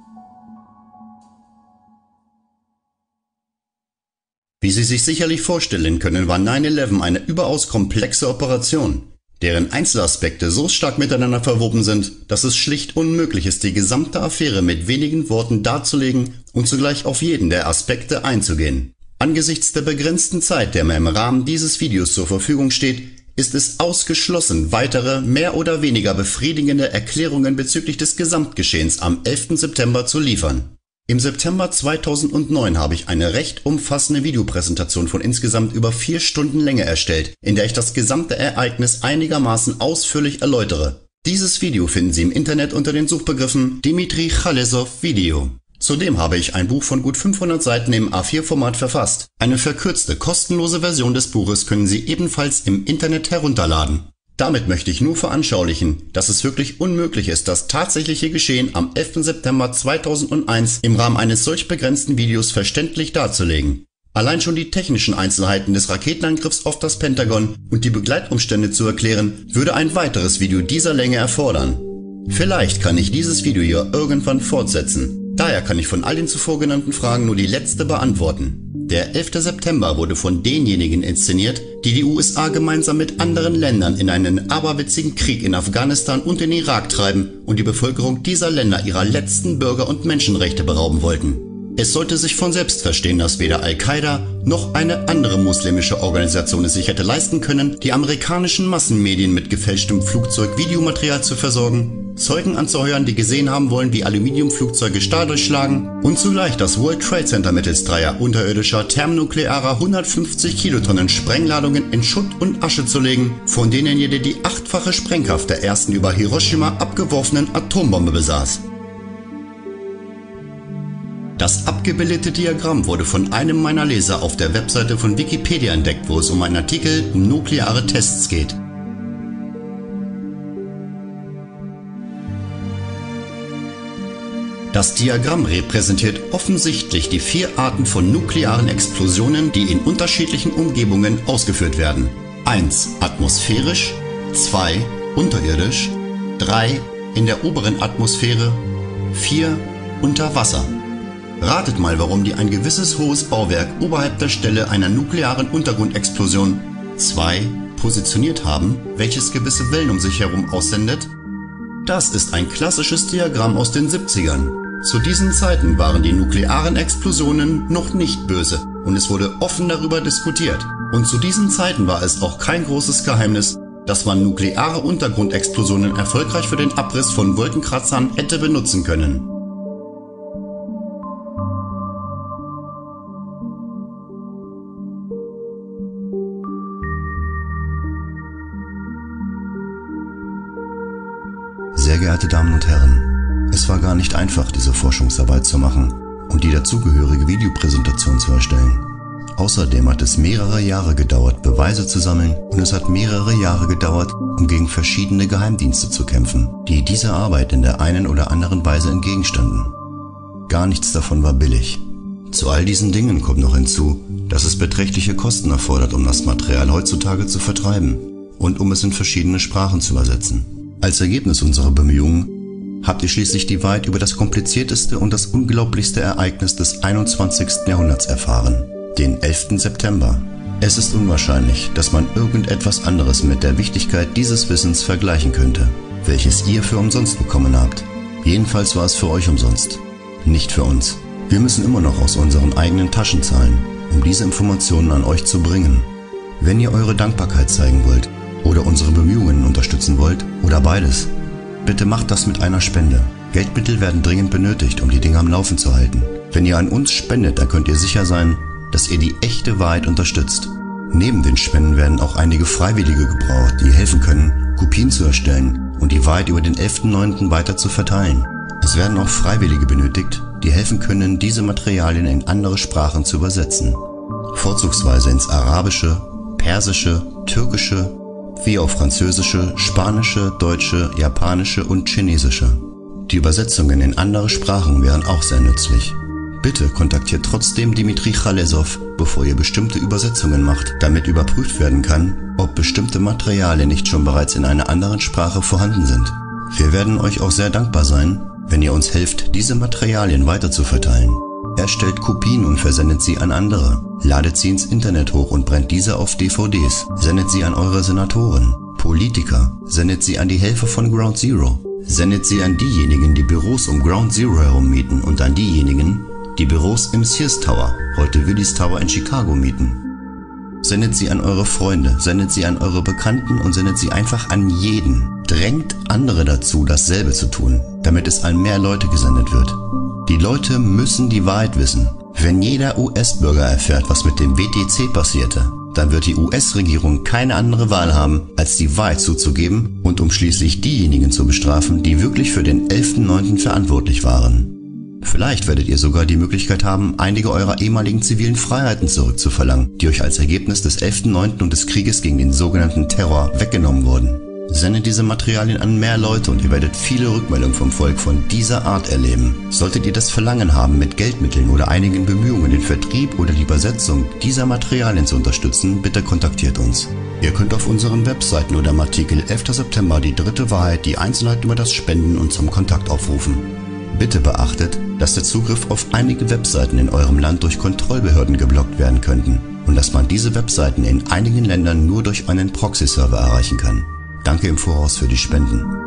Wie Sie sich sicherlich vorstellen können, war 9/11 eine überaus komplexe Operation, deren Einzelaspekte so stark miteinander verwoben sind, dass es schlicht unmöglich ist, die gesamte Affäre mit wenigen Worten darzulegen und zugleich auf jeden der Aspekte einzugehen. Angesichts der begrenzten Zeit, der mir im Rahmen dieses Videos zur Verfügung steht, ist es ausgeschlossen, weitere, mehr oder weniger befriedigende Erklärungen bezüglich des Gesamtgeschehens am 11. September zu liefern. Im September 2009 habe ich eine recht umfassende Videopräsentation von insgesamt über 4 Stunden Länge erstellt, in der ich das gesamte Ereignis einigermaßen ausführlich erläutere. Dieses Video finden Sie im Internet unter den Suchbegriffen Dmitri Chalezov Video. Zudem habe ich ein Buch von gut 500 Seiten im A4-Format verfasst. Eine verkürzte, kostenlose Version des Buches können Sie ebenfalls im Internet herunterladen. Damit möchte ich nur veranschaulichen, dass es wirklich unmöglich ist, das tatsächliche Geschehen am 11. September 2001 im Rahmen eines solch begrenzten Videos verständlich darzulegen. Allein schon die technischen Einzelheiten des Raketenangriffs auf das Pentagon und die Begleitumstände zu erklären, würde ein weiteres Video dieser Länge erfordern. Vielleicht kann ich dieses Video ja irgendwann fortsetzen. Daher kann ich von all den zuvor genannten Fragen nur die letzte beantworten. Der 11. September wurde von denjenigen inszeniert, die die USA gemeinsam mit anderen Ländern in einen aberwitzigen Krieg in Afghanistan und den Irak treiben und die Bevölkerung dieser Länder ihrer letzten Bürger- und Menschenrechte berauben wollten. Es sollte sich von selbst verstehen, dass weder Al-Qaida noch eine andere muslimische Organisation es sich hätte leisten können, die amerikanischen Massenmedien mit gefälschtem Flugzeug-Videomaterial zu versorgen, Zeugen anzuheuern, die gesehen haben wollen, wie Aluminiumflugzeuge Stahl durchschlagen und zugleich das World Trade Center mittels 3 unterirdischer thermonuklearer 150 Kilotonnen Sprengladungen in Schutt und Asche zu legen, von denen jede die 8-fache Sprengkraft der ersten über Hiroshima abgeworfenen Atombombe besaß. Das abgebildete Diagramm wurde von einem meiner Leser auf der Webseite von Wikipedia entdeckt, wo es um einen Artikel Nukleare Tests geht. Das Diagramm repräsentiert offensichtlich die 4 Arten von nuklearen Explosionen, die in unterschiedlichen Umgebungen ausgeführt werden. 1. Atmosphärisch, 2. Unterirdisch, 3. In der oberen Atmosphäre, 4. Unter Wasser. Ratet mal, warum die ein gewisses hohes Bauwerk oberhalb der Stelle einer nuklearen Untergrundexplosion 2 positioniert haben, welches gewisse Wellen um sich herum aussendet? Das ist ein klassisches Diagramm aus den 70ern. Zu diesen Zeiten waren die nuklearen Explosionen noch nicht böse und es wurde offen darüber diskutiert. Und zu diesen Zeiten war es auch kein großes Geheimnis, dass man nukleare Untergrundexplosionen erfolgreich für den Abriss von Wolkenkratzern hätte benutzen können. Sehr geehrte Damen und Herren, es war gar nicht einfach, diese Forschungsarbeit zu machen und die dazugehörige Videopräsentation zu erstellen. Außerdem hat es mehrere Jahre gedauert, Beweise zu sammeln und es hat mehrere Jahre gedauert, um gegen verschiedene Geheimdienste zu kämpfen, die dieser Arbeit in der einen oder anderen Weise entgegenstanden. Gar nichts davon war billig. Zu all diesen Dingen kommt noch hinzu, dass es beträchtliche Kosten erfordert, um das Material heutzutage zu vertreiben und um es in verschiedene Sprachen zu übersetzen. Als Ergebnis unserer Bemühungen habt ihr schließlich die Wahrheit über das komplizierteste und das unglaublichste Ereignis des 21. Jahrhunderts erfahren, den 11. September. Es ist unwahrscheinlich, dass man irgendetwas anderes mit der Wichtigkeit dieses Wissens vergleichen könnte, welches ihr für umsonst bekommen habt. Jedenfalls war es für euch umsonst, nicht für uns. Wir müssen immer noch aus unseren eigenen Taschen zahlen, um diese Informationen an euch zu bringen. Wenn ihr eure Dankbarkeit zeigen wollt, oder unsere Bemühungen unterstützen wollt, oder beides, bitte macht das mit einer Spende. Geldmittel werden dringend benötigt, um die Dinge am Laufen zu halten. Wenn ihr an uns spendet, dann könnt ihr sicher sein, dass ihr die echte Wahrheit unterstützt. Neben den Spenden werden auch einige Freiwillige gebraucht, die helfen können, Kopien zu erstellen und die Wahrheit über den 11.9. weiter zu verteilen. Es werden auch Freiwillige benötigt, die helfen können, diese Materialien in andere Sprachen zu übersetzen. vorzugsweise ins Arabische, Persische, Türkische, wie auch Französische, Spanische, Deutsche, Japanische und Chinesische. Die Übersetzungen in andere Sprachen wären auch sehr nützlich. Bitte kontaktiert trotzdem Dmitri Chalezow, bevor ihr bestimmte Übersetzungen macht, damit überprüft werden kann, ob bestimmte Materialien nicht schon bereits in einer anderen Sprache vorhanden sind. Wir werden euch auch sehr dankbar sein, wenn ihr uns helft, diese Materialien weiterzuverteilen. Erstellt Kopien und versendet sie an andere. Ladet sie ins Internet hoch und brennt diese auf DVDs. Sendet sie an eure Senatoren, Politiker. Sendet sie an die Helfer von Ground Zero. Sendet sie an diejenigen, die Büros um Ground Zero herum mieten und an diejenigen, die Büros im Sears Tower, heute Willis Tower in Chicago, mieten. Sendet sie an eure Freunde, sendet sie an eure Bekannten und sendet sie einfach an jeden. Drängt andere dazu, dasselbe zu tun, damit es an mehr Leute gesendet wird. Die Leute müssen die Wahrheit wissen. Wenn jeder US-Bürger erfährt, was mit dem WTC passierte, dann wird die US-Regierung keine andere Wahl haben, als die Wahrheit zuzugeben und um schließlich diejenigen zu bestrafen, die wirklich für den 11.09. verantwortlich waren. Vielleicht werdet ihr sogar die Möglichkeit haben, einige eurer ehemaligen zivilen Freiheiten zurückzuverlangen, die euch als Ergebnis des 11.09. und des Krieges gegen den sogenannten Terror weggenommen wurden. Sendet diese Materialien an mehr Leute und ihr werdet viele Rückmeldungen vom Volk von dieser Art erleben. Solltet ihr das Verlangen haben, mit Geldmitteln oder einigen Bemühungen den Vertrieb oder die Übersetzung dieser Materialien zu unterstützen, bitte kontaktiert uns. Ihr könnt auf unseren Webseiten oder im Artikel 11. September die dritte Wahrheit die Einzelheiten über das Spenden und zum Kontakt aufrufen. Bitte beachtet, dass der Zugriff auf einige Webseiten in eurem Land durch Kontrollbehörden geblockt werden könnten und dass man diese Webseiten in einigen Ländern nur durch einen Proxy-Server erreichen kann. Danke im Voraus für die Spenden.